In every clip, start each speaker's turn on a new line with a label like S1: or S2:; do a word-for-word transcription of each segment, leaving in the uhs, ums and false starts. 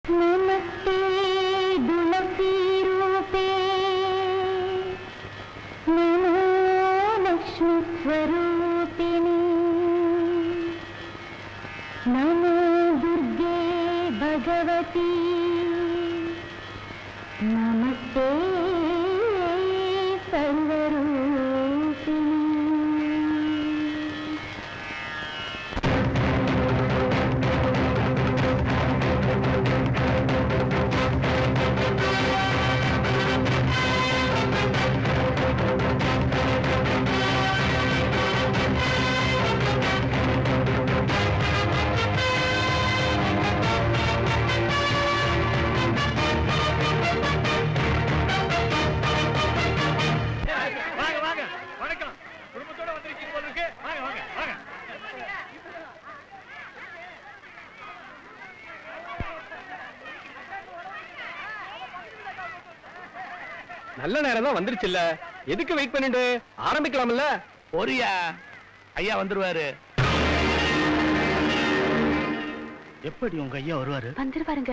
S1: नमस्ते दुलसी रूपे नमो लक्ष्मी स्वरूपिणी नमो दुर्गे भगवती नमस्ते सर्वरूपिणी।
S2: நல்ல நேரம் தான் வந்துருச்சுல்ல, எதுக்கு வெயிட் பண்ணிட்டு ஆரம்பிக்கலாம்ல?
S3: ஒரியா ஐயா வந்துருவாரு. எப்படி உங்க ஐயா வருவாரு?
S1: வந்துருவாருங்க.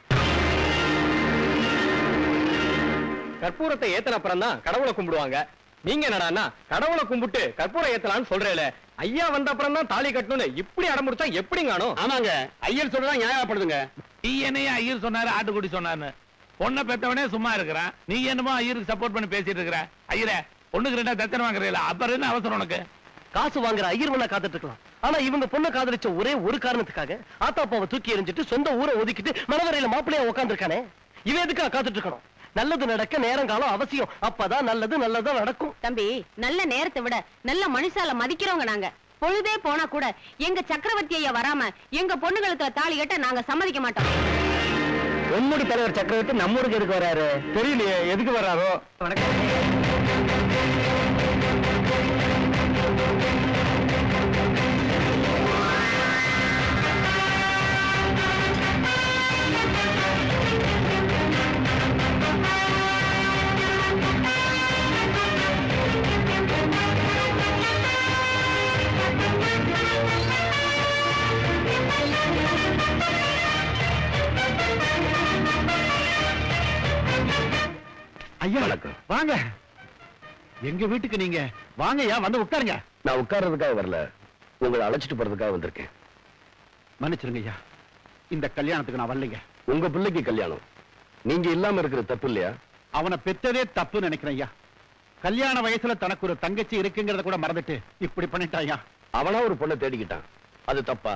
S2: கற்பூரத்தை ஏத்தன அப்புறம் தான் கடவுளை கும்பிடுவாங்க. நீங்க என்னடான்னா கடவுளை கும்பிட்டு கற்பூரம் ஏத்தலான்னு சொல்றேல, ஐயா வந்த அப்புறம் தான் தாலி கட்டணும்னு இப்படி அடம்பிடிச்சா எப்படி காணும்?
S3: ஆமாங்க, ஐயர் சொல்றதா நியாயப்படுதுங்க. நீ என்னையா ஐயர் சொன்னாரு ஆட்டுக்குடி சொன்னாரு? பொண்ணை பெத்தவனே சும்மா இருக்கிறான், நீ என்னமோ ஐயருக்கு சப்போர்ட் பண்ணி பேசிட்டு இருக்கிற. ஐயரே, பொண்ணுக்கு ரெண்டா தத்தனை வாங்குறீல, அப்புறம் என்ன அவசரம் உனக்கு?
S4: காசு வாங்குற ஐயர் ஒண்ணா காத்துட்டு இருக்கலாம். ஆனா இவங்க பொண்ணை காதலிச்ச ஒரே ஒரு காரணத்துக்காக ஆத்தா அப்பாவை தூக்கி எறிஞ்சிட்டு சொந்த ஊரை ஒதுக்கிட்டு மனவரையில மாப்பிள்ளையா உட்கார்ந்து இருக்கானே, இவன் எதுக்கா காத்துட்டு இருக்கணும்? நல்லது நடக்க நேரம் காலம் அவசியம், அப்பதான் நல்லது நல்லதா நடக்கும்.
S5: தம்பி, நல்ல நேரத்தை விட நல்ல மனுஷால மதிக்கிறவங்க நாங்க. பொழுதே போனா கூட எங்க சக்கரவர்த்தி ஐயா வராம எங்க பொண்ணுங்களுக்கு தாலி கட்ட நாங்க சம்மதிக்க மாட்டோம்.
S4: உம்முடி தலைவர் சக்கரவர்த்தி நம்ம ஊருக்கு எதுக்கு வராரு
S2: தெரியலையே, எதுக்கு வர்றாரோ?
S3: ஐயா வாங்க, எங்க வீட்டுக்கு நீங்க வாங்கய்யா, வந்து உட்காருங்க.
S4: நான் உட்கார்றதுக்காக வரல, உங்களை அழைச்சிட்டு போறதுக்காக வந்திருக்கேன்.
S3: மன்னிச்சிருங்க ஐயா, இந்த கல்யாணத்துக்கு நான் வரலைங்க.
S4: உங்க பிள்ளைக்கு கல்யாணம் நீங்க இல்லாம இருக்கிற தப்பு இல்லையா?
S3: அவனை பெற்றதே தப்பு நினைக்கிறேன் ஐயா. கல்யாண வயசுல தனக்கு ஒரு தங்கச்சி இருக்குங்கிறத கூட மறந்துட்டு இப்படி பண்ணிட்டாயா.
S4: அவனா ஒரு பொண்ணை தேடிக்கிட்டான், அது தப்பா?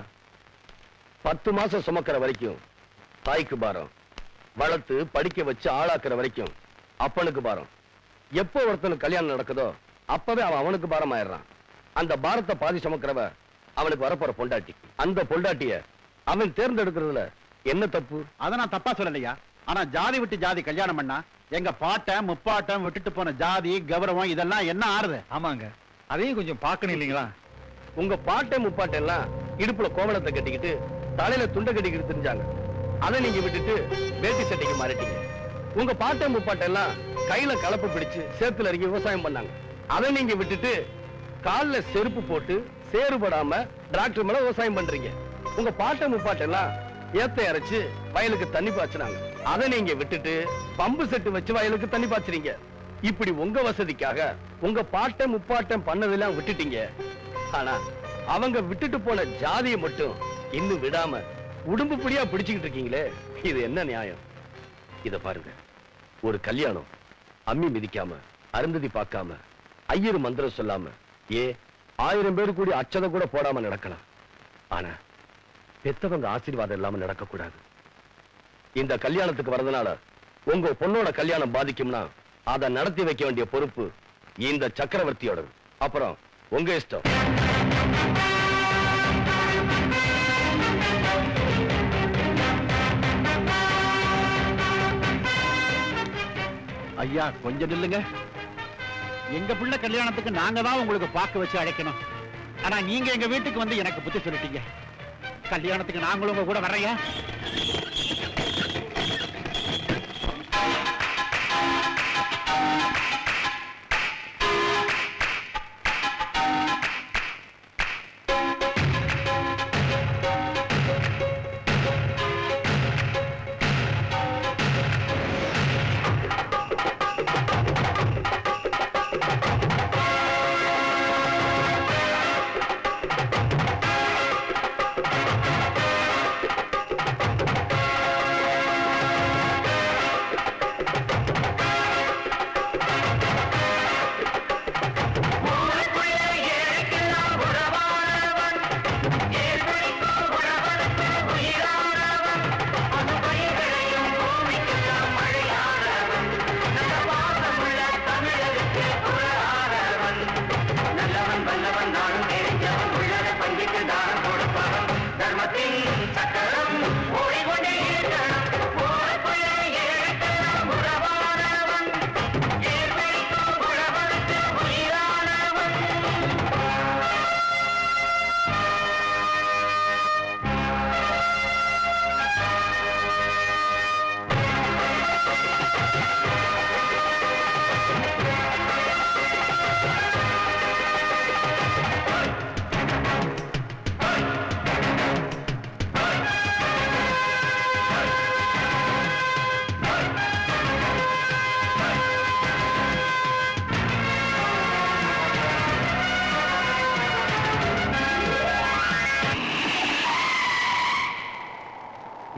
S4: பத்து மாசம் சுமக்கிற வரைக்கும் தாய்க்கு பாரம், வளர்த்து படிக்க வச்சு ஆளாக்குற வரைக்கும் அப்பனுக்கு பாரம். எப்போ ஒருத்தனுக்கு கல்யாணம் நடக்குதோ அப்பவே அவன் அவனுக்கு பாரம் ஆயிடுறான். அந்த பாரத்தை பாதி சுமக்கிறவ அவனுக்கு வரப்போற பொண்டாட்டி. அந்த பொண்டாட்டிய அவன் தேர்ந்தெடுக்கிறதுல என்ன தப்பு?
S3: அதை நான் தப்பா சொல்லலையா. ஆனா ஜாதி விட்டு ஜாதி கல்யாணம் பண்ணா எங்க பாட்டன் முப்பாட்டம் விட்டுட்டு போன ஜாதி கௌரவம் இதெல்லாம் என்ன ஆறுது?
S2: ஆமாங்க, அதையும் கொஞ்சம் பார்க்கணும் இல்லைங்களா?
S4: உங்க பாட்டை முப்பாட்டை எல்லாம் இடுப்புல கோவலத்தை கட்டிக்கிட்டு தலையில துண்டை கட்டிக்கிட்டு தெரிஞ்சாங்க. அதை நீங்க விட்டுட்டு வேட்டி சட்டைக்கு மாறிட்டீங்க. உங்க பாட்டை முப்பாட்டை எல்லாம் கையில கலப்பு பிடிச்சு சேத்துல இறங்கி விவசாயம் பண்ணாங்க. அதை நீங்க விட்டுட்டு கால்ல செருப்பு போட்டு சேறுபடாம டிராக்டர் மேல விவசாயம் பண்றீங்க. உங்க பாட்டை முப்பாட்டை எல்லாம் ஏத்த இறைச்சு வயலுக்கு தண்ணி பாய்ச்சினாங்க. அதை நீங்க விட்டுட்டு பம்பு செட்டு வச்சு வயலுக்கு தண்ணி பாய்ச்சுறீங்க. இப்படி உங்க வசதிக்காக உங்க பாட்டை முப்பாட்டம் பண்ணதெல்லாம் விட்டுட்டீங்க. ஆனா அவங்க விட்டுட்டு போன ஜாதியை மட்டும் இன்னும் விடாம உடம்பு பிடியா பிடிச்சுக்கிட்டு இருக்கீங்களே, இது என்ன நியாயம்? இத பாருங்க, ஒரு கல்யாணம் அம்மி மிதிக்காம அருந்ததி பார்க்காம ஐயரு மந்திரம் சொல்லாம ஏ ஆயிரம் பேர் கூடி அச்சதை கூட போடாம நடக்கலாம். ஆனா பெத்தவங்க ஆசீர்வாதம் இல்லாம நடக்க கூடாது. இந்த கல்யாணத்துக்கு வரதுனால உங்க பொண்ணோட கல்யாணம் பாதிக்கும்னா அதை நடத்தி வைக்க வேண்டிய பொறுப்பு இந்த சக்கரவர்த்தியோட. அப்புறம் உங்க இஷ்டம்.
S3: ஐயா கொஞ்சம் நில்லுங்க. எங்க பிள்ளை கல்யாணத்துக்கு நாங்க தான் உங்களுக்கு பார்க்க வச்சு அழைக்கணும். ஆனா நீங்க எங்க வீட்டுக்கு வந்து எனக்கு புத்தி சொல்லிட்டீங்க. கல்யாணத்துக்கு நாங்களும் உங்க கூட வர்றையா?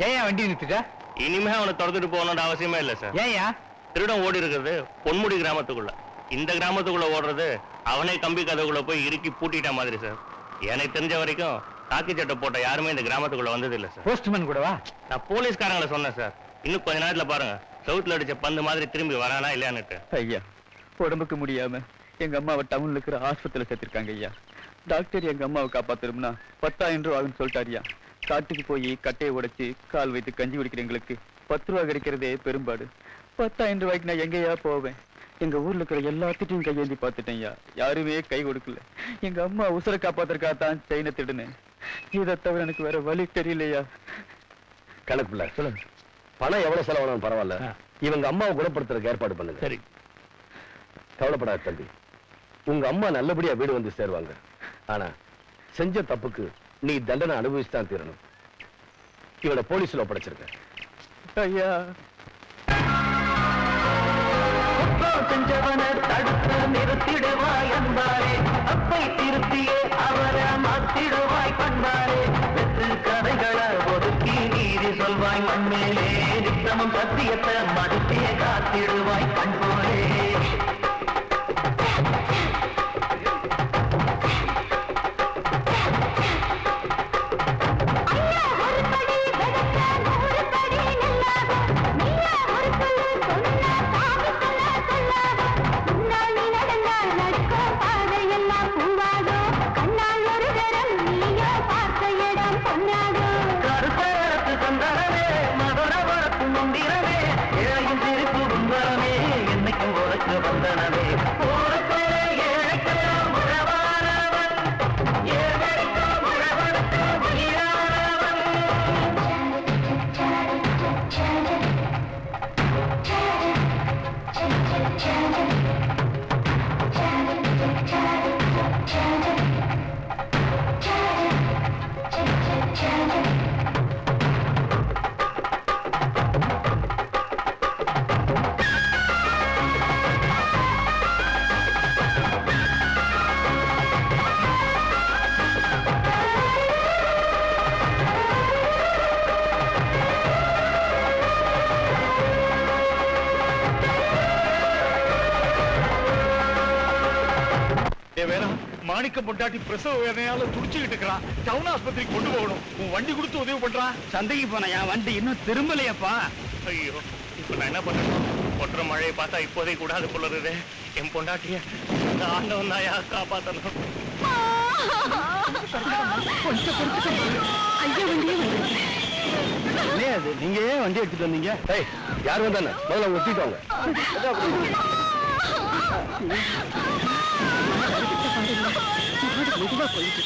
S2: ஏன் வண்டி நிறுத்திட்ட?
S4: இனிமே அவனை துரத்துட்டு போகணும்னு அவசியமே இல்லை சார்.
S2: ஏயா?
S4: திருடம் ஓடி இருக்கிறது பொன்முடி கிராமத்துக்குள்ள. இந்த கிராமத்துக்குள்ள ஓடுறது அவனே கம்பி கதைக்குள்ள போய் இறுக்கி பூட்டிட்ட மாதிரி சார். எனக்கு தெரிஞ்ச வரைக்கும் காக்கி சட்டை போட்ட யாருமே இந்த கிராமத்துக்குள்ள வந்தது இல்லை சார்.
S2: போஸ்ட்மேன் கூடவா?
S4: நான் போலீஸ்காரங்களை சொன்னேன் சார். இன்னும் கொஞ்ச நேரத்துல பாருங்க சவுத்துல அடிச்ச பந்து மாதிரி திரும்பி வரானா இல்லையான்னுட்டு.
S6: ஐயா, உடம்புக்கு முடியாம எங்க அம்மாவை டவுன்ல இருக்கிற ஆஸ்பத்திரியில சேர்த்திருக்காங்க ஐயா. டாக்டர் எங்க அம்மாவை காப்பாத்தணும்னா பத்தாயிரம் ரூபா ஆகுன்னு சொல்லிட்டாரியா. காட்டுக்கு போய் கட்டையை உடைச்சு கால் வைத்து கஞ்சி குடிக்கிற எங்களுக்கு பத்து ரூபா கிடைக்கிறதே பெரும்பாடு. பத்தாயிரம் ரூபாய்க்கு நான் எங்கேயா போவேன்? எங்க ஊர்ல இருக்கிற எல்லாத்திட்டையும் கையேந்தி பார்த்துட்டேன் ஐயா. யாருமே கை கொடுக்கல. எங்க அம்மா உசுரை காப்பாத்துறதுக்காகத்தான் செயினை திடுனேன். இதை தவிர எனக்கு வேற வழி தெரியலையா.
S4: கணக்கு பிள்ளை சொல்லுங்க. பணம் எவ்வளவு செலவானாலும் பரவாயில்ல, இவங்க அம்மாவை குணப்படுத்துறதுக்கு ஏற்பாடு பண்ணுங்க. சரி, கவலைப்படாத தம்பி. உங்க அம்மா நல்லபடியா வீடு வந்து சேருவாங்க. ஆனா செஞ்ச தப்புக்கு நீ தண்டனை அனுபவிச்சுதான் தீரணும். இவனை போலீஸ்ல ஒப்படைச்சிருக்க.
S6: ஐயா,
S7: செஞ்சவன தடுத்து நிறுத்திடுவாய் அன்பாரே, அப்பை திருத்தியே அவரை மாத்திடுவாய் பண்பாரே. வெற்று கதைகளை ஒதுக்கி நீதி சொல்வாய் மண்மேலே, நித்தமும் சத்தியத்தை மதித்தே காத்திடுவாய் கண்போலே.
S3: மாணிக்க பொண்டாட்டி பிரசவ வேதனையால துடிச்சுக்கிட்டு இருக்கிறான். டவுன் ஆஸ்பத்திரிக்கு கொண்டு போகணும். உன் வண்டி கொடுத்து உதவி பண்றான்.
S2: சந்தைக்கு போன என் வண்டி இன்னும் திரும்பலையப்பா.
S4: ஐயோ, இப்ப நான் என்ன பண்ணணும்? ஒற்ற மழையை பார்த்தா இப்போதே கூடாது போல இருக்குது. என் பொண்டாட்டிய இந்த ஆண்டவன் தாயா காப்பாத்தணும்.
S6: நீங்க ஏன் வண்டி எடுத்துட்டு வந்தீங்க?
S4: யார் வந்தானே முதல்ல ஒட்டிட்டோங்க.
S6: மெதுவா போயிட்டு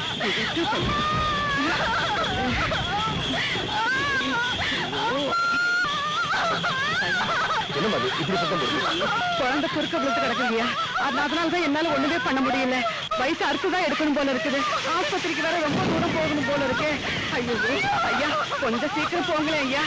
S4: என்ன இப்படி பக்கம் போடுங்க?
S5: குழந்தை குறுக்க விழுத்து கிடக்குங்கய்யா. அதனாலதான் என்னால ஒண்ணுமே பண்ண முடியல. வயசு அறுத்துதான் எடுக்கணும் போல இருக்குது. ஆஸ்பத்திரிக்கு வேற ரொம்ப தூரம் போகணும் போல இருக்கு. ஐயோ ஐயா, கொஞ்சம் சீக்கிரம் போங்களேன் ஐயா.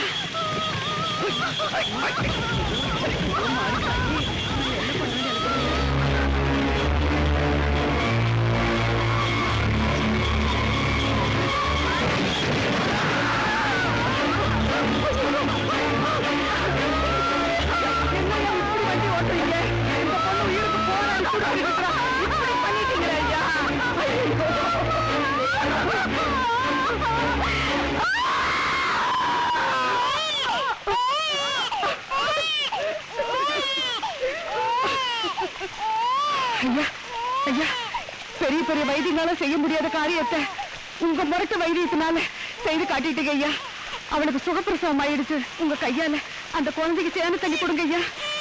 S5: ஐயா ஐயா, பெரிய பெரிய வைத்தியனால செய்ய முடியாத காரியத்தை உங்க முறைத்த வைத்தியத்தினால செய்து காட்டிட்டீங்க ஐயா. அவனுக்கு சுகப்பிரசவம் ஆயிடுச்சு. உங்க கையால அந்த குழந்தைக்கு சேன தண்ணி கொடுங்க ஐயா.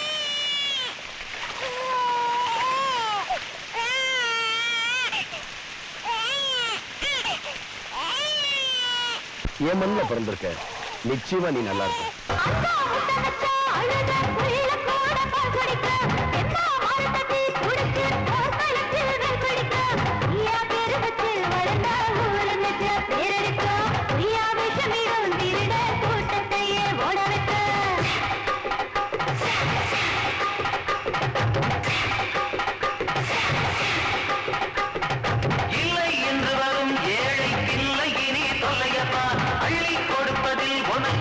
S4: என் மண்ணில பிறந்திருக்க, நிச்சயமா நீ நல்லா இருக்க.
S7: இல்லை என்று வரும் ஏழை இல்லை இனி தொல்லையப்பா, அள்ளி கொடுப்பதில் உனக்கு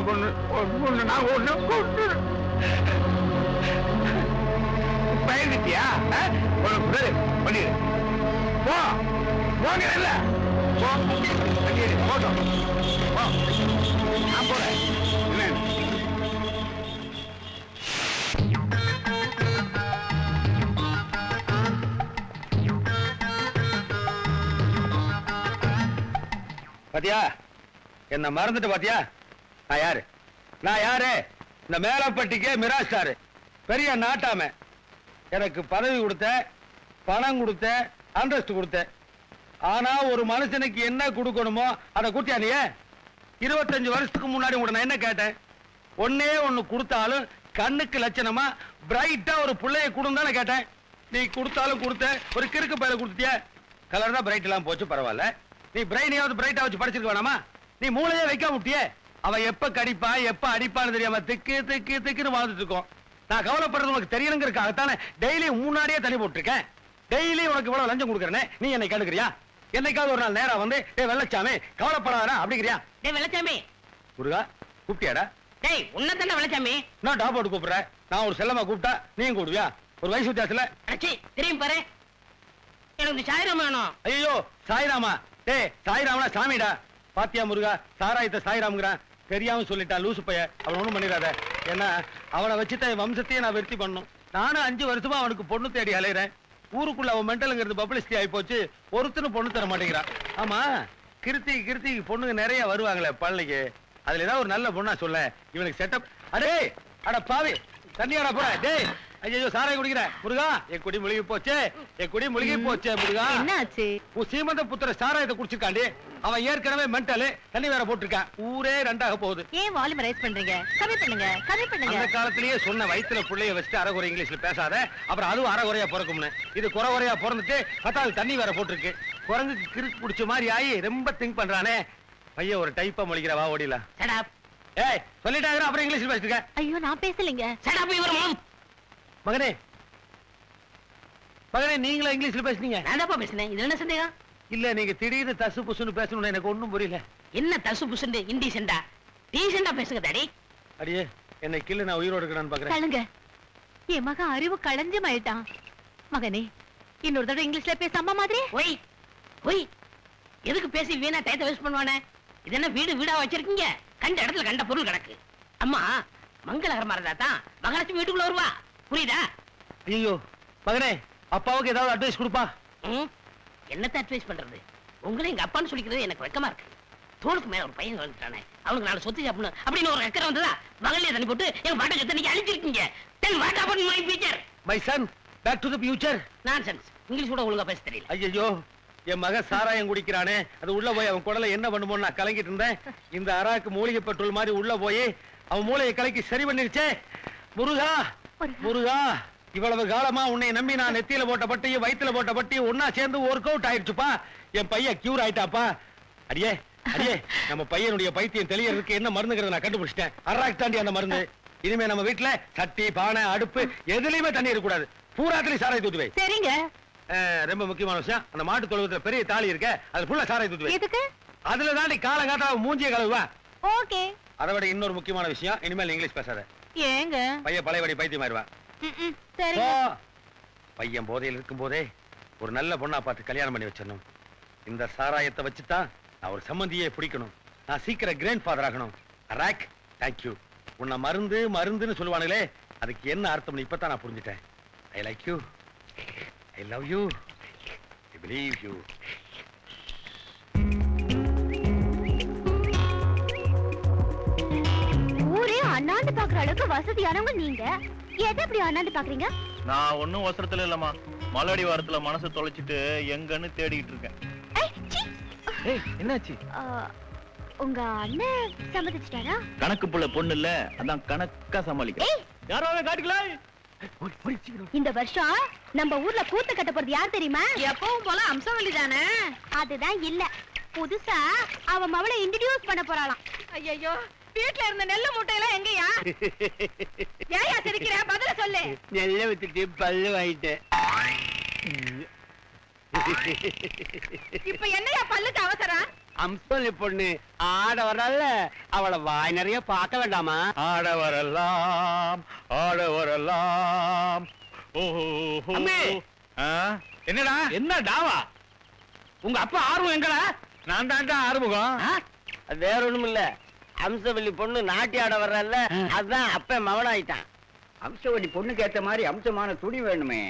S3: பொண்ணு பொண்ணு நான் ஒண்ணு கொண்டு பயந்துட்டியா பண்ணிடு போ போங்க இல்ல போட்டோம் நான் போறேன்
S4: பாத்தியா என்ன மறந்துட்டு பாத்தியா நான் யாரு நான் யாரு இந்த மேலப்பட்டிக்கே மிராஸ்டாரு பெரிய நாட்டாம எனக்கு பதவி கொடுத்த பணம் கொடுத்த அந்தஸ்து கொடுத்த ஆனா ஒரு மனுஷனுக்கு என்ன கொடுக்கணுமோ அதை கொடுத்தியா நீ இருபத்தஞ்சு வருஷத்துக்கு முன்னாடி கூட நான் என்ன கேட்டேன் ஒன்னே ஒண்ணு கொடுத்தாலும் கண்ணுக்கு லட்சணமா பிரைட்டா ஒரு பிள்ளைய கொடுந்தானே கேட்டேன் நீ கொடுத்தாலும் கொடுத்த ஒரு கிறுக்கு பயில கொடுத்தியா கலர் தான் பிரைட் எல்லாம் போச்சு பரவாயில்ல நீ பிரைனையாவது பிரைட்டா வச்சு படிச்சிருக்க வேணாமா நீ மூளையே வைக்க முட்டியே அவ எப்ப கடிப்பா எப்ப அடிப்பான்னு தெரியாம திக்கு திக்கு திக்குன்னு வாழ்ந்துட்டு இருக்கோம் நான் கவலைப்படுறது உனக்கு தெரியணுங்கிறதுக்காகத்தானே டெய்லி முன்னாடியே தண்ணி போட்டிருக்கேன் டெய்லி உனக்கு இவ்வளவு லஞ்சம் கொடுக்கறேனே நீ என்னை கண்டுக்கிறியா என்னைக்காவது ஒரு நாள் நேரா வந்து டேய் வெள்ளச்சாமி கவலைப்படாதா அப்படிங்கிறியா
S8: டேய் வெள்ளச்சாமி
S4: முருகா கூப்பிட்டியாடா
S8: டேய் உன்ன தான வெள்ளச்சாமி
S4: நான் டாப் போட்டு கூப்பிடுறேன் நான் ஒரு செல்லமா கூப்பிட்டா நீயும் கூடுவியா ஒரு வயசு வித்தியாசத்துல
S8: அச்சி திரும்பி பாரு எனக்கு சாயிரம் வேணும்
S4: ஐயோ சாய்ராமா டேய் சாய்ராமனா சாமிடா பாத்தியா முருகா சாராயத்தை சாய்ராமுங்கிறான் தெரியாம சொல்லிட்டான் லூசு பைய அவன் ஒண்ணும் பண்ணிடாத ஏன்னா அவனை வச்சுதான் என் வம்சத்தையே நான் வெற்றி பண்ணணும் நானும் அஞ்சு வருஷமா அவனுக்கு பொண்ணு தேடி அலையிறேன் ஊருக்குள்ள அவன் மென்டலுங்கிறது பப்ளிசிட்டி ஆகி போச்சு ஒருத்தனும் பொண்ணு தர மாட்டேங்கிறான் ஆமா கிருத்தி கிருத்தி பொண்ணுங்க நிறைய வருவாங்களே பழனிக்கு அதுல ஏதாவது ஒரு நல்ல பொண்ணா சொல்ல இவனுக்கு செட்டப் அடே அட பாவி தண்ணியாடா போற டேய் ஐயோ சாராய குடிக்கிற முருகா என் குடி முழுகி போச்சே என் குடி முழுகி போச்சே முருகா
S5: என்னாச்சு
S4: உன் சீமந்த புத்திர சாராயத்தை குடிச்சிருக்காண்டி அவன் ஏற்கனவே மென்டலு தண்ணி வேற போட்டிருக்கான் ஊரே ரெண்டாக போகுது
S5: ஏன் வால்யூம் ரைஸ் பண்றீங்க கம்மி பண்ணுங்க கம்மி பண்ணுங்க
S4: அந்த காலத்திலேயே சொன்ன வயித்துல புள்ளைய வச்சுட்டு அரைகுறை இங்கிலீஷ்ல பேசாத அப்புறம் அதுவும் அரைகுறையா பிறக்கும்னு இது குறை குறையா பிறந்துட்டு பத்தாவது தண்ணி வேற போட்டிருக்கு குரங்குக்கு கிறுக்கு பிடிச்ச மாதிரி ஆகி ரொம்ப திங்க் பண்றானே பையன் ஒரு டைப்பா மொழிக்கிற வா ஓடிலாம்
S8: ஷட் அப்
S4: ஏய் சொல்லிட்டாங்க அப்புறம் இங்கிலீஷ்ல பேசிட்டு இருக்க
S5: ஐயோ நான் பேசலைங்க
S8: ஷட் அப் யுவர் மவுத்
S4: மகனே மகனே நீங்களா இங்கிலீஷ்ல பேசுனீங்க
S8: நான் தான் பேசுனேன் இது என்ன சந்தேகம்
S4: இல்ல நீங்க திடீர்னு தசு புசுன்னு பேசணும்னு எனக்கு ஒண்ணும் புரியல
S8: என்ன தசு புசுண்டு இன்டீசெண்டா டீசெண்டா பேசுங்க டாடி
S4: அடியே என்னை கில்லு நான் உயிரோடு இருக்கணும்னு பாக்குறேன்
S5: தள்ளுங்க என் மகன் அறிவு களஞ்சமாயிட்டான் மகனே இன்னொரு தடவை இங்கிலீஷ்ல பேச அம்மா மாதிரி
S8: ஒய் ஒய் எதுக்கு பேசி வீணா டயத்தை வேஸ்ட் பண்ணுவானே இது என்ன வீடு வீடா வச்சிருக்கீங்க கண்ட இடத்துல கண்ட பொருள் கிடக்கு அம்மா மங்களகரமா இருந்தா தான் மகாலட்சுமி வீட்டுக்குள்ள வருவா புரியுதா
S4: ஐயோ மகனே அப்பாவுக்கு ஏதாவது அட்வைஸ் கொடுப்பா
S8: ம்? என்னத்த அட்வைஸ் பண்றது உங்களை எங்க அப்பான்னு சொல்லிக்கிறது எனக்கு வெக்கமா இருக்கு தோளுக்கு மேல ஒரு பையன் வந்துட்டானே அவனுக்கு நாலு சொத்து சாப்பிடணும் அப்படின்னு ஒரு அக்கறை வந்ததா மகளிர் தண்ணி போட்டு எங்க பாட்டை தண்ணிக்கு அழிச்சிருக்கீங்க then what happen my future
S4: my son back to the future
S8: nonsense English கூட ஒழுங்கா பேச தெரியல
S4: ஐயோ என் மகன் சாராயம் குடிக்கிறானே அது உள்ள போய் அவன் குடலை என்ன பண்ணுமோன்னு நான் கலங்கிட்டு இருந்தேன் இந்த அராக்கு மூலிகை பெட்ரோல் மாதிரி உள்ள போய் அவன் மூளையை கலக்கி சரி பண்ணிருச்சே முருகா முருகா இவ்வளவு காலமா உன்னை நம்பி நான் நெத்தியில போட்ட பட்டியும் வயித்துல போட்ட பட்டியும் ஒன்னா சேர்ந்து ஒர்க் அவுட் ஆயிடுச்சுப்பா என் பையன் கியூர் ஆயிட்டாப்பா அடியே அடியே நம்ம பையனுடைய பைத்தியம் தெளியறதுக்கு என்ன மருந்துங்கிறத நான் கண்டுபிடிச்சிட்டேன் அராக் தாண்டி அந்த மருந்து இனிமே நம்ம வீட்டுல சட்டி பானை அடுப்பு எதுலயுமே தண்ணி இருக்கக்கூடாது பூராத்திலையும் சாராயத்தை ஊத்துவே
S5: சரிங்க
S4: ரொம்ப முக்கியமான விஷயம் அந்த மாட்டு தொழுவத்துல பெரிய தாலி இருக்க அது ஃபுல்லா சாராயத்தை ஊத்துவே
S5: எதுக்கு
S4: அதுல தாண்டி காலம் காட்டா மூஞ்சிய கழுவா
S5: ஓகே
S4: அதை விட இன்னொரு முக்கியமான விஷயம் இனிமேல் இங்கிலீஷ் பேசாத
S5: ஏங்க
S4: பையன் பழையபடி பைத்தியமாயிருவா
S5: சரிங்க
S4: பையன் போதையில் இருக்கும் போதே ஒரு நல்ல பொண்ணா பார்த்து கல்யாணம் பண்ணி வச்சிடணும் இந்த சாராயத்தை வச்சுதான் நான் ஒரு சம்மந்தியே பிடிக்கணும் நான் சீக்கிரம் கிராண்ட் ஃபாதர் ஆகணும் ராக் தேங்க்யூ உன்னை மருந்து மருந்துன்னு சொல்லுவானுங்களே அதுக்கு என்ன அர்த்தம்னு இப்பதான் நான் புரிஞ்சுட்டேன் I like you I love you I believe you
S1: ஊரே அண்ணாந்து பாக்குற அளவுக்கு வசதியானவங்க நீங்க எதை அப்படி அண்ணாந்து பாக்குறீங்க
S6: நான் ஒண்ணும் அவசரத்துல இல்லம்மா மலடி வாரத்துல மனசு தொலைச்சிட்டு எங்கன்னு தேடிட்டு இருக்கேன்
S1: ஏய், சீ.
S6: ஏய் என்னாச்சு
S1: ஆ, உங்க அண்ணன் சம்மதிச்சிட்டாரா
S6: கணக்கு புள்ள பொண்ணு இல்ல அதான் கணக்கா சமாளிக்க
S1: ஏய்
S6: யாராவது காட்டிக்கலாம்
S1: இந்த வருஷம் நம்ம ஊர்ல கூத்து கட்ட போறது யார் தெரியுமா
S5: எப்பவும் போல அம்சவல்லி தானே
S1: அதுதான் இல்ல புதுசா அவ மவளை இன்ட்ரோடியூஸ் பண்ண போறாளாம்
S5: ஐயோ வீட்டுல இருந்த நெல்லு மூட்டையெல்லாம் எங்கயா ஏயா சிரிக்கிற பதில சொல்லு
S4: நெல்ல வித்துட்டு பல்லு வாங்கிட்டேன்
S5: இப்ப என்னையா பல்லுக்கு அவசரம்?
S2: அம்சலி பொண்ணு ஆட வரல, அவளை வாய் நிறைய பார்க்க வேண்டாமா?
S3: ஆட வரலாம் ஆட வரலாம்.
S2: அம்பி!
S3: என்னடா
S2: என்ன டாவா? உங்க அப்பா ஆர்வம் எங்கடா?
S3: நான் தான்டா ஆறுமுகம்.
S2: அது வேற ஒண்ணும் இல்ல, அம்சவல்லி பொண்ணு நாட்டி ஆட வர்றல்ல, அதுதான் அப்ப மவனாயிட்டான்.
S6: அம்சவடி பொண்ணுக்கு ஏத்த மாதிரி அம்சமான துணி வேணுமே.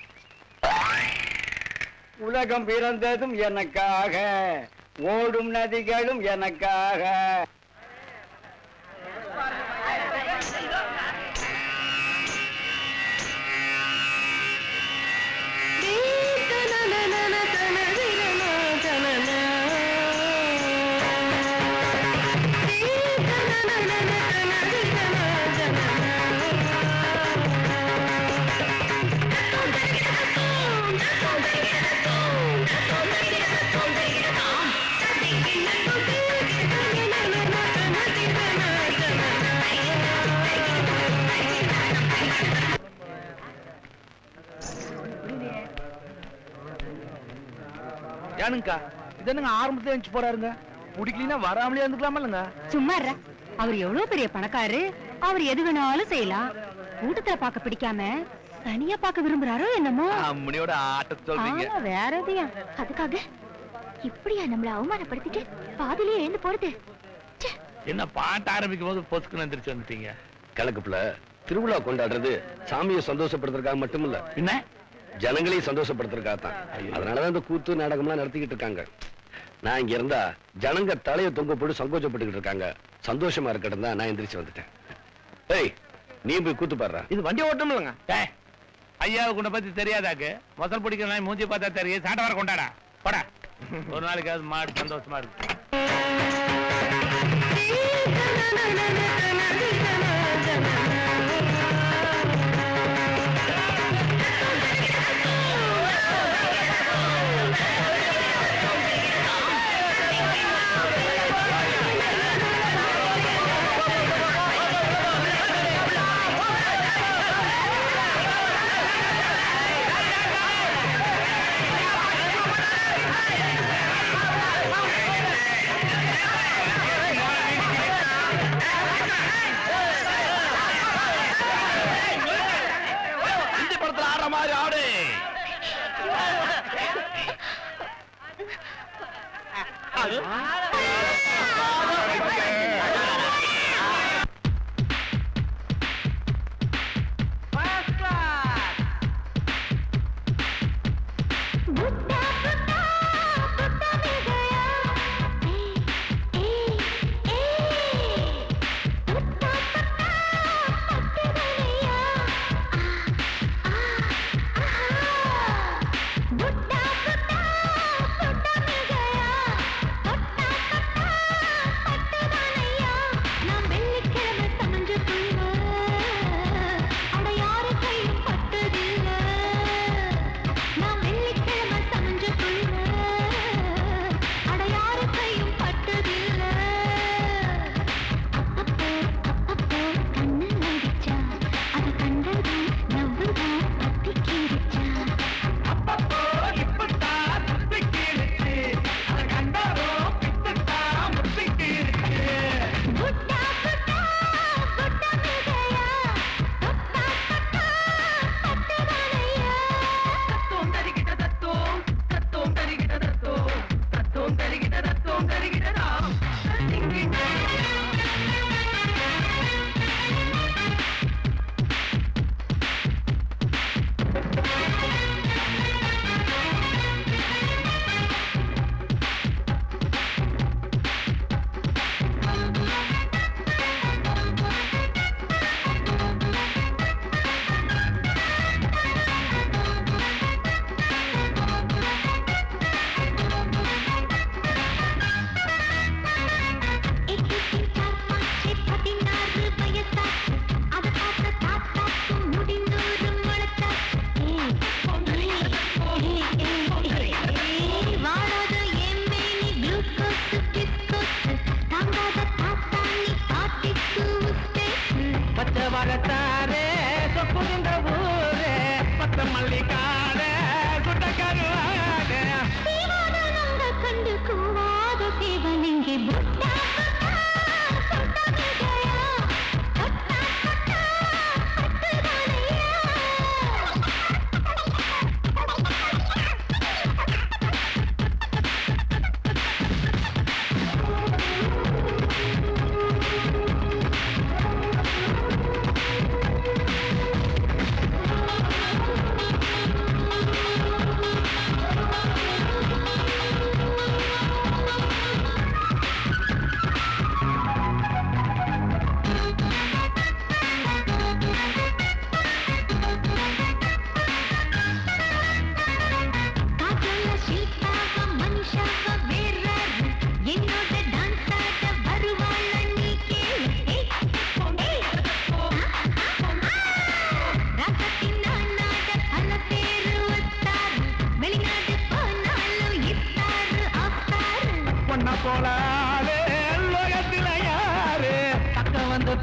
S6: உலகம் பிறந்ததும் எனக்காக, ஓடும் நதிகளும் எனக்காக.
S2: ஏனுங்கா, இது என்னங்க ஆரம்பத்துல எழுந்து போறாருங்க? முடிக்கலனா வராமலே இருந்துக்கலாமா இல்லங்க?
S5: சும்மா இருடா. அவர் எவ்வளவு பெரிய பணக்காரு, அவர் எது வேணாலும் செய்யலாம். கூட்டத்துல பார்க்க பிடிக்காம தனியா பார்க்க விரும்புறாரோ என்னமோ.
S2: அம்மனியோட ஆட்டத்தை சொல்றீங்க.
S5: ஆமா, வேற எதையா?
S1: அதுக்காக இப்படியா நம்மள அவமானப்படுத்திட்டு பாதியிலே எழுந்து போறது?
S3: என்ன பாட்டு ஆரம்பிக்கும் போது பொசுக்குன்னு எந்திரிச்சு வந்துட்டீங்க?
S4: கணக்குப்புல திருவிழா கொண்டாடுறது சாமியை சந்தோஷப்படுத்துறதுக்காக மட்டும் இல்ல,
S3: என்ன
S4: ஜனங்களையும் சந்தோஷப்படுத்துறதுக்காக தான். அதனாலதான் இந்த கூத்து நாடகம்லாம் நடத்திக்கிட்டு இருக்காங்க. நான் இங்க இருந்தா ஜனங்க தலையை தொங்க போட்டு சங்கோச்சப்பட்டுக்கிட்டு இருக்காங்க. சந்தோஷமா இருக்கட்டும் தான் நான் எந்திரிச்சு வந்துட்டேன். ஏய், நீ போய் கூத்து பாடுற.
S2: இது வண்டி ஓட்டம் இல்லங்க.
S3: ஐயாவுக்கு உன்னை பத்தி தெரியாதாக்கு? மொசல் பிடிக்கிற நாய் மூஞ்சி பார்த்தா தெரியும். சாட்டை வர கொண்டாடா போடா. ஒரு நாளைக்காவது மாடு சந்தோஷமா இருக்கு.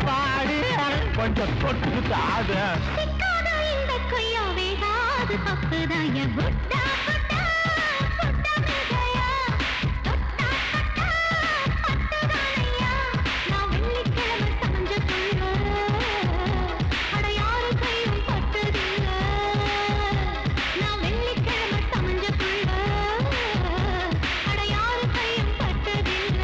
S3: பாடு கொஞ்சம் தொட்டு தாடு
S1: இந்த கொய்யா வேகாது பப்புதாய புட்டா புட்டா புட்டா மிகையா தொட்டா தொட்டா பட்டுதானையா நான் வெள்ளிக்கிழமை சமைஞ்ச புள்ள அட யாரு கையும் பட்டதில்ல நான் வெள்ளிக்கிழமை சமைஞ்ச புள்ள அட யாரு கையும் பட்டதில்ல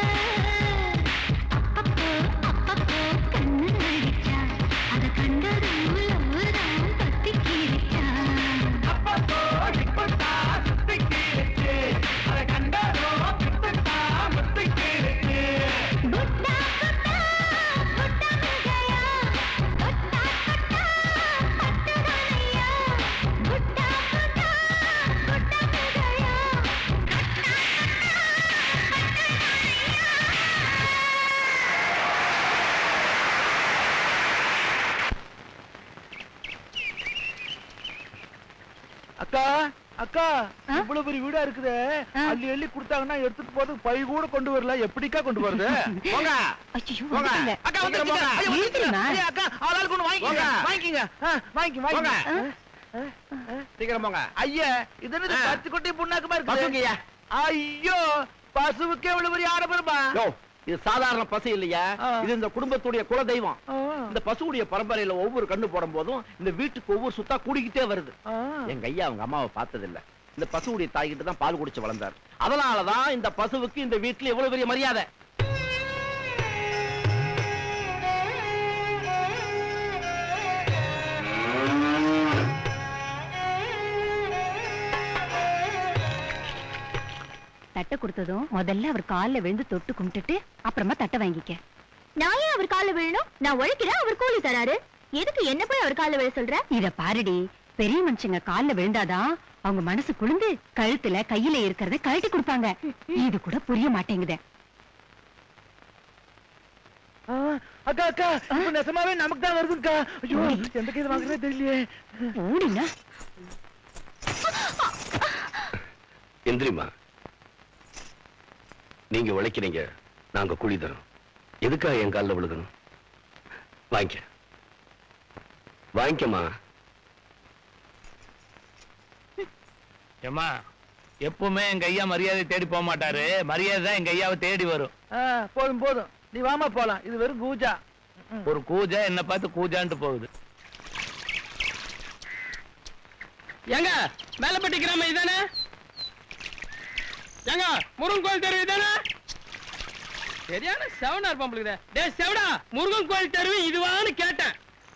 S1: அப்பப்போ அப்பப்போ கண்ணு அடிச்சா அத கண்டதும் உலவுதான் பத்தி கீழிச்சா
S3: அப்பப்போ இப்பத்தா சுத்தி கீழிச்சு அதை கண்டதோ பித்தத்தா முத்தி கீழிச்சு
S1: புட்டா புட்டா புட்டா மிகையா தொட்டா தொட்டா பட்டுதானையா புட்டா புட்டா புட்டா மிகையா
S3: அக்கா அக்கா இவ்வளவு பெரிய வீடா இருக்குதே அள்ளி அள்ளி கொடுத்தாங்கன்னா எடுத்துட்டு போறது பை கூட கொண்டு வரல எப்படிக்கா கொண்டு வருது போங்க
S5: ஐயோ
S3: போங்க
S5: வந்துட்டீங்க.
S3: அக்கா வந்துருங்க போங்க ஐயோ,
S5: ஏத்துமா?
S3: ஐயா, அக்கா ஆளாளுக்கு ஒண்ணு வாங்கிக்கங்க வாங்கிக்கங்க ஆ, வாங்கிக்க வாங்கிக்க சீக்கிரம் போங்க ஐயா இது என்னது பத்து கொட்டி புண்ணாக்குமா இருக்கு ஐயோ பசுவுக்கு எவ்வளவு பெரிய ஆடம்பரமா
S4: இது சாதாரண பசு இல்லையா இது இந்த குடும்பத்துடைய குல தெய்வம் இந்த பசுவுடைய பரம்பரையில ஒவ்வொரு கண்ணு போடும் போதும் இந்த வீட்டுக்கு ஒவ்வொரு சுத்தா கூடிக்கிட்டே வருது எங்க ஐயா அவங்க அம்மாவை பார்த்தது இல்ல இந்த பசுவுடைய தாய்கிட்ட தான் பால் குடிச்சு வளர்ந்தார் அதனாலதான் இந்த பசுவுக்கு இந்த வீட்டுல எவ்வளவு பெரிய மரியாதை
S5: தட்டை கொடுத்ததும் முதல்ல அவர் கால்ல விழுந்து தொட்டு கும்பிட்டுட்டு அப்புறமா தட்டை வாங்கிக்க.
S1: நான் ஏன் அவர் கால விழணும்? நான் உழைக்கிறேன், அவர் கூலி தராரு. எதுக்கு என்ன போய் அவர் கால விழ சொல்ற?
S5: இத பாருடி, பெரிய மனுஷங்க கால்ல விழுந்தாதான் அவங்க மனசு குளிர்ந்து கழுத்துல கையில இருக்கிறத கழட்டி கொடுப்பாங்க. இது கூட புரிய மாட்டேங்குது.
S3: அக்கா அக்கா இப்ப நெசமாவே நமக்கு தான் வருதுக்கா. ஐயோ எந்த கையில வாங்குறதே தெரியலையே.
S5: ஓடினா
S4: எந்திரிமா நீங்க உழைக்கிறீங்க நாங்க கூலி தரோம் எதுக்காக என் காலில் விழுகணும் வாங்கிக்க வாங்கிக்கமா
S3: ஏமா எப்பவுமே எங்க ஐயா மரியாதை தேடி போக மாட்டாரு மரியாதை தான் எங்க ஐயாவை தேடி வரும் போதும் போதும் நீ வாமா போலாம் இது வெறும் கூஜா ஒரு கூஜா என்ன பார்த்து கூஜான்ட்டு போகுது
S2: ஏங்க மேலப்பட்டி கிராமம் இதானே ஏங்க முருகன் கோயில் தெரு இதானே சரியான செவனா இருப்பான் உங்களுக்கு டேய் செவடா முருகன் கோயில் தெரு இதுவான்னு கேட்டேன்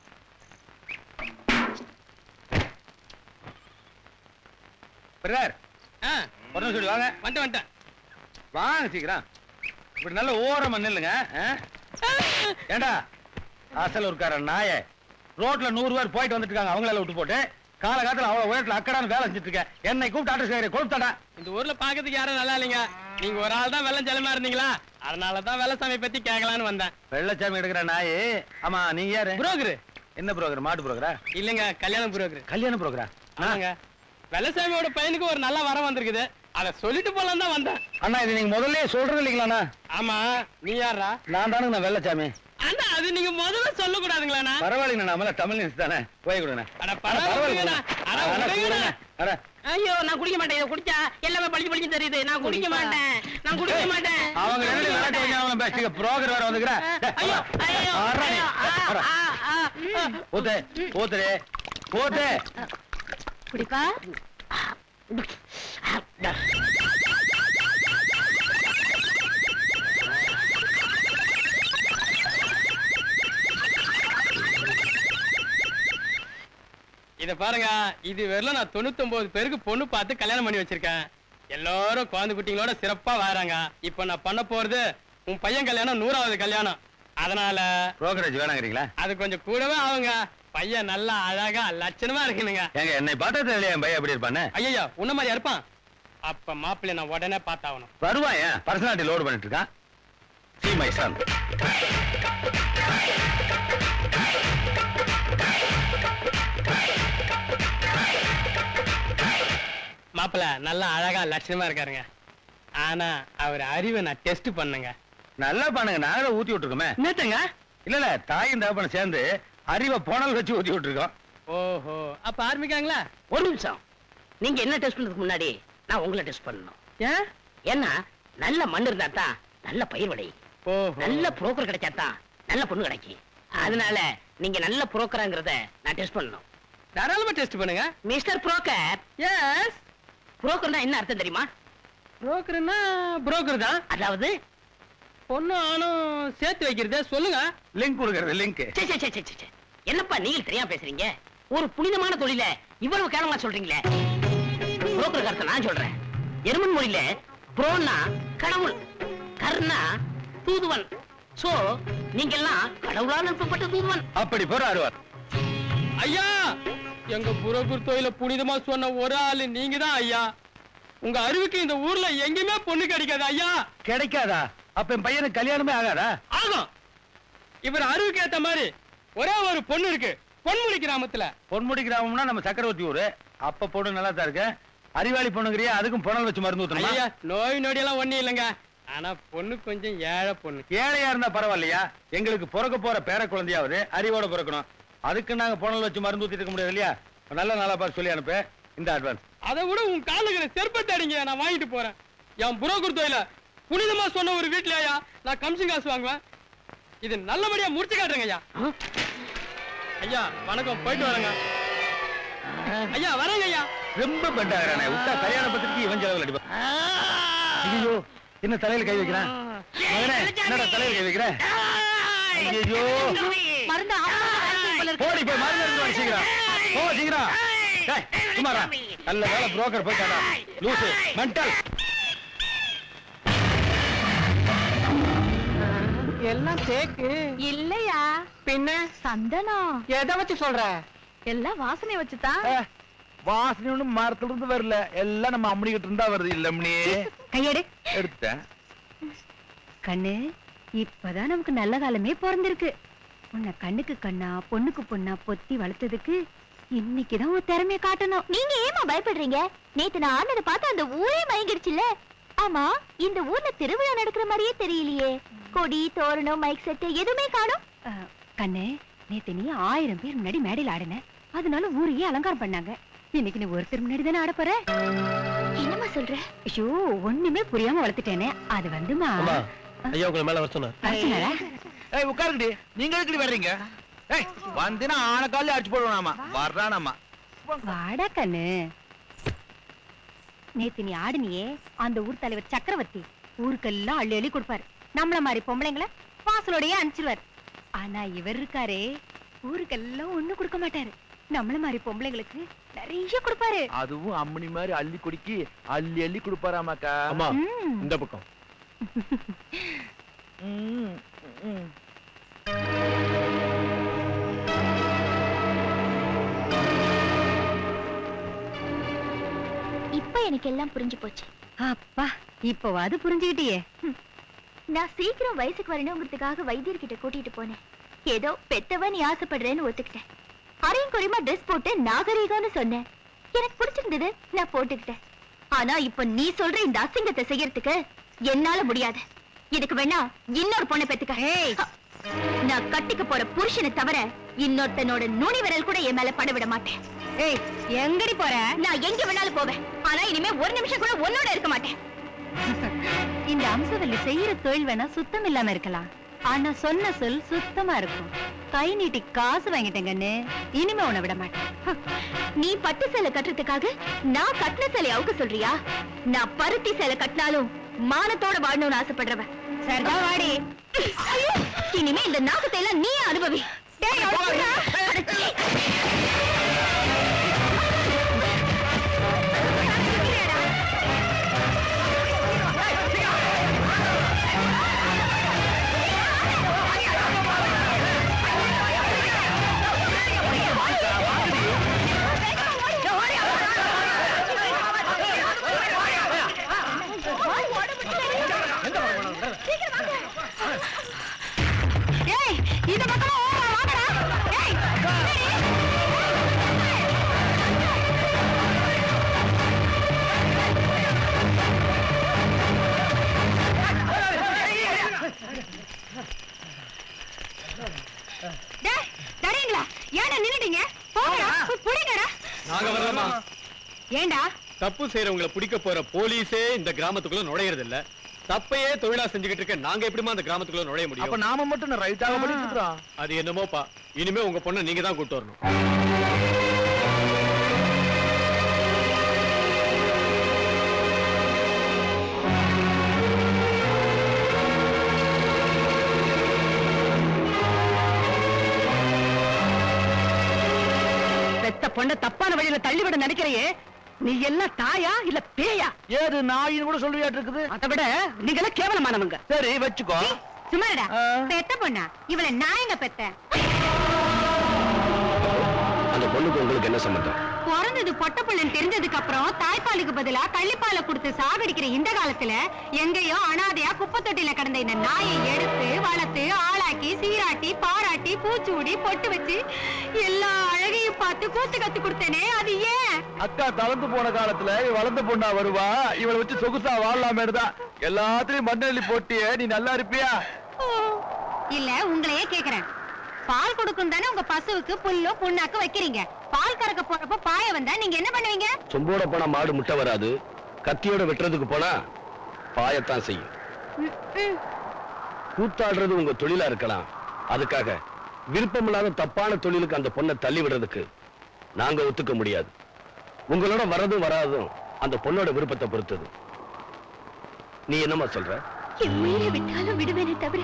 S3: பிரதர்
S2: ஆ
S3: ஒரு நிமிஷம் இப்படி வாங்க
S2: வந்துட்டேன் வந்துட்டேன்
S3: வாங்க சீக்கிரம் இப்படி நல்ல ஓரமா நில்லுங்க ஏண்டா அசல் இருக்கார நாய ரோட்ல நூறு பேர் போயிட்டு வந்துட்டு இருக்காங்க அவங்களால விட்டு போட்டு காலகாலத்துல அவ்வளவு உயரத்துல அக்கடான்னு வேலை செஞ்சுட்டு இருக்கேன் என்னை கூப்பிட்டு ஆட்டோ சேகரி கொழுத்தாடா
S2: இந்த ஊர்ல பாக்கிறதுக்கு யாரும் நல்லா இல்லைங்க நீங்க ஒரு ஆள் தான் வெள்ளம் ஜலமா இருந்தீங்களா அதனாலதான் வெள்ளசாமி பத்தி கேட்கலான்னு வந்தேன்
S3: வெள்ளச்சாமி எடுக்கிற நாயே ஆமா நீங்க யாரு
S2: புரோக்கரு
S3: என்ன புரோக்கர் மாட்டு புரோக்கரா
S2: இல்லங்க கல்யாணம் புரோக்கரு
S3: கல்யாண புரோக்கரா
S2: ஆமாங்க வெள்ளசாமியோட பையனுக்கு ஒரு நல்ல வரம் வந்திருக்குது அத சொல்லிட்டு போலாம் தான் வந்தேன்
S3: அண்ணா இது நீங்க முதல்ல சொல்றது இல்லைங்களாண்ணா
S2: ஆமா நீ யாரா
S3: நான் தானுங்க நான் வெள்ளச்சாமி
S2: அண்ணா அது நீங்க முதல்ல சொல்ல கூடாதுங்களா
S3: பரவாயில்லைங்க நம்மள தமிழ் நியூஸ் தானே போய் கொடுங்க
S2: அட பரவாயில்லைங்கண்ணா அட விடுங்கண்ணா.
S3: அட
S8: ஐயோ நான் குடிக்க மாட்டேன் இதை குடிச்சா எல்லாமே பளிச்சு பளிச்சு தெரியுது நான் குடிக்க மாட்டேன் நான் குடிக்க மாட்டேன்
S3: அவங்க ரெண்டு விளையாட்டு கொஞ்சம் அவங்க பேசிக்க புரோக்கர் வேற வந்துக்கிறா
S8: ஐயோ ஐயோ ஐயோ, ஆ, ஆ, ஆ.
S3: ஊத்து ஊத்துரு ஊத்து
S5: குடிப்பா.
S2: இத பாருங்க இது வரல நான் தொண்ணூத்தி ஒன்பது பேருக்கு பொண்ணு பார்த்து கல்யாணம் பண்ணி வச்சிருக்கேன் எல்லாரும் குழந்தை குட்டிங்களோட சிறப்பா வராங்க இப்ப நான் பண்ண போறது உன் பையன் கல்யாணம் நூறாவது கல்யாணம் அதனால
S3: புரோக்கரேஜ் வேணாங்கிறீங்களா
S2: அது கொஞ்சம் கூடவே ஆகுங்க பையன் நல்லா அழகா லட்சணமா இருக்கணுங்க
S3: ஏங்க என்னை பார்த்தது இல்லையா என் பையன் எப்படி இருப்பான்னு
S2: ஐயா உன்ன மாதிரி இருப்பான் அப்ப மாப்பிள்ளை நான் உடனே பார்த்தாகணும்
S3: வருவான் ஏன் பர்சனாலிட்டி லோடு பண்ணிட்டு இருக்கான் see my son
S2: மாப்பிள்ள நல்லா அழகா லட்சணமா இருக்காருங்க ஆனா அவர் அறிவை நான் டெஸ்ட் பண்ணுங்க
S3: நல்லா பண்ணுங்க நாங்களே ஊத்தி விட்டுருக்கோமே
S2: என்னத்தங்க
S3: இல்ல இல்ல தாயும் தகப்பனும் சேர்ந்து அறிவை புனல் வச்சு ஊத்தி விட்டுருக்கோம்.
S2: ஓஹோ, அப்ப ஆரம்பிக்காங்களா?
S8: ஒரு நிமிஷம், நீங்க என்ன டெஸ்ட் பண்றதுக்கு முன்னாடி நான் உங்களை டெஸ்ட் பண்ணணும்.
S2: ஏன்?
S8: ஏன்னா நல்ல மண் இருந்தா தான் நல்ல பயிர் விளையும்,
S2: ஓஹோ,
S8: நல்ல புரோக்கர் கிடைச்சா தான் நல்ல பொண்ணு கிடைக்கும். அதனால நீங்க நல்ல புரோக்கராங்கிறத நான் டெஸ்ட் பண்ணணும்.
S2: தாராளமா டெஸ்ட் பண்ணுங்க.
S8: Mister broker.
S2: எஸ்.
S8: புரோக்கர்னா என்ன அர்த்தம் தெரியுமா?
S2: புரோக்கர்னா புரோக்கர் தான்.
S8: அதாவது
S2: பொண்ணு ஆணும் சேர்த்து வைக்கிறது. சொல்லுங்க.
S3: லிங்க் கொடுக்கறது, லிங்க்.
S8: சே சே சே சே சே என்னப்பா நீங்க தெரியாம பேசுறீங்க? ஒரு புனிதமான தொழில இவ்வளவு கேவலமா சொல்றீங்களே. புரோக்கர் கருத்தை நான் சொல்றேன். ஜெர்மன் மொழியில புரோன்னா கடவுள், கர்னா தூதுவன். சோ நீங்க எல்லாம் கடவுளால் அனுப்பப்பட்ட தூதுவன்.
S3: அப்படி போற அருவார்.
S2: ஐயா, எங்க புரோக்கர் தொழில புனிதமா சொன்ன ஒரு ஆளு நீங்க தான் ஐயா. உங்க அறிவுக்கு இந்த ஊர்ல எங்கேயுமே பொண்ணு கிடைக்காது ஐயா.
S3: கிடைக்காதா? அப்ப என் பையனுக்கு கல்யாணமே ஆகாதா?
S2: ஆகும். இவர் அறிவுக்கு ஏத்த மாதிரி ஒரே ஒரு பொண்ணு இருக்கு, பொன்முடி கிராமத்துல.
S3: பொன்முடி கிராமம்னா நம்ம சக்கரவர்த்தி ஊரு. அப்ப பொண்ணு நல்லா தான் இருக்கு. அறிவாளி பொண்ணுங்கிறியா? அதுக்கும் புனல் வச்சு மருந்து ஊத்தணுமா?
S2: ஐயா, நோய் நொடி எல்லாம் ஒண்ணும் இல்லைங்க. ஆனா பொண்ணு கொஞ்சம் ஏழை பொண்ணு.
S3: ஏழையா இருந்தா பரவாயில்லையா? எங்களுக்கு பிறக்க போற பேர குழந்தையாவது அறிவோட பிறக்கணும். அதுக்கு நாங்க புனல் வச்சு மருந்து ஊத்திட்டு இருக்க முடியாது இல்லையா? நல்ல நாளா பார்த்து சொல்லி அனுப்பு. இந்த அட்வான்ஸ்.
S2: அதை விட உன் காலுகிற செருப்பத்தை அடிங்க, நான் வாங்கிட்டு போறேன். என் புரோக்கர் தொழில புனிதமா சொன்ன ஒரு வீட்லயா நான் கமிஷன் காசு வாங்குவேன். இது நல்லபடியா முடிச்சு காட்டுறேங்க ஐயா. ஐயா வணக்கம், போயிட்டு வரேங்க. ஐயா வரேங்க ஐயா.
S3: ரொம்ப பெண்டாகிறானே, விட்டா கல்யாண பத்திரிக்கை இவன் செலவில் அடிப்பா. ஐயோ, என்ன தலையில கை வைக்கிறேன்? மகனே, என்னடா தலையில கை வைக்கிறேன்? ஐயோ,
S5: மருந்து
S3: போடி போய் மருந்து எடுத்து வா சீக்கிரம். போ சீக்கிரம். டேய் சும்மாடா, நல்ல வேலை புரோக்கர் போயிட்டாடா. லூசு மென்டல்.
S5: எல்லாம் தேக்கு இல்லையா? பின்ன சந்தனம். எதை வச்சு சொல்ற? எல்லாம் வாசனை வச்சுதான்.
S3: வாசனை ஒண்ணு மரத்துல இருந்து வரல, எல்லாம் நம்ம அம்மனி கிட்ட இருந்தா வருது. இல்ல அம்மனி,
S5: கையெடு.
S3: எடுத்துட்டேன்.
S5: கண்ணு, இப்பதான் நமக்கு நல்ல காலமே பிறந்திருக்கு. உன்னை கண்ணுக்கு கண்ணா பொண்ணுக்கு பொண்ணா பொத்தி வளர்த்ததுக்கு இன்னைக்குதான் ஒரு திறமைய காட்டணும்.
S1: நீங்க ஏமா பயப்படுறீங்க? நேத்து நான் ஆனதை பார்த்து அந்த ஊரே மயங்கிடுச்சுல்ல. ஆமா, இந்த ஊர்ல திருவிழா நடக்கிற மாதிரியே தெரியலையே. கொடி, தோரணம், மைக் செட் எதுவுமே காணோம்.
S5: கண்ணு, நேத்து நீ ஆயிரம் பேர் முன்னாடி மேடையில் ஆடின, அதனால ஊரையே அலங்காரம் பண்ணாங்க. இன்னைக்கு நீ ஒருத்தர் முன்னாடி தானே ஆட போற.
S1: என்னமா சொல்ற?
S5: ஐயோ, ஒண்ணுமே புரியாம வளர்த்துட்டேனே. அது வந்துமா
S4: ஐயா உங்களை மேல வர சொன்னாரா?
S3: ஏய் உட்காருங்கடி. நீங்க எதுக்கு வர்றீங்க? ஏய் வந்தினா ஆன கால்ல அடிச்சு போடுவானாமா. வர்றானாமா.
S5: வாடா கண்ணு. நேத்து நீ ஆடுனியே, அந்த ஊர் தலைவர் சக்கரவர்த்தி ஊருக்கெல்லாம் அள்ளி அள்ளி கொடுப்பாரு. நம்மள மாதிரி பொம்பளைங்களை வாசலோடயே அனுப்பிச்சிருவாரு. ஆனா இவர் இருக்காரே, ஊருக்கெல்லாம் ஒண்ணு கொடுக்க மாட்டாரு. நம்மள மாதிரி பொம்பளைங்களுக்கு நிறைய கொடுப்பாரு.
S4: அதுவும் அம்மனி மாதிரி அள்ளி குடிக்கி அள்ளி அள்ளி கொடுப்பாராமாக்கா. அம்மா இந்த பக்கம்.
S1: இப்ப எனக்கு எல்லாம் புரிஞ்சு போச்சு.
S5: அப்பா, இப்பவாது புரிஞ்சுக்கிட்டியே.
S1: நான் சீக்கிரம் வயசுக்கு வரணுங்கிறதுக்காக வைத்தியர்கிட்ட கூட்டிட்டு போனேன். ஏதோ பெத்தவன் நீ ஆசைப்படுறேன்னு ஒத்துக்கிட்டேன். அரையும் குறையுமா ட்ரெஸ் போட்டு நாகரீகம்னு சொன்னேன். எனக்கு பிடிச்சிருந்தது, நான் போட்டுக்கிட்டேன். ஆனா இப்ப நீ சொல்ற இந்த அசிங்கத்தை செய்யறதுக்கு என்னால முடியாது. இதுக்கு வேணா இன்னொரு பொண்ணை பெத்துக்க. நான் கட்டிக்க போற புருஷனை தவிர இன்னொருத்தனோட நுனி விரல் கூட என் மேல பட விட மாட்டேன்.
S5: ஏய், எங்கடி போற?
S1: நான் எங்க வேணாலும் போவேன். ஆனா இனிமே ஒரு நிமிஷம் கூட உன்னோட இருக்க மாட்டேன்.
S5: இந்த அம்சவல்லி செய்யற தொழில் வேணா சுத்தம் இல்லாம இருக்கலாம், ஆனா சொன்ன சொல் சுத்தமா இருக்கும். கை நீட்டி காசு வாங்கிட்டேங்கன்னு இனிமே உன்னை விட மாட்டேன்.
S1: நீ பட்டு சேலை கட்டுறதுக்காக நான் கட்டின சேலை அவுக்க சொல்றியா? நான் பருத்தி சேலை கட்டினாலும் மானத்தோட வாழணும்னு ஆசைப்படுறவன்.
S5: சரிதா, வாடி.
S1: இனிமே இந்த நாகத்தை எல்லாம் நீ அனுபவி.
S5: ஏய், இந்த பக்கமா ஓடுறா,
S4: நாங்க வரலாமா?
S5: ஏண்டா
S4: தப்பு செய்யறவங்களை பிடிக்க போற போலீஸே இந்த கிராமத்துக்குள்ள நுழையிறது இல்ல. தப்பையே தொழிலா செஞ்சுக்கிட்டு இருக்க நாங்க எப்படிமா அந்த கிராமத்துக்குள்ள நுழைய முடியும்?
S3: அப்ப நாம மட்டும் ரைட்டாக பண்ணிட்டு இருக்கோம்.
S4: அது என்னமோப்பா, இனிமே உங்க பொண்ணை நீங்க தான் கூட்டு வரணும்.
S5: பெத்த பொண்ண தப்பான வழியில தள்ளிவிட நினைக்கிறையே, நீ எல்லாம் தாயா இல்ல பேயா?
S3: ஏது நாயின்னு கூட சொல்லியாட்டு இருக்குது.
S5: அதை விட நீங்க எல்லாம் கேவலமானவங்க.
S3: சரி வச்சுக்கோ.
S1: சும்மாடா, பெத்த பொண்ணா இவளை நான் எங்க பெத்த?
S4: அந்த பொண்ணுக்கு உங்களுக்கு என்ன சம்பந்தம்?
S1: பிறந்தது பொட்ட பிள்ளைன்னு தெரிஞ்சதுக்கு அப்புறம் தாய்ப்பாலுக்கு பதிலா கள்ளிப்பாலை கொடுத்து சாகடிக்கிற இந்த காலத்துல எங்கேயோ அனாதையா குப்பை தொட்டில கிடந்த இந்த நாயை எடுத்து வளர்த்து ஆளாக்கி சீராட்டி பாராட்டி பூச்சூடி பொட்டு வச்சு எல்லா அழகையும் பார்த்து கூத்து கத்து கொடுத்தேனே, அது ஏன்?
S3: அக்கா தளர்ந்து போன காலத்துல வளர்ந்த பொண்ணா வருவா, இவளை வச்சு சொகுசா வாழலாமேடுதான் எல்லாத்திலையும் மண்ணெல்லி போட்டியே. நீ நல்லா இருப்பியா?
S1: இல்ல உங்களையே கேக்குறேன். பால் கொடுக்கும் தானே உங்க பசுவுக்கு புல்லோ புண்ணாக்கு வைக்கிறீங்க. பால் கறக்க போறப்ப பாய வந்தா நீங்க என்ன பண்ணுவீங்க?
S4: சொம்போட போனா மாடு முட்டை வராது, கத்தியோட வெட்டுறதுக்கு போனா பாயத்தான் செய்யும். கூத்தாடுறது உங்க தொழிலா இருக்கலாம், அதுக்காக விருப்பமில்லாத தப்பான தொழிலுக்கு அந்த பொண்ணை தள்ளி விடுறதுக்கு நாங்க ஒத்துக்க முடியாது. உங்களோட வரதும் வராதும் அந்த பொண்ணோட விருப்பத்தை பொறுத்தது. நீ என்னமா சொல்ற?
S1: என் உயிரை விட்டாலும் விடுவேனே தவிர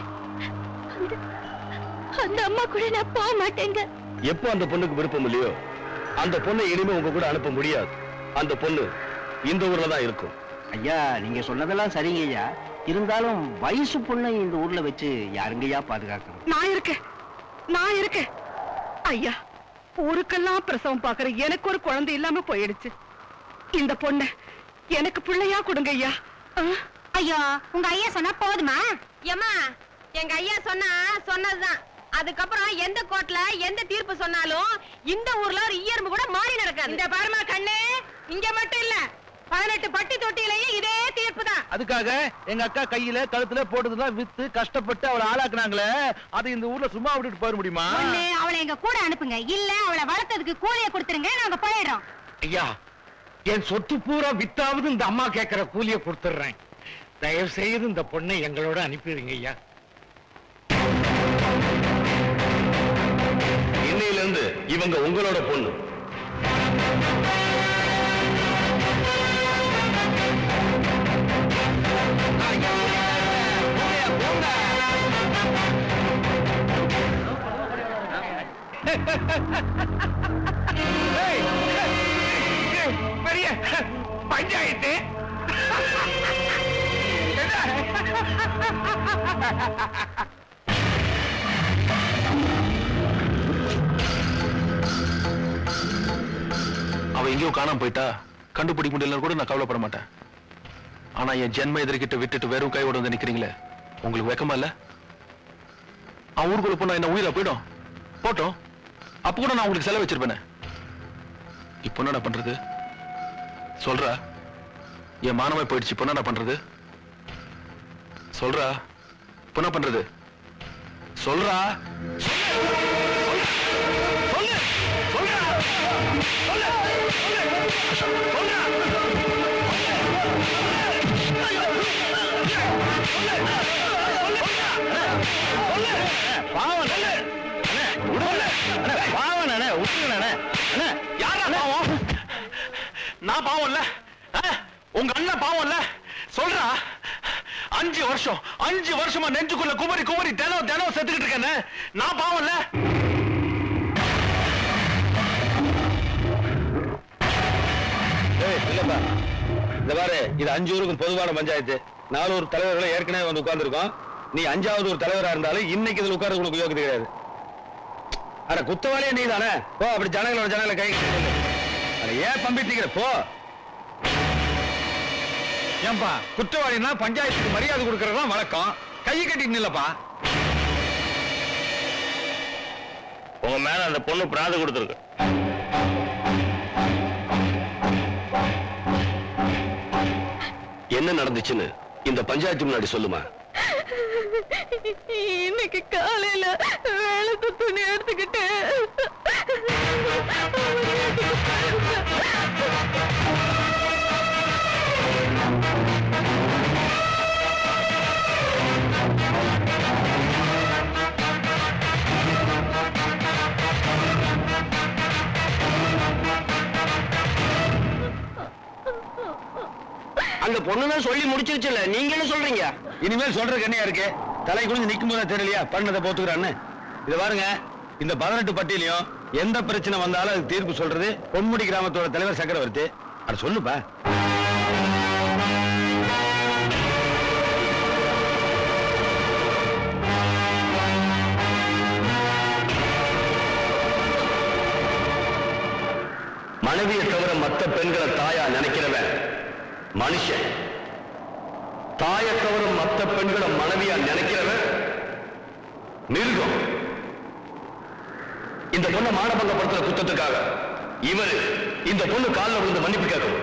S1: அந்த அம்மா கூட நான் போக மாட்டேங்க.
S4: எப்போ அந்த பொண்ணுக்கு விருப்பம் இல்லையோ அந்த பொண்ணை இனிமே உங்க கூட அனுப்ப முடியாது. அந்த பொண்ணு இந்த ஊர்ல தான் இருக்கும்.
S9: ஐயா, நீங்க சொன்னதெல்லாம் சரிங்க ஐயா. இருந்தாலும் வயசு பொண்ணை இந்த ஊர்ல வச்சு யாருங்கய்யா பாதுகாக்கணும்?
S5: நான் இருக்கேன், நான் இருக்கேன். ஐயா, ஊருக்கெல்லாம் பிரசவம் பாக்குற எனக்கு ஒரு குழந்தை இல்லாம போயிடுச்சு. இந்த பொண்ண எனக்கு பிள்ளையா கொடுங்க ஐயா.
S1: ஐயோ, உங்க ஐயா சொன்னா போதுமா?
S10: ஏமா, எங்க ஐயா சொன்னா சொன்னதுதான். அதுக்கப்புறம் எந்த கோர்ட்ல எந்த தீர்ப்பு சொன்னாலும் இந்த ஊர்ல ஒரு ஈயர்ம்பு கூட மாறி நடக்காது. இந்த பாருமா கண்ணு, இங்க மட்டும் இல்ல, பதினெட்டு பட்டி தொட்டியிலேயே இதே தீர்ப்பு தான்.
S3: அதுக்காக எங்க அக்கா கையில கழுத்துல போட்டதுதான் வித்து கஷ்டப்பட்டு அவளை ஆளாக்குனாங்களே, அதை இந்த ஊர்ல சும்மா விட்டுட்டு போயிட முடியுமா?
S1: ஒண்ணு அவளை எங்க கூட அனுப்புங்க, இல்ல அவளை வளர்த்ததுக்கு கூலியை கொடுத்துருங்க, நாங்க போயிடுறோம்.
S3: ஐயா, என் சொத்து பூரா வித்தாவது இந்த அம்மா கேட்கிற கூலியை கொடுத்துடுறேன். தயவு செய்து இந்த பொண்ணை எங்களோட அனுப்பிடுங்க ஐயா.
S4: இன்னையிலிருந்து இவங்க உங்களோட பொண்ணு.
S3: பெரிய பஞ்சாயத்து
S11: அவ எங்கேயோ காணாம போயிட்டா, கண்டுபிடிக்க முடியல கூட நான் கவலைப்பட மாட்டேன். ஆனா என் ஜென்ம எதிர்கிட்ட விட்டுட்டு வெறும் கையோட வந்து நிக்கிறீங்களே, உங்களுக்கு வெக்கமா இல்ல? அவன் ஊருக்குள்ள போனா என்ன உயிரா போயிடும்? போட்டோம், அப்ப கூட நான் உங்களுக்கு செலவு வச்சிருப்பேனே. இப்போ என்ன பண்றது சொல்றா? என் மானமே போயிடுச்சு, இப்போ என்ன பண்றது சொல்றா? இப்போ என்ன பண்றது சொல்றா? நான் பாவம் இல்ல, உங்க அண்ணன் பாவம் இல்ல, சொல்றா? அஞ்சு வருஷம் அஞ்சு வருஷமா நெஞ்சுக்குள்ள குமரி குமரி தினம் தினம் செத்துக்கிட்டு இருக்கேன். நான் பாவம் இல்ல?
S4: இல்லப்பா, இந்த பாரு, இது அஞ்சு ஊருக்கும் பொதுவான பஞ்சாயத்து. நாலு ஒரு தலைவர்களும் ஏற்கனவே வந்து உட்கார்ந்து இருக்கோம். நீ அஞ்சாவது ஒரு தலைவரா இருந்தாலும் இன்னைக்கு இதுல உட்கார்ந்து உனக்கு யோகியதை கிடையாது. அட குத்தவாளியே நீ தானே, போ. அப்படி ஜனங்களோட ஜனங்களை கை அட ஏன் பம்பிட்டீங்க? போ.
S3: ஏன்பா, குற்றவாளினா பஞ்சாயத்துக்கு மரியாதை கொடுக்கறதுதான் வழக்கம். கை கட்டி நில்லப்பா.
S4: உங்க மேல அந்த பொண்ணு பிராது கொடுத்துருக்கு. என்ன நடந்துச்சுன்னு இந்த பஞ்சாயத்து முன்னாடி சொல்லுமா?
S5: இன்னைக்கு காலையில வேலைக்கு துணி எடுத்துக்கிட்டு
S4: அந்த பொண்ணுதான் சொல்லி முடிச்சிருச்சுல, நீங்க என்ன சொல்றீங்க?
S3: இனிமேல் சொல்றதுக்கு என்னையா இருக்கு? தலை குனிஞ்சு நிக்கும் போது தெரியலையா பண்ணதை போத்துக்கிறான்னு? இத பாருங்க, இந்த பதினெட்டு பட்டியலையும் எந்த பிரச்சனை வந்தாலும் அதுக்கு தீர்ப்பு சொல்றது பொன்முடி கிராமத்தோட தலைவர் சக்கரவர்த்தி. அதை சொல்லுப்பா.
S4: மனைவியை தவிர மற்ற பெண்களை தாயா நினைக்கிறவன் மனுஷன். தாயை தவிர மற்ற பெண்களை மனைவியா நினைக்கிறவன் மிருகம். இந்த பொண்ணை மானபங்கப்படுத்துற குற்றத்துக்காக இவரு இந்த பொண்ணு காலில் விழுந்து மன்னிப்பு கேட்கும்.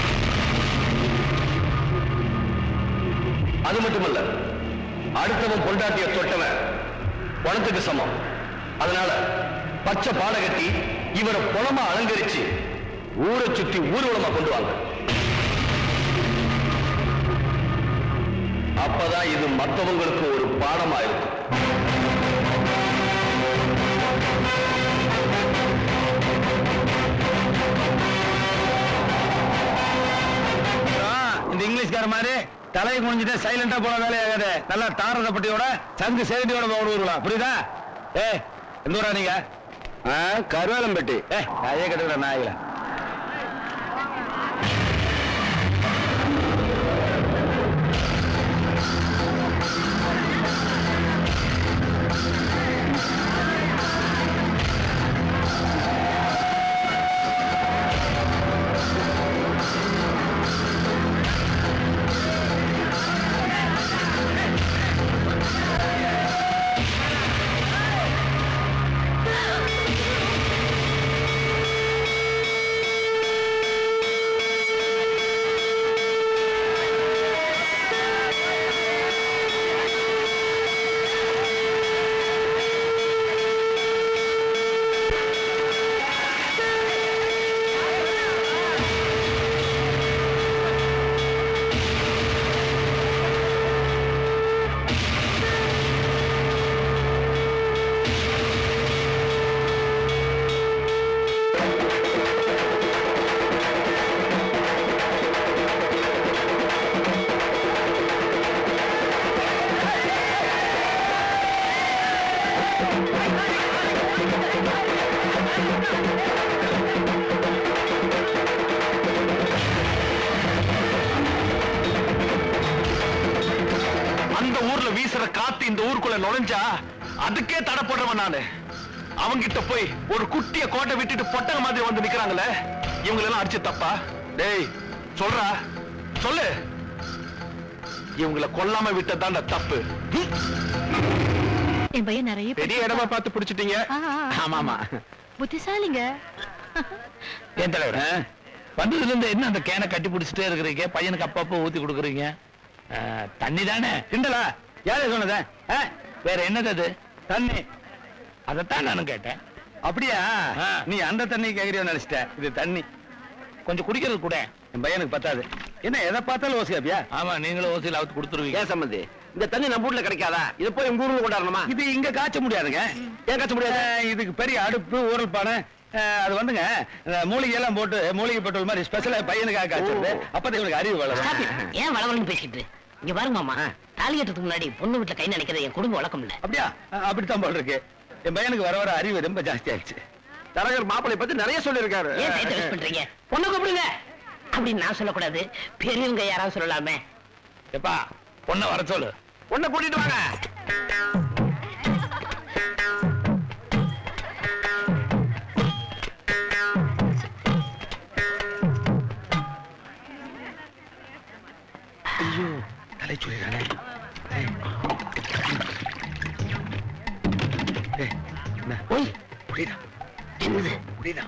S4: அது மட்டுமல்ல, அடுத்தவன் பொண்டாட்டிய தொட்டவன் பணத்துக்கு சமம். அதனால பச்சை பாட கட்டி இவரை பணமா அலங்கரிச்சு ஊரை சுத்தி ஊர்வலமா கொண்டு வாங்க. அப்பதான் இது மற்றவங்களுக்கு ஒரு பாடமா இருக்கும்.
S3: இந்த இங்கிலீஷ்கார மாதிரி தலையை குனிஞ்சிட்டு சைலண்டா போன வேலையாகாது. நல்லா தாரத பட்டியோட சங்கு சேரடியோட போடுவீங்களா? புரியுதா? ஏ எந்த ஊரா நீங்க?
S4: கருவேலம்பட்டி.
S3: ஏ அதே கட்டுக்கிற நாயில
S11: வீசுற காத்து இந்த ஊருக்குள்ள நுழைஞ்சா அதுக்கே தடை போடுறவன் நானு. அவங்கிட்ட போய் ஒரு குட்டிய கோட்டை விட்டுட்டு பொட்டக மாதிரி வந்து நிக்கிறாங்களே, இவங்க எல்லாம் அடிச்சு தப்பா? டேய் சொல்றா, சொல்லு. இவங்கள கொல்லாம விட்டதாண்ட தப்பு.
S1: என் பையன் நிறைய
S11: பெரிய இடமா பார்த்து பிடிச்சிட்டீங்க.
S3: ஆமா ஆமா
S1: புத்திசாலிங்க.
S3: ஏன் தலைவர் வந்ததுல இருந்து என்ன அந்த கேனை கட்டி பிடிச்சிட்டே இருக்கிறீங்க? பையனுக்கு அப்பப்போ ஊத்தி கொடுக்குறீங்க. தண்ணி தானே? கிண்டலா? யாரே சொன்னத? வேற என்னது அது? தண்ணி. அதைத்தான் நானும் கேட்டேன். அப்படியா? நீ அந்த தண்ணி கேக்குறியோ நினைச்சிட்ட. இது தண்ணி. கொஞ்சம் குடிக்கிறது கூட. என் பையனுக்கு பத்தாது. என்ன எதை பார்த்தாலும் ஓசியாப்பியா? ஆமா, நீங்களும் ஓசியில் அவுத்து கொடுத்துருவீங்க.
S4: ஏன் சம்பந்தி, இந்த தண்ணி நம்ம ஊர்ல கிடைக்காதா? இது போய் உங்க ஊர்ல கொண்டாடணுமா?
S3: இது இங்க காய்ச்ச முடியாதுங்க.
S4: ஏன் காய்ச்ச முடியாது?
S3: இதுக்கு பெரிய அடுப்பு, ஊரல் பானை, அது வந்துங்க மூலிகை எல்லாம் போட்டு மூலிகை பெட்ரோல் மாதிரி ஸ்பெஷலா பையனுக்காக காய்ச்சது. அப்பதான் இவனுக்கு அறிவு வளரும்.
S8: ஏன் வளவலன்னு பேசிட்டு இங்க பாருங்க மாமா, தாலி கட்டுறதுக்கு முன்னாடி பொண்ணு வீட்டுல கை நினைக்கிறது என் குடும்ப வழக்கம் இல்ல.
S3: அப்படியா? அப்படித்தான் போல் இருக்கு. என் பையனுக்கு வர வர அறிவு ரொம்ப ஜாஸ்தி ஆயிடுச்சு.
S4: தரகர் மாப்பிளை பத்தி நிறைய சொல்லிருக்காரு.
S8: ஏன் டைத்தை வேஸ்ட் பண்றீங்க? பொண்ணு கூப்பிடுங்க அப்படின்னு நான் சொல்லக்கூடாது, பெரியவங்க யாராவது சொல்லலாமே.
S3: எப்பா பொண்ணை வர சொல்லு.
S4: பொண்ணை கூட்டிட்டு வாங்க.
S3: ஐயோ தலை சொல்லிடுறானே.
S8: ஓய்
S3: புரியுதா?
S8: என்னது
S3: புரியுதா?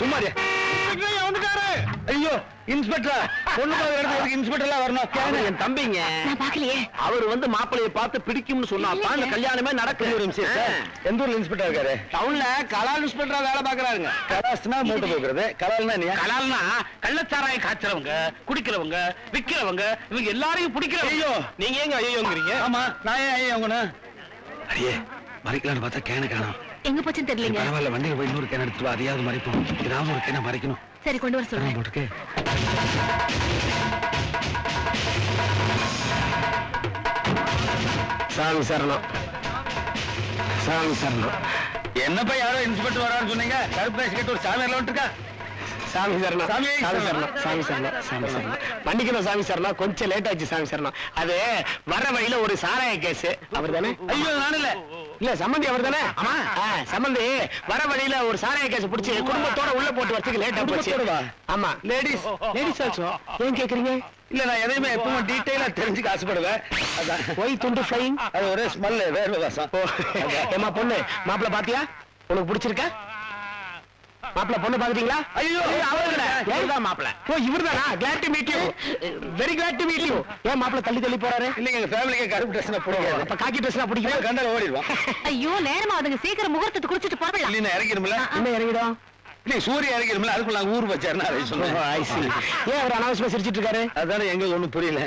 S3: சும்மாரியா வந்துட்டாரு. ஐயோ இன்ஸ்பெக்டர் பொண்ணு இடத்துக்கு இன்ஸ்பெக்டர்லாம் வரணும்.
S9: என் தம்பிங்க
S5: நான் பாக்கலையே.
S9: அவர் வந்து மாப்பிளைய பார்த்து பிடிக்கும்னு சொன்னாப்பா இந்த கல்யாணமே நடக்குது. ஒரு நிமிஷம் சார்.
S3: எந்த ஊர்ல இன்ஸ்பெக்டர் இருக்காரு?
S9: டவுன்ல கலால் இன்ஸ்பெக்டரா வேலை பாக்குறாருங்க.
S3: கலாஸ்னா மூட்டை போக்குறது, கலால்னா என்ன?
S9: கலால்னா கள்ளச்சாராயம் காய்ச்சறவங்க, குடிக்கிறவங்க, விக்கிறவங்க, இவங்க எல்லாரையும் பிடிக்கிறவங்க.
S3: ஐயோ
S9: நீங்க ஏங்க ஐயோங்கிறீங்க?
S3: ஆமா நான் ஏன் ஐயோ அவங்கண்ணா? அடியே மறைக்கலான்னு பார்த்தா கேன காணும்.
S5: எங்க போச்சுன்னு தெரியலங்க.
S3: பரவாயில்ல, வண்டியில் போய் இன்னொரு கேன எடுத்துட்டு வா. அதையாவது மறைப்போம். ஏதாவது ஒரு கேன மறைக்கணும்.
S5: சரி கொண்டு வர சொல்றேன்.
S3: போட்டுக்கு
S9: சாமி சரணம், சாமி சரணம்.
S3: என்னப்பா யாரோ இன்ஸ்பெக்டர் வரான்னு சொன்னீங்க? கருப்பு பேசி கேட்டு ஒரு சாமியார்ல வந்துருக்கா.
S9: சாமி சரணம்,
S3: சாமி
S9: சாமி சரணம், சாமி சரணம், சாமி சரணம். மன்னிக்கணும் சாமி சரணம், கொஞ்சம் லேட் ஆச்சு சாமி சரணம். அது வர வழியில ஒரு சாராய கேஸ். அவர் தானே?
S3: ஐயோ நான் இல்ல
S9: இல்ல சம்பந்தி அவர் தானே?
S3: ஆமா.
S9: சம்பந்தி வர வழியில ஒரு சாராய கேஸ் பிடிச்சி குடும்பத்தோட உள்ள போட்டு வரதுக்கு லேட்டா போச்சு. ஆமா
S3: லேடிஸ்
S9: லேடிஸ் ஆல்சோ. ஏன் கேக்குறீங்க?
S3: இல்ல நான் எதையுமே எப்பவும் டீடைலா தெரிஞ்சுக்க ஆசைப்படுவேன். அதான்
S9: ஒய் துண்டு ஃப்ளைங்.
S3: அது ஒரே ஸ்மெல் வேர்வை வாசம்.
S9: ஏமா பொண்ணு மாப்பிள்ள பாத்தியா? உனக்கு பிடிச்சிருக்கா? மாப்பிள்ள பொண்ணு பாத்துட்டீங்களா? ஐயோ அவர்தான் மாப்பிள்ள. ஓ இவர்தானா? Glad to meet you. Very glad to meet you. ஏன் மாப்பிள்ள தள்ளி தள்ளி போறாரு?
S3: இல்லைங்க எங்க ஃபேமிலிக்கு கருப்பு ட்ரெஸ்னா பிடிக்காது.
S9: அப்ப காக்கி ட்ரெஸ்னா பிடிக்கும்.
S3: கண்டால ஓடிடுவான்.
S5: ஐயோ நேரமா அதுங்க சீக்கிரம் முகூர்த்தத்தை குடிச்சிட்டு போறலாம்.
S3: இல்ல நான் இறங்கிடும்ல.
S9: என்ன இறங்கிடும்?
S3: இல்ல சூரிய இறங்கிடும்ல, அதுக்குள்ள நாங்க ஊர் வச்சாருன்னா அதை சொல்லுவோம்.
S9: ஏன் அவர் அனாவசியமா சிரிச்சிட்டு இருக்காரு?
S3: அதானே எங்களுக்கு ஒண்ணும் புரியல.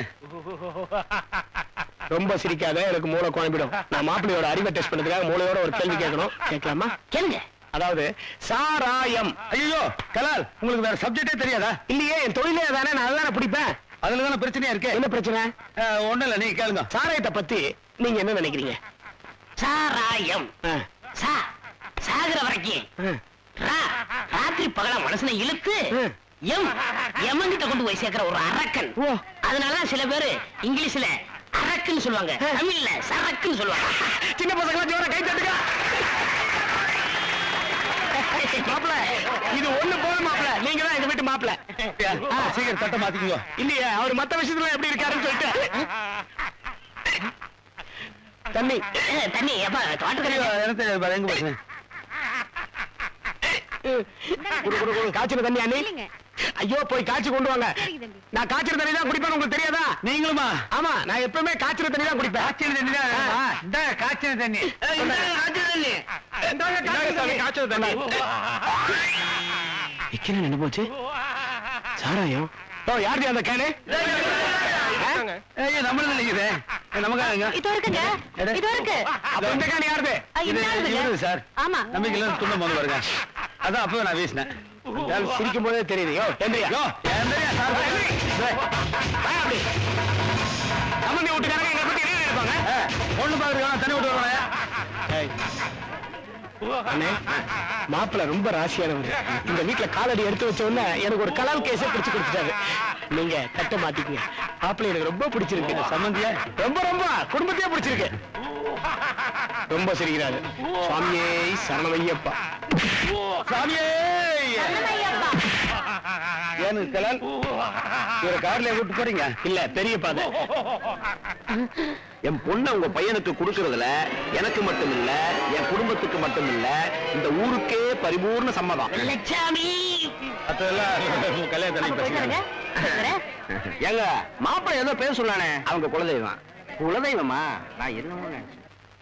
S9: ரொம்ப சிரிக்காத, எனக்கு மூளை குழம்பிடும். நான் மாப்பிள்ளையோட அறிவை டெஸ்ட் பண்ணதுக்காக மூளையோட ஒரு கேள்வி கேட்கணும். கேட்கலாமா?
S8: கேளுங்க.
S9: அதாவது சாராயம்.
S3: ஐயோ கலால், உங்களுக்கு வேற சப்ஜெக்டே தெரியாதா?
S9: இல்லையே, என் தொழிலே தானே, நான் அதுதானே பிடிப்பேன்.
S3: அதுல தானே பிரச்சனையா இருக்கு.
S9: என்ன பிரச்சனை?
S3: ஒண்ணும் இல்ல, நீங்க கேளுங்க.
S9: சாராயத்தை பத்தி நீங்க என்ன நினைக்கிறீங்க?
S8: சாராயம்
S9: ஆ,
S8: சா சாகுற வரைக்கும்
S9: ஆ,
S8: ரா, ராத்திரி பகல மனசுல இழுத்து
S9: ஆ.
S8: எம் எமன்கிட்ட கொண்டு போய் சேர்க்கிற ஒரு அரக்கன்.
S9: ஓ.
S8: அதனால சில பேரு இங்கிலீஷ்ல அரக்குன்னு சொல்லுவாங்க, தமிழ்ல சரக்குன்னு சொல்லுவாங்க.
S9: சின்ன பசங்களா ஜோரா கை தட்டுங்க. மாப்பிள்ள இது ஒண்ணு போதும் மாப்பிள்ள, நீங்க தான் எங்க வீட்டு மாப்பிள்ள.
S3: சீக்கிரம் தட்ட மாத்திக்கோ.
S9: இல்லையே, அவர் மத்த விஷயத்துல எப்படி இருக்காருன்னு சொல்லிட்டு. தண்ணி
S8: ஏ, தண்ணி எப்ப தோட்டக்கறியோ
S3: எனக்கு எங்க போச்சு?
S9: காய்ச்சின தண்ணி அண்ணி. ஐயோ போய் காய்ச்சி கொண்டு வாங்க. நான் காய்ச்சின தண்ணி தான் குடிப்பேன், உங்களுக்கு தெரியாதா?
S3: நீங்களுமா?
S9: ஆமா, நான் எப்பவுமே காய்ச்சின தண்ணி தான் குடிப்பேன்.
S3: காய்ச்சல் தண்ணி தான். இந்த காய்ச்சல் தண்ணி
S9: காய்ச்சல் தண்ணி இக்கன நின்று போச்சு. சாராயம். ஓ யாரு அந்த கேனு?
S3: நம்மள நினைக்குது நமக்காக.
S5: இதோ இருக்குங்க, இதோ இருக்கு.
S9: அப்ப இந்த கேனு யாருது?
S3: இது சார்.
S5: ஆமா.
S3: நம்பிக்கை எல்லாம் துண்ண போது வருங்க. அதான் அப்பவே நான் வீசினேன்.
S9: சிரிக்கும் போதே தெரியுது. யோ எந்திரியா,
S3: யோ எந்திரியா சார்.
S9: அப்படி சம்பந்தி வீட்டுக்காரங்க எங்களை பத்தி என்ன நினைப்பாங்க?
S3: பொண்ணு பாக்குறதுக்கான தண்ணி விட்டு வருவாங்க.
S9: அண்ணே, மாப்பிள்ள ரொம்ப ராசியானவர். இந்த வீட்டுல காலடி எடுத்து வச்ச உடனே எனக்கு ஒரு கலால் கேஸே பிடிச்சு கொடுத்துட்டாரு. நீங்க தட்ட மாத்திக்கங்க. மாப்பிள்ள எனக்கு ரொம்ப பிடிச்சிருக்கு.
S3: சம்பந்தியா
S9: ரொம்ப ரொம்ப குடும்பத்தையே பிடிச்சிருக்கு. ரொம்ப சிரிக்கிறாரு. சுவாமியே சரணமையப்பா.
S3: சாமியே ஏன்னு கலால் ஒரு கார்ல விட்டு போறீங்க?
S9: இல்ல பெரிய பாதை.
S12: என் பொண்ணை உங்க பையனுக்கு கொடுக்கறதுல எனக்கு மட்டும் இல்ல, என் குடும்பத்துக்கு மட்டும் இல்ல, இந்த ஊருக்கே பரிபூர்ண சம்மதம்.
S8: லட்சாமி
S3: அதெல்லாம் கல்யாண தண்ணி பேசுறாங்க.
S12: ஏங்க மாப்பிள்ளை ஏதோ பேர் சொன்னானே, அவங்க குலதெய்வம். குலதெய்வமா? நான் என்னமோ நினைச்சேன்.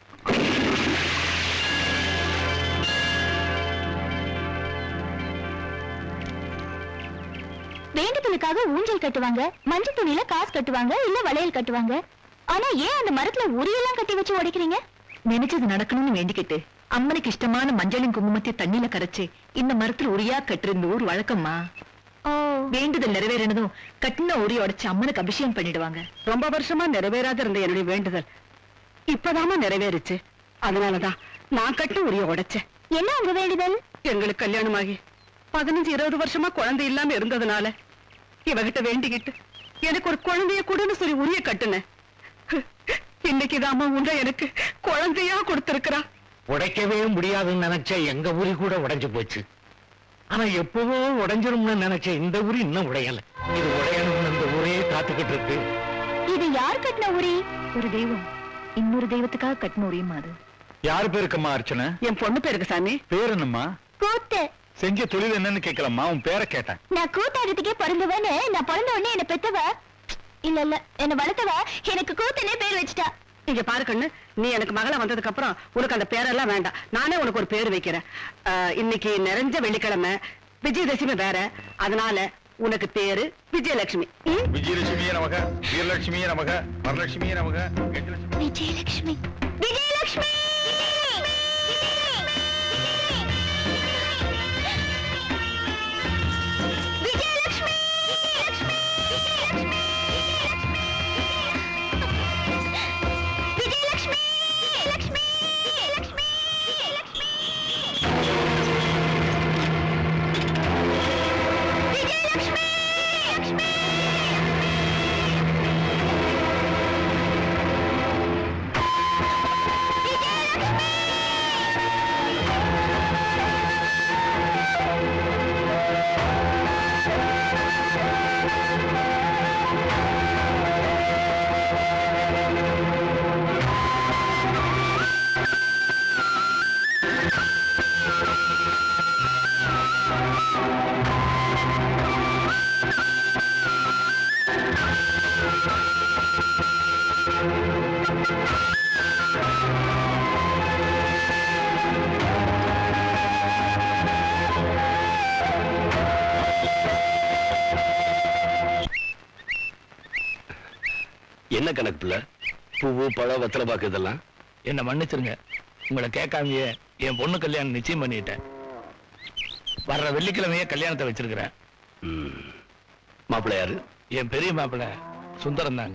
S1: வேண்டுதலுக்காக ஊஞ்சல் கட்டுவாங்க, மஞ்சள் துணியில காசு கட்டுவாங்க, இல்ல வளையல் கட்டுவாங்க. ஆனா ஏன் அந்த மரத்துல உரியெல்லாம் கட்டி வச்சு உடைக்கிறீங்க?
S5: நினைச்சது நடக்கணும்னு வேண்டிக்கிட்டு அம்மனுக்கு இஷ்டமான மஞ்சளும் குங்குமத்தை தண்ணியில கரைச்சு இந்த மரத்துல உரியா கட்டுற ஊர் வழக்கம்மா. வேண்டுதல் நிறைவேறினதும் கட்டின உரி உடைச்சு அம்மனுக்கு அபிஷேகம் பண்ணிடுவாங்க. ரொம்ப வருஷமா நிறைவேறாத இருந்த என்னுடைய வேண்டுதல் இப்பதாமா நிறைவேறுச்சு. அதனாலதான் நான் கட்ட உரிய உடைச்சேன்.
S1: என்ன உங்க வேண்டுதல்?
S5: எங்களுக்கு கல்யாணமாகி பதினஞ்சு இருபது வருஷமா குழந்தை இல்லாம இருந்ததுனால இவகிட்ட வேண்டிக்கிட்டு எனக்கு ஒரு குழந்தைய கூடன்னு சொல்லி உரிய கட்டுனேன். இன்னைக்குதாமா உன்னை எனக்கு குழந்தையா கொடுத்திருக்கிறா.
S3: உடைக்கவே முடியாதுன்னு நினைச்ச எங்க ஊரி கூட உடைஞ்சு போச்சு. ஆனா எப்பவோ உடைஞ்சிரும்னு நினைச்ச இந்த ஊரி இன்னும் உடையல. இது உடையணும்னு இந்த ஊரே காத்துக்கிட்டு இருக்கு.
S1: இது யார் கட்டின உரி?
S5: ஒரு தெய்வம் இன்னொரு தெய்வத்துக்காக கட்டின உரியுமா அது.
S3: யாரு பேருக்குமா அர்ச்சனை?
S5: என் பொண்ணு பேருக்கு சாமி.
S3: பேர் என்னம்மா?
S1: கூத்து.
S3: செஞ்ச தொழில் என்னன்னு கேட்கலாமா? உன் பேரை கேட்டேன்.
S1: நான் கூத்தாடுறதுக்கே பிறந்தவன்னு, நான் பிறந்த உடனே என்ன பெத்தவ இல்ல இல்ல என்ன வளர்த்தவ எனக்கு கூத்தனே பேர் வச்சுட்டா.
S5: இங்க பாரு கண்ணு, நீ எனக்கு மகளா வந்ததுக்கு அப்புறம் உனக்கு அந்த பேரெல்லாம் வேண்டாம். நானே உனக்கு ஒரு பேர் வைக்கிறேன். ஆஹ், இன்னைக்கு நிறைஞ்ச வெள்ளிக்கிழமை, விஜயதசமி வேற, அதனால உனக்கு பேரு விஜயலட்சுமி. ம்?
S3: விஜயலட்சுமியே நமக, வீரலட்சுமியே நமக, வரலட்சுமியே நமக, கஜலட்சுமி.
S1: விஜயலட்சுமி விஜயலட்சுமி
S4: என்ன கணக்கு பிள்ளை? பூவு பழம் வெத்தலை பாக்கு இதெல்லாம்
S3: என்ன மன்னிச்சிருங்க, உங்களை கேட்காமையே என் பொண்ணு கல்யாணம் நிச்சயம் பண்ணிட்டேன். வர்ற வெள்ளிக்கிழமையே கல்யாணத்தை வச்சிருக்கிறேன்.
S4: மாப்பிள்ளை யாரு?
S3: என் பெரிய மாப்பிள்ளை சுந்தரம் தாங்க.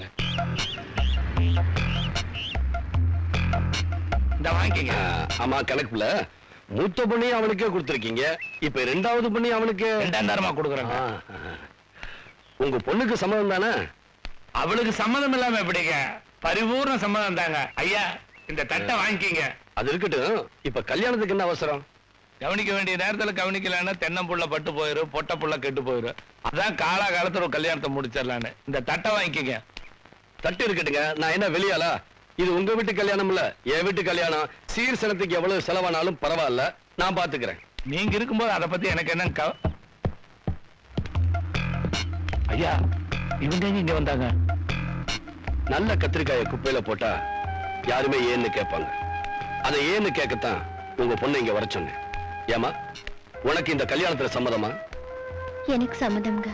S3: இந்த வாங்கிக்கங்க.
S4: ஆமா கணக்கு பிள்ளை, மூத்த பண்ணி அவனுக்கே கொடுத்துருக்கீங்க, இப்ப ரெண்டாவது பண்ணி அவனுக்கு
S3: ரெண்டாம் தரமா கொடுக்குறேங்க.
S4: உங்க பொண்ணுக்கு சம்மதம் தானே?
S3: அவளுக்கு சம்மதம் இல்லாம எப்படிங்க? பரிபூர்ண சம்மதம் தாங்க. ஐயா இந்த தட்டை வாங்கிக்கங்க.
S4: அது இருக்கட்டும், இப்ப கல்யாணத்துக்கு என்ன அவசரம்?
S3: கவனிக்க வேண்டிய நேரத்துல கவனிக்கலன்னா தென்னம்புள்ள பட்டு போயிரும், பொட்டை புள்ள கெட்டு போயிரும். அதான் காலா காலத்துல ஒரு கல்யாணத்தை முடிச்சிடலான்னு இந்த தட்டை வாங்கிக்கங்க.
S4: தட்டு இருக்கட்டுங்க, நான் என்ன வெளியாளா? இது உங்க வீட்டு கல்யாணம் இல்ல, என் வீட்டு கல்யாணம். சீர் சனத்துக்கு எவ்வளவு செலவானாலும் பரவாயில்ல, நான் பாத்துக்கிறேன்.
S3: நீங்க இருக்கும்போது அதை பத்தி எனக்கு என்ன கவ... ஐயா இவங்க இங்க வந்தாங்க.
S4: நல்ல கத்திரிக்காயை குப்பையில போட்டா யாருமே ஏன்னு கேட்பாங்க. அதை ஏன்னு கேட்கத்தான் உங்க பொண்ணு இங்க வர சொன்னேன். ஏமா, உனக்கு இந்த கல்யாணத்துல சம்மதமா?
S1: எனக்கு சம்மதம்ங்க.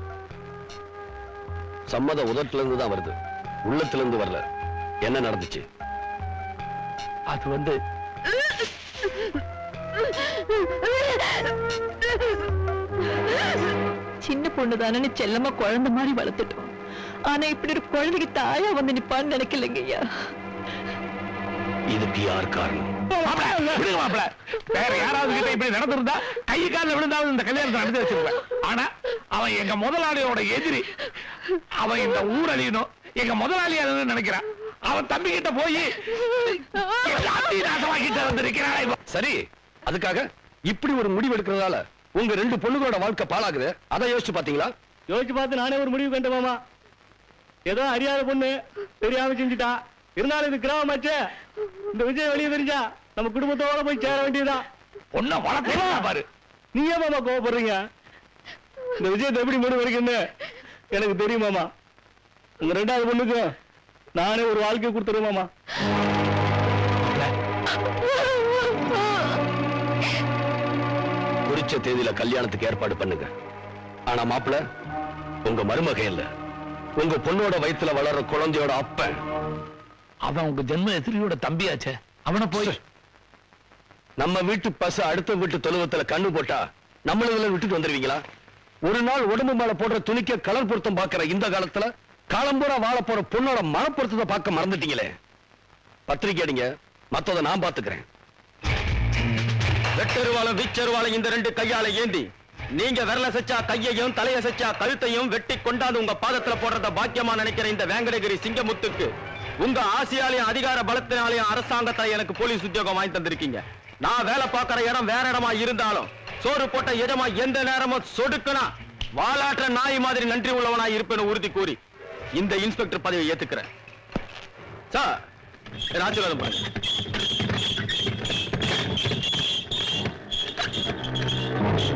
S4: சம்மதம் உதட்டுல இருந்து தான் வருது, உள்ளத்துல இருந்து வரல. என்ன நடந்துச்சு?
S3: அது வந்து
S5: சின்ன பொண்ணு தானே செல்லமா குழந்தை மாதிரி வளர்த்துட்டோம். ஆனா இப்படி ஒரு குழந்தைக்கு தாயா வந்து நிப்பான்னு நினைக்கலைங்க ஐயா.
S4: இதுக்கு யார் காரணம்?
S3: மாப்பிள வேற யாராவது கிட்ட இப்படி நடந்திருந்தா கை காலில் விழுந்தாவது இந்த கல்யாணத்தை நடத்தி வச்சிருப்பேன். ஆனா அவன் எங்க முதலாளியோட எதிரி. அவன் இந்த ஊரழியணும், எங்க முதலாளியா நினைக்கிறான். அவன் தம்பி கிட்ட போய் நாசமாக்கிட்டு வந்திருக்கிறான்.
S4: சரி, அதுக்காக இப்படி ஒரு முடிவு எடுக்கிறதால உங்க ரெண்டு பொண்ணுகளோட வாழ்க்கை பாழாகுது. அதை யோசிச்சு பாத்தீங்களா?
S2: யோசிச்சு பார்த்து நானே ஒரு முடிவு கண்டேன் மாமா. ஏதோ அறியாத பொண்ணு தெரியாம செஞ்சுட்டா. இருந்தாலும் இது கிராமமாச்சே, இந்த விஜய் வெளியே தெரிஞ்சா நம்ம குடும்பத்தோட போய் சேர வேண்டியதுதான்.
S3: பொண்ணை வளர்த்து பாரு.
S2: நீ ஏன் மாமா கோவப்படுறீங்க? இந்த விஜயத்தை எப்படி முடிவு வரைக்கும்னு எனக்கு தெரியும் மாமா. உங்க ரெண்டாவது பொண்ணுக்கு நானே ஒரு வாழ்க்கை கொடுத்துருவேன் மாமா.
S4: குறிச்ச தேதியில கல்யாணத்துக்கு ஏற்பாடு பண்ணுங்க. ஆனா மாப்பிள்ள, உங்க மருமக இல்ல, உங்க பொண்ணோட வயித்துல வளர்ற குழந்தையோட அப்பன்.
S3: அவன் உங்க ஜென்ம எதிரியோட தம்பியாச்சே, அவனை போய்
S4: நம்ம வீட்டு பசு அடுத்த வீட்டு தொழுவத்துல கண்ணு போட்டா நம்மள விட்டுட்டு வந்துருவீங்களா? ஒரு நாள் உடம்பு மேல போடுற துணிக்க கலர் பொருத்தம் பாக்குற இந்த காலத்துல காலம்பூரா வாழ போற பொண்ணோட மனப்பொருத்தத்தை பார்க்க மறந்துட்டீங்களே. பத்திரிக்கை அடிங்க, மத்தத நான் பாத்துக்கிறேன். வெட்டருவாளம் வீச்சருவாளம் இந்த ரெண்டு கையால ஏந்தி நீங்க விரல சச்சா கையையும் தலைய சச்சா கழுத்தையும் வெட்டி கொண்டாந்து உங்க பாதத்துல போடுறத பாக்கியமா நினைக்கிற இந்த வேங்கடகிரி சிங்கமுத்துக்கு உங்க ஆசையாலையும் அதிகார பலத்தினாலையும் அரசாங்கத்தை எனக்கு போலீஸ் உத்தியோகம் வாங்கி தந்திருக்கீங்க. நான் வேலை பார்க்கிற இடம் வேற இடமா இருந்தாலும் சோறு போட்ட இடமா எந்த நேரமும் சொடுக்கனா வாலாற்ற நாய் மாதிரி நன்றி உள்ளவனா இருப்பேன்னு உறுதி கூறி இந்த இன்ஸ்பெக்டர் பதவியை ஏத்துக்கிறேன். சார் ஆசீர்வாதம் பாருங்க.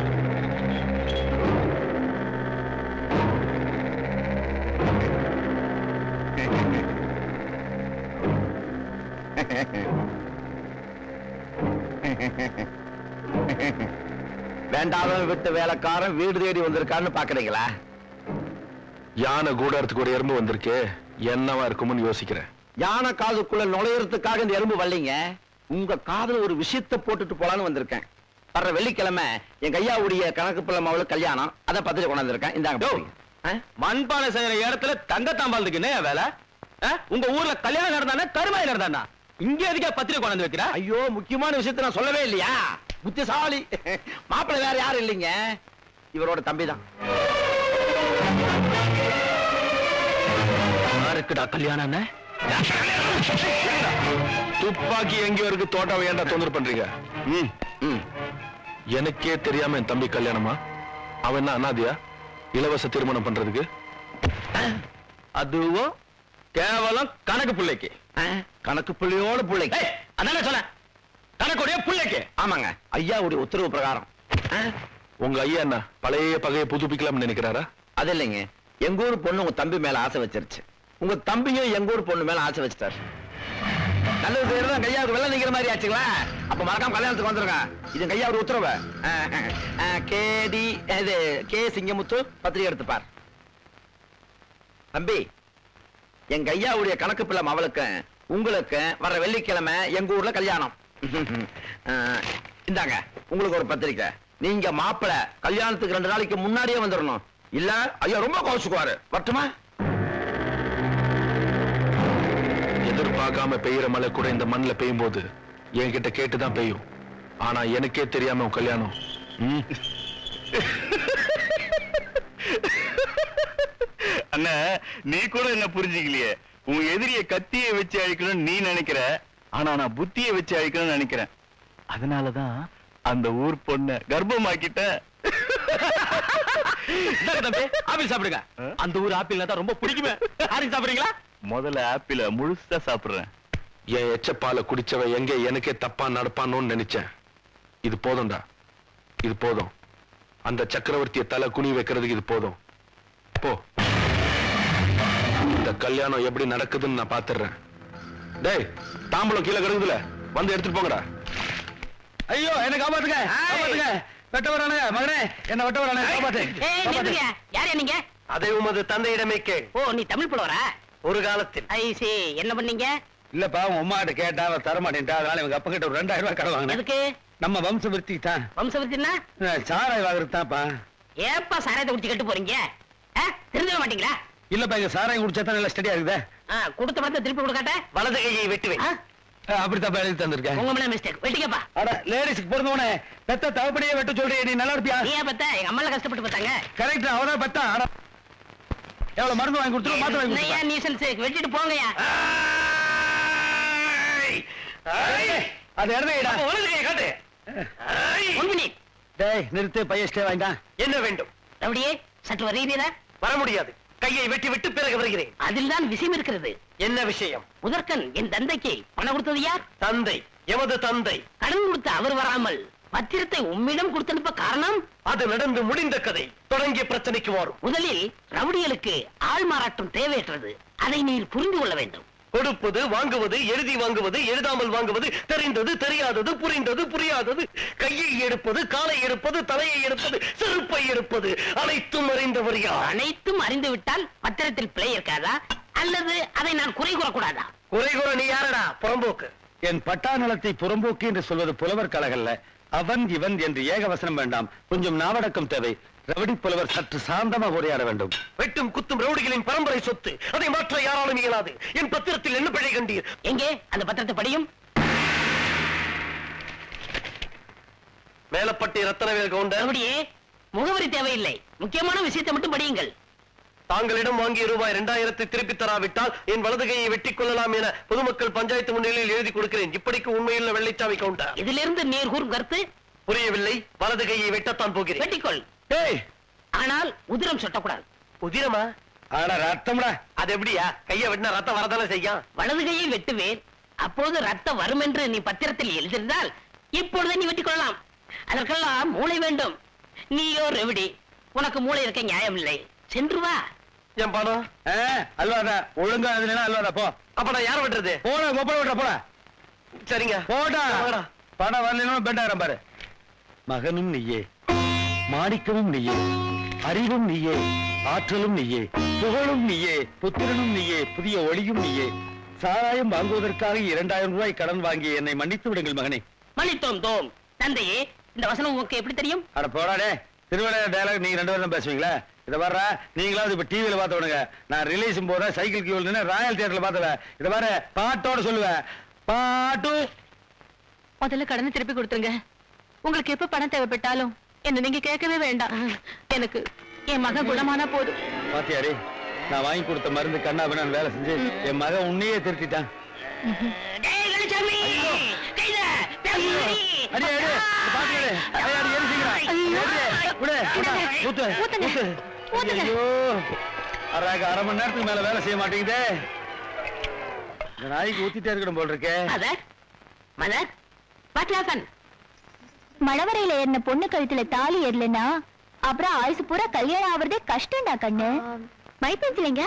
S12: வேண்டாதவன் விட்டு வேலைக்காரன் வீடு தேடி வந்திருக்கான்னு பாக்குறீங்களா?
S11: யானை கூடாரத்துக்கு ஒரு எறும்பு வந்திருக்கு, என்னவா இருக்கும்னு யோசிக்கிறேன்.
S12: யானை காதுக்குள்ள நுழையறதுக்காக இந்த எறும்பு வரலைங்க. உங்க காதுல ஒரு விஷயத்தை போட்டுட்டு போலான்னு வந்திருக்கேன். வர்ற வெள்ளிக்கிழமை எங்க ஐயாவுடைய கணக்கு பிள்ளை மாவுல கல்யாணம், அதை பத்திரிக்கை கொண்டாந்துருக்கேன். இந்தாங்க.
S3: மண்பானை செய்யற இடத்துல தங்கத்தாம்பாளத்துக்கு என்ன வேலை? உங்க ஊர்ல கல்யாணம் நடந்தானே கருமாய் நடந்தானா? இங்க எதுக்கே பத்திரிக்கை கொண்டாந்து வைக்கிற?
S12: ஐயோ, முக்கியமான விஷயத்த நான் சொல்லவே இல்லையா? புத்திசாலி மாப்பிள்ளை வேற யாரும் இல்லைங்க, இவரோட தம்பி தான்.
S3: யாருக்குடா கல்யாணம்?
S11: துப்பாக்கி எங்கேயோ இருக்கு, தோட்டாவை ஏன்டா தொந்தரவு பண்றீங்க?
S12: ம், ம்.
S11: எனக்கே தெரியாம என் தம்பி கல்யாணமா? அவன் என்ன அனாதையா இலவச திருமணம் பண்றதுக்கு?
S3: அதுவும் கேவலம் கணக்கு பிள்ளைக்கு.
S12: கணக்கு பிள்ளையோட பிள்ளைக்கு
S3: அதானே சொன்ன, கணக்குடைய பிள்ளைக்கு.
S12: ஆமாங்க, ஐயாவுடைய உத்தரவு பிரகாரம்.
S11: உங்க ஐயா என்ன பழைய பகையை புதுப்பிக்கலாம்னு நினைக்கிறாரா?
S12: அது இல்லைங்க, எங்க ஊர் பொண்ணு உங்க தம்பி மேல ஆசை வச்சிருச்சு. உங்க தம்பியும் எங்க ஊர் பொண்ணு மேல ஆசை வச்சுட்டாரு. நல்லது செய்யறதா கையாவுக்கு வெள்ள நிக்கிற மாதிரி ஆச்சுங்களா? அப்ப மறக்காம கல்யாணத்துக்கு வந்துருங்க. இது கையாவுடைய உத்தரவு. கேடி இது கே சிங்கமுத்து பத்திரிகை எடுத்துப்பார். தம்பி, எங்க ஐயாவுடைய கணக்கு பிள்ளை அவளுக்கு உங்களுக்கு வர வெள்ளிக்கிழமை எங்க ஊர்ல கல்யாணம். இந்தாங்க உங்களுக்கு ஒரு பத்திரிக்கை. நீங்க மாப்பிள்ளை கல்யாணத்துக்கு ரெண்டு நாளைக்கு முன்னாடியே வந்துடணும், இல்ல ஐயா ரொம்ப கோச்சுக்குவாரு. வரட்டுமா?
S11: எதிர்பார்க்காம பெய்யற மழை கூட இந்த மண்ணில் பெய்யும் போது என்கிட்ட கேட்டுதான் பெய்யும். ஆனா எனக்கே தெரியாம உன் கல்யாணம்.
S6: அண்ணா, நீ கூட என்ன புரிஞ்சுக்கலையே. உன் எதிரிய கத்தியை வச்சு அழிக்கணும்னு நீ நினைக்கிற, ஆனா நான் புத்தியை வச்சு அழிக்கணும்னு நினைக்கிறேன். அதனாலதான் அந்த ஊர் பொண்ண கர்ப்பமாக்கிட்ட.
S3: ஆப்பிள் சாப்பிடுங்க. அந்த ஊர் ஆப்பிள் தான் ரொம்ப பிடிக்குமே. ஆரஞ்சு சாப்பிடுறீங்களா?
S6: முதல்ல ஆப்பிள முழுசா சாப்பிடுறேன்.
S11: என் எச்சப்பால குடிச்சவ எங்க எனக்கே தப்பா நடப்பானோன்னு நினைச்சேன். இது போதும்டா, இது போதும். அந்த சக்கரவர்த்திய தலை குனி வைக்கிறதுக்கு இது போதும். போ, இந்த கல்யாணம் எப்படி நடக்குதுன்னு நான் பாத்துறேன். டேய், தாம்பலம் கீழே கிடக்குதுல, வந்து எடுத்துட்டு போங்கடா.
S3: ஐயோ, என்ன காப்பாத்துங்க, காப்பாத்துங்க. வெட்ட வரானே மகனே, என்ன வெட்ட வரானே, காப்பாத்து.
S8: யாரே நீங்க?
S3: அதை உமது தந்தையிடமே கேள்.
S8: ஓ, நீ தமிழ் புலவரா?
S3: ஒரு காலத்தில்.
S8: ஐ சி, என்ன பண்ணீங்க?
S3: இல்லப்பா, உன் அம்மா கிட்ட கேட்டா அவ தரமாட்டேன்ட்டா. அதனால இவங்க அப்பா கிட்ட ஒரு ரெண்டாயிரம் ரூபாய் கடன் வாங்கினேன்.
S8: எதுக்கு?
S3: நம்ம வம்ச விருத்தி தான்.
S8: வம்ச விருத்தினா?
S3: சாராய் வாங்குறதுதான்ப்பா.
S8: ஏப்பா சாராயத்தை குடிச்சு கெட்டு போறீங்க? திருந்தவே மாட்டீங்களா?
S3: இல்லப்பா, இங்க சாராயம் குடிச்சா தான் நல்லா ஸ்டடியா இருக்குதே.
S8: கொடுத்த பணத்தை திருப்பி கொடுக்காட்ட
S3: வலது கையை வெட்டுவேன். அப்படித்தான் எழுதி தந்திருக்கேன்.
S8: உங்க மேல மிஸ்டேக். வெட்டிக்கப்பா.
S3: அட, லேடிஸ்க்கு பொறுத்தவனே பெத்த தவப்படியே வெட்ட சொல்றியே, நீ நல்லா இருப்பியா?
S8: நீ பத்த எங்க அம்மால கஷ்டப்பட்டு பார்த்தாங்க.
S3: கரெக்ட், அவதான் பெத்தா. அட, எவ்வளவு மருந்து வாங்கி கொடுத்துரு, மாத்திரை வாங்கி கொடுத்துரு.
S8: நீ சென்ஸ் வெட்டிட்டு போங்கயா.
S3: அது இடமேடா.
S8: வலது கையை காட்டு. One minute.
S3: டேய், நிறுத்து, பைய ஸ்டே வாங்கிட்டான். என்ன வேண்டும்?
S8: அப்படியே சற்று வருகிறீரா?
S3: வர முடியாது, கையை வெட்டி விட்டு பிறகு வருகிறேன்.
S8: அதில் தான் விஷயம் இருக்கிறது.
S3: என்ன விஷயம்?
S8: முதற்கண் என் தந்தைக்கு பணம் கொடுத்தது யார்?
S3: தந்தை, எமது தந்தை.
S8: கடன் கொடுத்த அவர் வராமல் பத்திரத்தை உம்மிடம் கொடுத்தனுப்ப காரணம்?
S3: அது நடந்து முடிந்த கதை, தொடங்கிய பிரச்சனைக்கு வரும்.
S8: முதலில் ரவுடிகளுக்கு ஆள் மாறாட்டம் தேவையற்றது. அதை நீர் புரிந்து கொள்ள வேண்டும்.
S3: கொடுப்பது, வாங்குவது, எழுதி வாங்குவது, எழுதாமல் வாங்குவது, தெரிந்தது, தெரியாதது, புரிந்தது, புரியாதது, கையை எடுப்பது, காலை எடுப்பது, தலையை எடுப்பது, செருப்பை எடுப்பது, அனைத்தும் அறிந்தவர் யார்?
S8: அனைத்தும் அறிந்து விட்டால் பத்திரத்தில் பிழை இருக்காதா? அல்லது அதை நான் குறை கூறக்கூடாதா?
S3: குறை கூற நீ யாரடா? புறம்போக்கு. என் பட்டா நிலத்தை புறம்போக்கு என்று சொல்வது புலவர் கழகல்ல. அவன் இவன் என்று ஏகவசனம் வேண்டாம், கொஞ்சம் நாவடக்கம் தேவை. ரவுடி புலவர் சற்று சாந்தமா உரையாட வேண்டும். வெட்டும் குத்தும் ரவுடிகளின் பரம்பரை சொத்து, அதை மாற்ற யாராலும் இயலாது. என் பத்திரத்தில் என்ன பிழை கண்டீர்?
S8: எங்கே அந்த பத்திரத்தை படியும்.
S3: மேலப்பட்டி ரத்தனவேல் கவுண்டர்.
S8: அப்படியே முகவரி தேவையில்லை, முக்கியமான விஷயத்தை மட்டும் படியுங்கள்.
S3: தாங்களிடம் வாங்கிய ரூபாய் இரண்டாயிரத்தை திருப்பி தராவிட்டால் என் வலது கையை வெட்டிக் கொள்ளலாம் என பொதுமக்கள் பஞ்சாயத்து முன்னிலையில் எழுதி கொடுக்கிறேன். இப்படிக்கு உண்மையில் வெள்ளைச்சாமி கவுண்டர்.
S8: இதிலிருந்து நீர் கூறும் கருத்து
S3: புரியவில்லை. வலது கையை வெட்டத்தான் போகிறேன்.
S8: வெட்டிக்கொள். ஆனால் உதிரம் சொட்டக்கூடாது.
S3: உதிரமா? ஆனா ரத்தம்டா. அது எப்படியா? கையை வெட்டினா ரத்தம் வரதானே செய்யும்.
S8: வலது கையை வெட்டுவேன், அப்போது ரத்தம் வரும் என்று நீ பத்திரத்தில் எழுதியிருந்தால் இப்பொழுது நீ வெட்டிக் கொள்ளலாம். அதற்கெல்லாம் மூளை வேண்டும். நீயோ ரெவடி, உனக்கு மூளை இருக்க நியாயம் இல்லை. சென்று வா.
S4: என் பணம்
S3: அல்வாதா ஒழுங்கா எழுதுனா அல்வாதா போ.
S4: அப்ப நான் யார விட்டுறது?
S3: போட கொப்பள விட்டுற போட.
S4: சரிங்க
S3: போடா. பணம் வரலன்னு பெண்டாயிரம் பாரு. மகனும் நீயே, மாணிக்கமும் நீயே, அறிவும் நீயே, ஆற்றலும் நீயே, புகழும் நீயே, புத்திரனும் நீயே, புதிய ஒளியும் நீயே. சாராயம் வாங்குவதற்காக இரண்டாயிரம் ரூபாய் கடன் வாங்கி என்னை மன்னித்து விடுங்கள் மகனே.
S8: மன்னித்தோம் தோம். தந்தையே, இந்த வசனம் உங்களுக்கு எப்படி தெரியும்?
S3: அட போடாடே, திருவிளையாட டயலாக் நீங்க ரெண்டு பேரும் தான் பேசுவீங்களா? இத வர்ற நீங்களாவது இப்ப டிவியில பாத்தவனுங்க. நான் ரிலீஸும் போத சைக்கிள் கியூல் நின்று ராயல் தியேட்டர்ல பாத்துவேன். இத வர பாட்டோட சொல்லுவேன். பாட்டு
S10: முதல்ல கடனை திருப்பி கொடுத்துருங்க. உங்களுக்கு எப்ப பணம் தேவைப்பட்டாலும் என்ன நீங்க கேட்கவே வேண்டாம். எனக்கு என் மகன் குணமானா போதும்.
S3: பாத்தியாடி, நான் வாங்கி கொடுத்த மருந்து கண்ணா நான் வேலை செஞ்சு என் மகன் உன்னையே திருத்திட்டான். அரை மணி நேரத்துக்கு மேல வேலை செய்ய மாட்டேங்குதே. இந்த நாய்க்கு ஊத்திட்டே இருக்கணும் போல் இருக்கே.
S1: மழவரையில ஏறின பொண்ணு கழுத்துல தாலி ஏறலன்னா அப்புறம் ஆயுசு பூரா கல்யாணம் ஆவறதே கஷ்டம்டா கண்ணு. மைப்பேஞ்சலைங்க.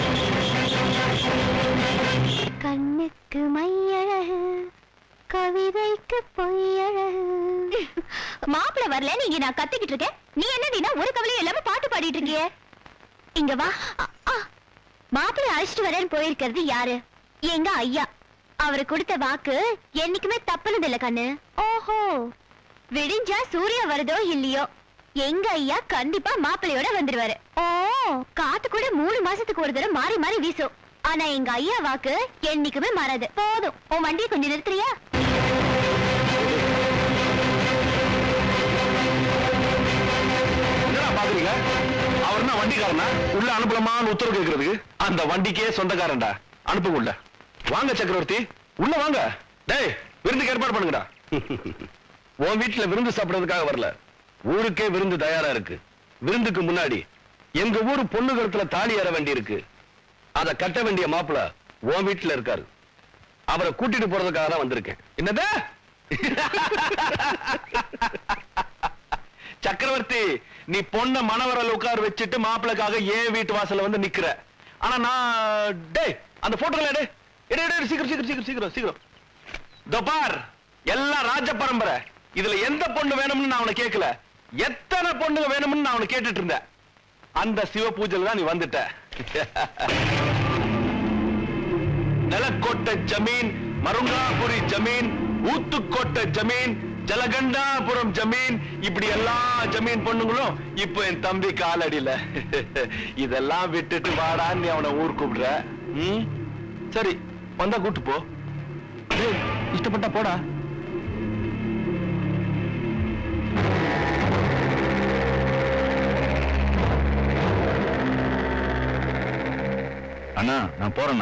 S1: கண்ணுக்கு மையழகு, கவிதைக்கு பொய்யழகு. மாப்பிள்ள வரல நீங்க நான் கத்திக்கிட்டு இருக்கேன். நீ என்னடினா ஒரு கவலையும் இல்லாம பாட்டு பாடிட்டு இருக்கியே. இங்க வா. மாப்பிள்ள அழைச்சிட்டு வரேன்னு போயிருக்கிறது யாரு? எங்க ஐயா. அவரு கொடுத்த வாக்கு என்னைக்குமே தப்புனது இல்ல கண்ணு. ஓஹோ, விடிஞ்சா சூரியன் வருதோ இல்லையோ எங்க ஐயா கண்டிப்பா மாப்பிள்ளையோட வந்துருவாரு. ஓ, காத்து கூட மூணு மாசத்துக்கு ஒரு தடவை மாறி மாறி வீசும். ஆனா எங்க ஐயா வாக்கு என்னைக்குமே மாறாது. போதும், உன் வண்டியை கொஞ்சம் நிறுத்துறியா?
S4: பாக்குறீங்க, அவர் என்ன வண்டிக்காரனா உள்ள அனுப்பலமான்னு உத்தரவு கேட்கறதுக்கு? அந்த வண்டிக்கே சொந்தக்காரன்டா. அனுப்புங்க உள்ள. வாங்க சக்கரவர்த்தி, உள்ள வாங்க. டேய், விருந்துக்கு ஏற்பாடு பண்ணுங்கடா. உன் வீட்டுல விருந்து சாப்பிடறதுக்காக வரல, ஊருக்கே விருந்து தயாரா இருக்கு. விருந்துக்கு முன்னாடி எங்க ஊரு பொண்ணு கழுத்துல தாலி ஏற வேண்டி இருக்கு. அத கட்ட வேண்டிய மாப்பிள்ள உன் வீட்டுல இருக்காரு. அவரை கூட்டிட்டு போறதுக்காக தான் வந்திருக்கேன். என்னது சக்கரவர்த்தி, நீ பொண்ண மணவரல் உட்கார வச்சுட்டு மாப்பிளைக்காக ஏன் வீட்டு வாசல்ல வந்து நிக்கிற. ஆனா நான் டேய் அந்த போட்டோல எடு எடு எடு சீக்கிரம் சீக்கிரம் சீக்கிரம் சீக்கிரம் சீக்கிரம். தோபார், எல்லாம் ராஜ பரம்பரை. இதுல எந்த பொண்ணு வேணும்னு நான் அவனை கேட்கல, எத்தனை பொண்ணுங்க வேணும்னு நான் அவனை கேட்டுட்டு இருந்தேன். அந்த சிவ பூஜையில தான் நீ வந்துட்ட. நலக்கோட்டை ஜமீன், மருங்காபுரி ஜமீன், ஊத்துக்கோட்டை ஜமீன், ஜலகண்டாபுரம் ஜமீன், இப்படி எல்லா ஜமீன் பொண்ணுங்களும் இப்ப என் தம்பி காலடியில. இதெல்லாம் விட்டுட்டு வாடான்னு நீ அவனை ஊர் கூப்பிடுற. ம், சரி, வந்தா கூட்டு போ. இஷ்டப்பட்டா போடா.
S6: அண்ணா, நான் போறேண்ணா.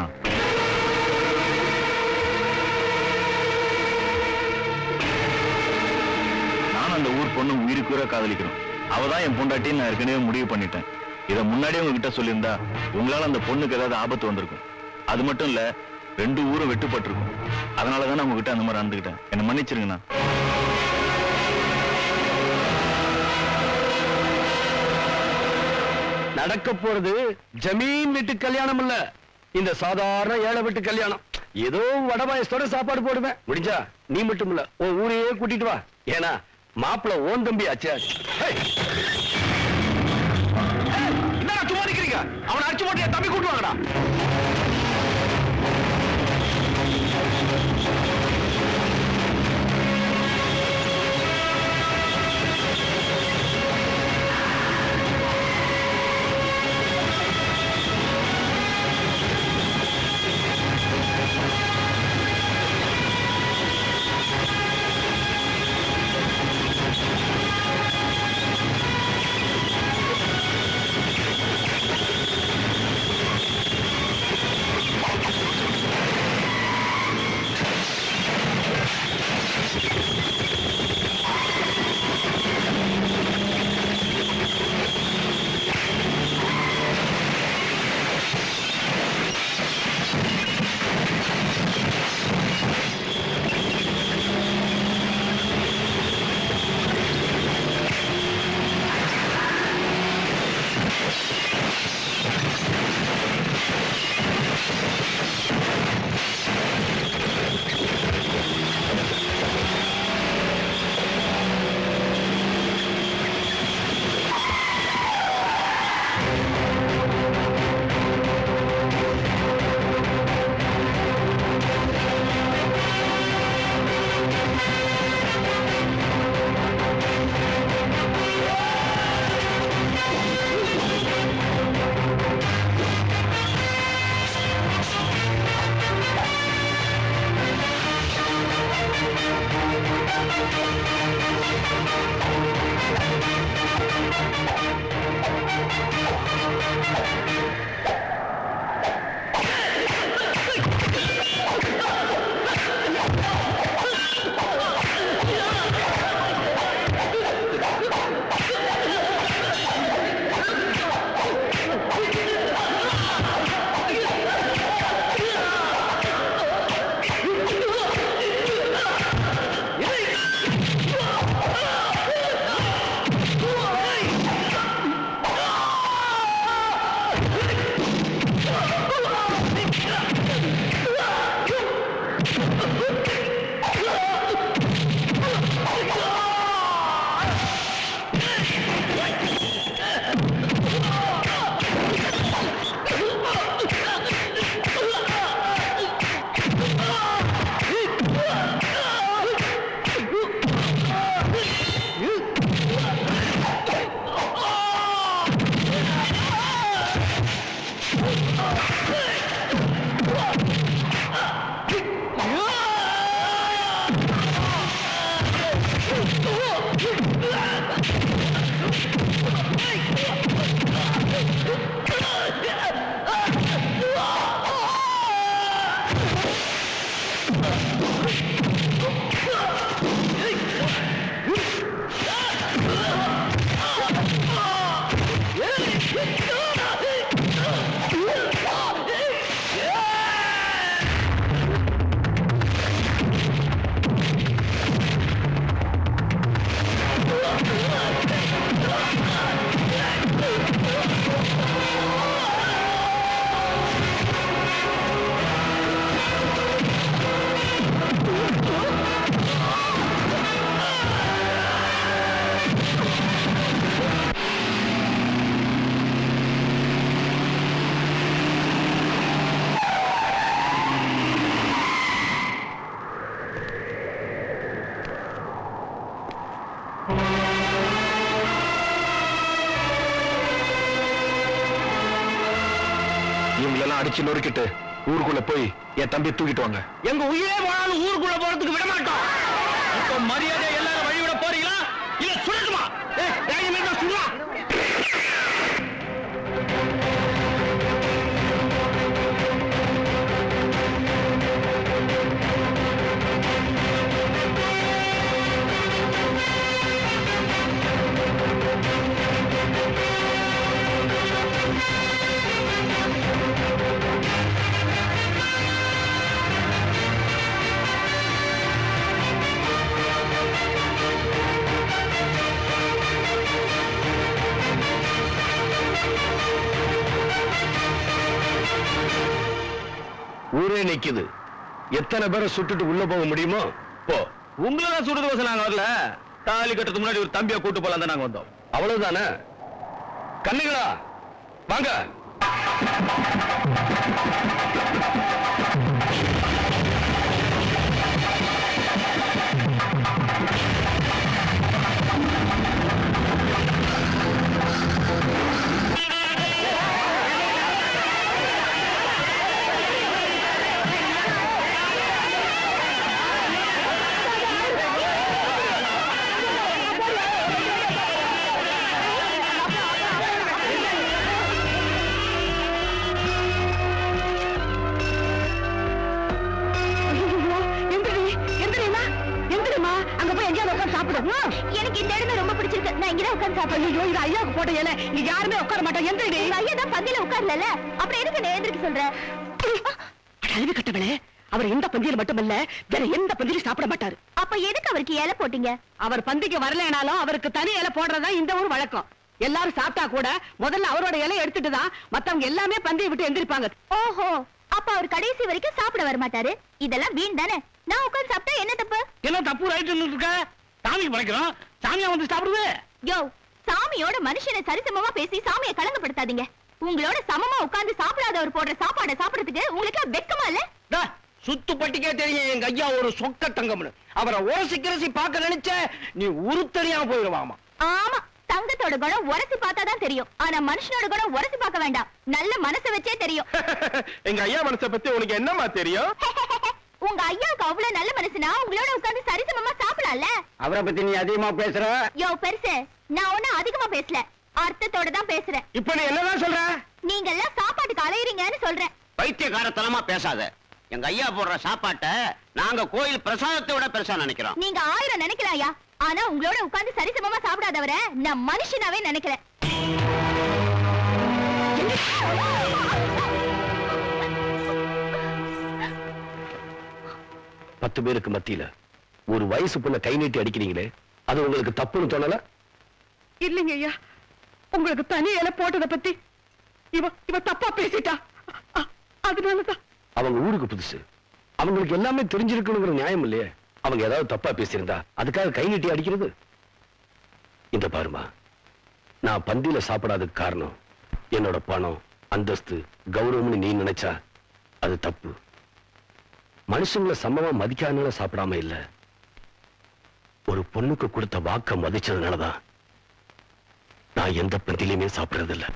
S6: நானும் அந்த ஊர் பொண்ணு உயிருக்குற காதலிக்கிறோம். அவதான் என் பொண்டாட்டின்னு நான் ஏற்கனவே முடிவு பண்ணிட்டேன். இதை முன்னாடியே உங்ககிட்ட சொல்லியிருந்தா உங்களால அந்த பொண்ணுக்கு ஏதாவது ஆபத்து வந்திருக்கும். அது மட்டும் இல்ல, ரெண்டு ஊரும் வெட்டுப்பட்டிருக்கும். அதனாலதான் நான் உங்ககிட்ட அந்த மாதிரி நடந்துக்கிட்டேன். என்ன மன்னிச்சிருங்கண்ணா.
S4: நடக்க போறது ஜமீன் வீட்டு கல்யாணம் இல்ல, இந்த சாதாரண ஏழை வீட்டு கல்யாணம். ஏதோ வடபாயசத்தோட சாப்பாடு போடுவேன். முடிஞ்சா நீ மட்டும் இல்ல, உன் ஊரையே கூட்டிட்டு வா. ஏன்னா மாப்பிள்ள ஓன் தம்பி ஆச்சு. என்ன சும்மா நிக்கிறீங்க? அவனை அடிச்சு போட்டு தம்பி கூட்டு வாங்கடா.
S11: இவங்களெல்லாம் அடிச்சு நொறுக்கிட்டு ஊருக்குள்ள போய் என் தம்பி தூக்கிட்டு வாங்க.
S3: எங்க உயிரே போனாலும் ஊருக்குள்ள போறதுக்கு விட மாட்டோம். இப்ப மரியாதை எல்லாரும் வழிவிட போறீங்களா இல்ல சுடட்டுமா? சுடா.
S4: ஊரே நிக்குது. எத்தனை பேரை சுட்டுட்டு உள்ள போக முடியுமோ போ.
S3: உங்களை சுடுறது வசம் நாங்க வரல. தாலி கட்டுறதுக்கு முன்னாடி ஒரு தம்பியை கூட்டு போலாம் தான் நாங்க வந்தோம்.
S4: அவ்வளவுதானே? கண்ணுங்களா வாங்க.
S1: எனக்கு இந்த இடமே ரொம்ப பிடிச்சிருக்கு. நான் இங்கதான் உட்கார்ந்து சாப்பிடுறேன். ஐயோ இது ஐயாவுக்கு போட்ட இலை. இங்க யாருமே உட்கார மாட்டாங்க. எந்திரடி. ஐயா தான் பந்தியில உட்கார்ல. அப்புறம் எதுக்கு நான் எந்திரிக்க சொல்றேன்?
S5: அழகு கட்டவளே, அவர் இந்த பந்தியில மட்டுமல்ல வேற எந்த பந்தியிலும் சாப்பிட மாட்டாரு.
S1: அப்ப எதுக்கு அவருக்கு இலை போட்டீங்க?
S5: அவர் பந்திக்கு வரலனாலும் அவருக்கு தனி இலை போடுறதா இந்த ஊர் வழக்கம். எல்லாரும் சாப்பிட்டா கூட முதல்ல அவரோட இலை எடுத்துட்டு தான் மத்தவங்க எல்லாமே பந்தியை விட்டு எந்திரிப்பாங்க.
S1: ஓஹோ, அப்ப அவர் கடைசி வரைக்கும் சாப்பிட வர மாட்டாரு. இதெல்லாம் வீண் தானே. நான் உட்கார்ந்து சாப்பிட்டா என்ன தப்பு?
S3: என்ன தப்பு ரைட்டு இருக்க? சாமிக்கு படைக்கிறோம், சாமியா வந்து சாப்பிடுது.
S1: யோ, சாமியோட மனுஷனை சரிசமமா பேசி சாமியை கலங்கப்படுத்தாதீங்க. உங்களோட சமமா உட்கார்ந்து சாப்பிடாதவர் போடுற சாப்பாடை சாப்பிடுறதுக்கு உங்களுக்கு வெக்கமா இல்ல?
S3: சுத்து பட்டிக்கே தெரியும் எங்க ஐயா ஒரு சொக்க தங்கம்னு. அவரை ஓசி கிரசி பார்க்க நினைச்ச நீ உருத்தறியாம போயிடுவாமா.
S1: ஆமா, தங்கத்தோட குணம் உரசி பார்த்தாதான் தெரியும். ஆனா மனுஷனோட குணம் உரசி பார்க்க வேண்டாம், நல்ல மனசை வச்சே தெரியும்.
S4: எங்க ஐயா மனசை பத்தி உனக்கு என்னமா தெரியும்?
S1: உங்க ஐயாவுக்கு அவ்வளவு நல்ல மனசுனா உங்களோட உட்கார்ந்து சரிசமமா சாப்பிடலாம்ல.
S9: அவரை பத்தி நீ அதிகமா பேசுற.
S1: யோ பெருசு, நான் ஒன்னும் அதிகமா பேசல, அர்த்தத்தோட தான் பேசுறேன்.
S9: இப்ப நீ என்னதான் சொல்ற?
S1: நீங்க எல்லாம் சாப்பாட்டுக்கு அலையறீங்கன்னு சொல்றேன்.
S12: பைத்தியக்காரத்தனமா பேசாத. எங்க ஐயா போடுற சாப்பாட்டை நாங்க கோயில் பிரசாதத்தை விட பெருசா நினைக்கிறோம்.
S1: நீங்க ஆயிரம் நினைக்கலாம் ஐயா, ஆனா உங்களோட உட்கார்ந்து சரிசமமா சாப்பிடாதவரை நான் மனுஷனாவே நினைக்கிறேன்.
S4: பத்து பேருக்கு மத்தியில ஒரு வயசு பொண்ண கை நீட்டி அடிக்கிறீங்களே, அது உங்களுக்கு தப்புன்னு தோணல?
S5: இல்லைங்க ஐயா, உங்களுக்கு தனி இலை போட்டதை பத்தி இவ இவ தப்பா பேசிட்டா, அதனாலதான்.
S4: அவங்க ஊருக்கு புதுசு, அவங்களுக்கு எல்லாமே தெரிஞ்சிருக்கணுங்கிற நியாயம் இல்லையே. அவங்க ஏதாவது தப்பா பேசியிருந்தா அதுக்காக கை நீட்டி அடிக்கிறது? இந்த பாருமா, நான் பந்தியில சாப்பிடாததுக்கு காரணம் என்னோட பணம், அந்தஸ்து, கௌரவம்னு நீ நினைச்சா அது தப்பு. மனுஷங்களை சமமா மதிக்காதனால சாப்பிடாம இல்ல, ஒரு பொண்ணுக்கு கொடுத்த வாக்க மதிச்சதுனாலதான் நான் எந்த பந்திலையுமே சாப்பிடுறதில்லை.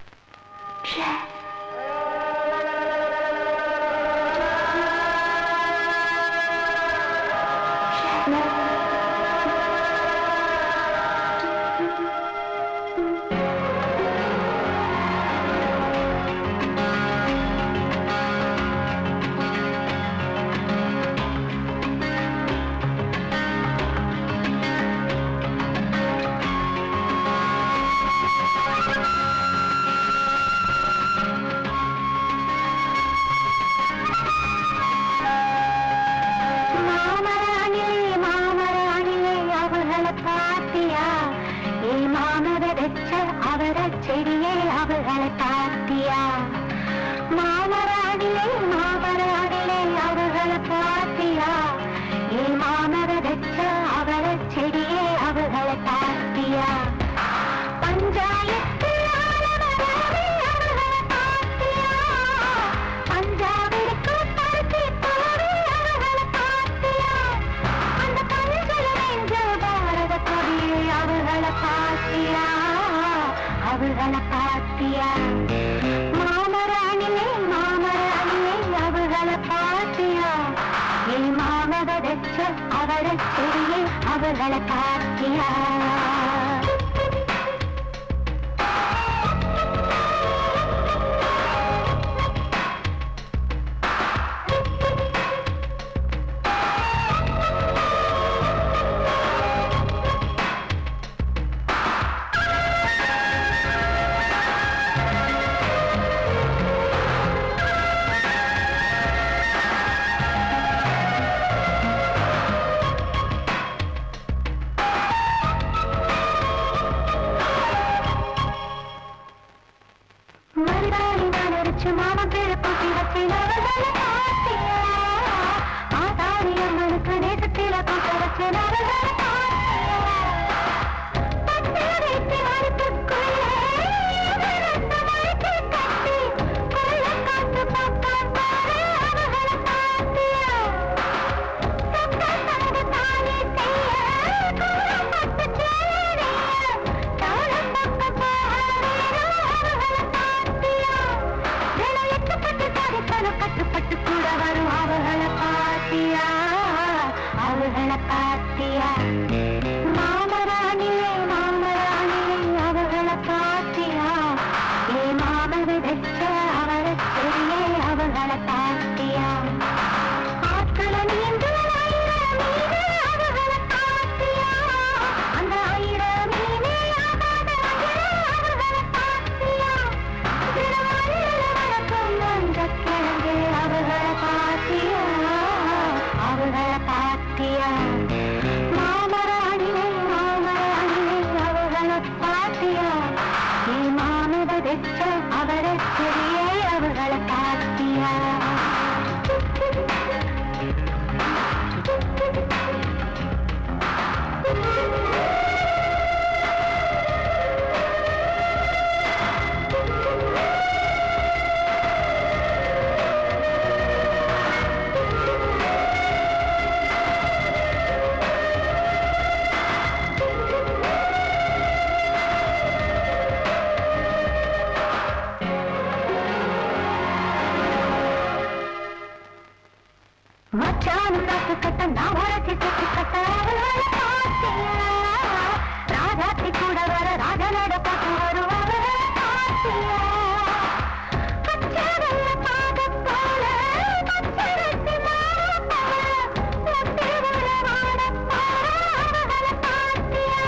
S1: மச்சான் காத்து கட்ட நான் உரத்தி சுத்தி கட்ட அவளை பாத்தியா ராஜாத்தி கூட வர ராஜனோட பார்த்து வரும் அவளை பாத்தியா பச்சை வெள்ள பாக போல பச்சரிசி மாற போல ஒட்டி வர வாட போல அவளை பாத்தியா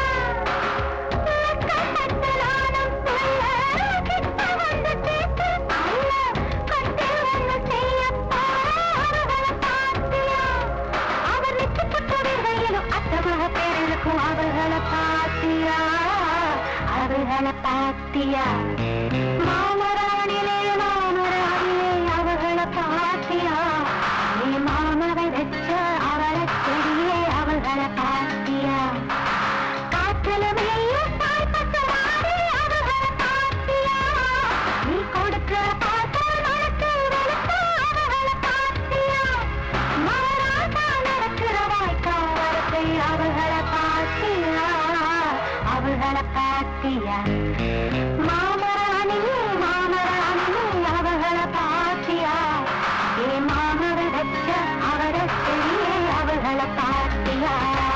S1: கட்டலானம் சொல்ல கிட்ட வந்து பேசி அல்ல கட்டி வந்து செய்ய போற அவளை பாத்தியா அவர் நிச்சு புத்தவில்லையிலும் அத்தமாக பேருக்கும் அவர்களை பாத்தியா அவர்களை பாத்தியா மாமராணிலே மாமராணிலே அவர்களை பாத்தியா நீ மாமரை வச்ச அவளை செடியே அவர்களை பாத்தியா காற்றுல மேயும் தாய்ப்பட்ட மாறி அவர்களை பாத்தியா நீ கொடுக்கிற பாட்டு வளர்த்து வளர்த்து அவர்களை பாத்தியா மலராட்டா நடக்கிற வாய்க்கா வரத்தை அவர்களை பாத்தியா அவர்களை பாத்தியா மாமராணியே மாமராணியே அவர்களை பாத்தியா ஏ மாமரை வச்ச அவரை செடியே அவர்களை பாத்தியா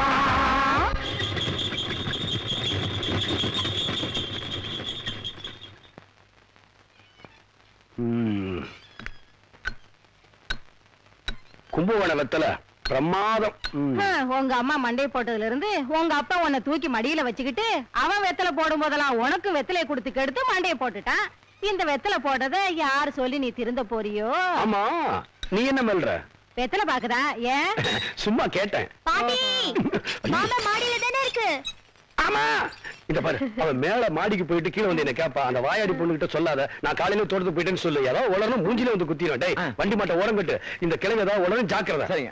S4: கும்பகோண வெத்தல பிரமாதம்.
S10: உங்க அம்மா மண்டை போட்டதுல இருந்து உங்க அப்பா உன்னை தூக்கி மடியில வச்சுக்கிட்டு அவன் வெத்தலை போடும் போதெல்லாம் உனக்கு வெத்தலையை கொடுத்து கெடுத்து மண்டையை போட்டுட்டான். இந்த வெத்தலை போட்டத யாரு சொல்லி நீ திருந்த போறியோ?
S4: ஆமா, நீ என்ன மெல்ற?
S10: வெத்தலை பாக்குதா? ஏன்
S4: சும்மா கேட்டேன்.
S1: பாட்டி மாமா மாடியில தானே இருக்கு.
S4: ஆமா, இந்த பாரு, அவன் மேல மாடிக்கு போயிட்டு கீழே வந்து என்ன கேப்பா, அந்த வாயாடி பொண்ணு கிட்ட சொல்லாத, நான் காலையில தோட்டத்து போயிட்டேன்னு சொல்லு. ஏதாவது உலகம் மூஞ்சில வந்து குத்திடும். டேய், வண்டி மாட்ட ஓரம் கட்டு, இந்த கிழங்கு ஏதாவது உலகம் ஜாக்கிரதா. சரிங்க.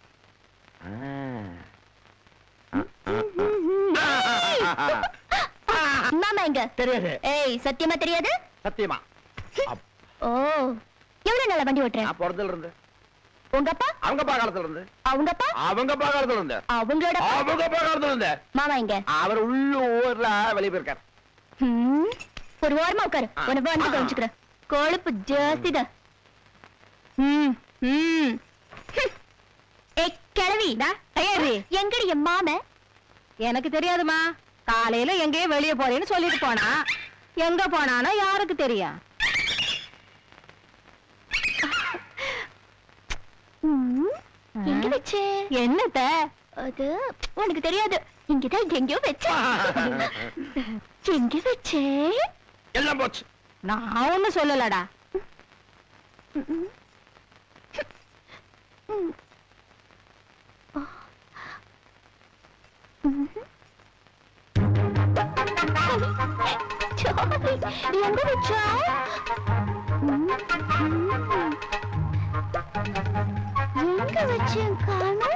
S1: மாமா எங்க
S9: தெரியாது.
S1: ஏய் சத்தியமா தெரியாது?
S9: சத்தியமா.
S1: ஓ, எவ்வளவு நாளா வண்டி ஓட்டுறேன்?
S9: நான் பிறந்ததுல இருந்து.
S1: உங்க அப்பா?
S9: அவங்க அப்பா காலத்துல இருந்து.
S1: அவங்க அப்பா?
S9: அவங்க அப்பா காலத்துல இருந்து.
S1: அவங்களோட அப்பா?
S9: அவங்க அப்பா காலத்துல இருந்து.
S1: மாமா எங்க?
S9: அவர் உள்ளூர்ல வெளியே போயிருக்காரு.
S1: ம், ஒரு வாரமா உட்காரு, உனக்கு வந்து கவனிச்சுக்கிறேன். கொழுப்பு ஜாஸ்திதான். ம் ம் ஏய் கிழவி, எங்கடி என் மாம?
S10: எனக்கு தெரியாதுமா. காலையில எங்கேயோ வெளியே போறேன்னு சொல்லிட்டு போனா, எங்க போனானோ யாருக்கு தெரியும்?
S1: எங்க வச்சே?
S10: என்னத்த?
S1: அது உனக்கு தெரியாது. இங்கதான் எங்கயோ வச்சே. எங்க வச்சே?
S9: எல்லாம் போச்சு.
S10: நான் ஒண்ணும் சொல்லலடா.
S1: எங்க வச்சா? எங்க வச்சேன் காணோம்.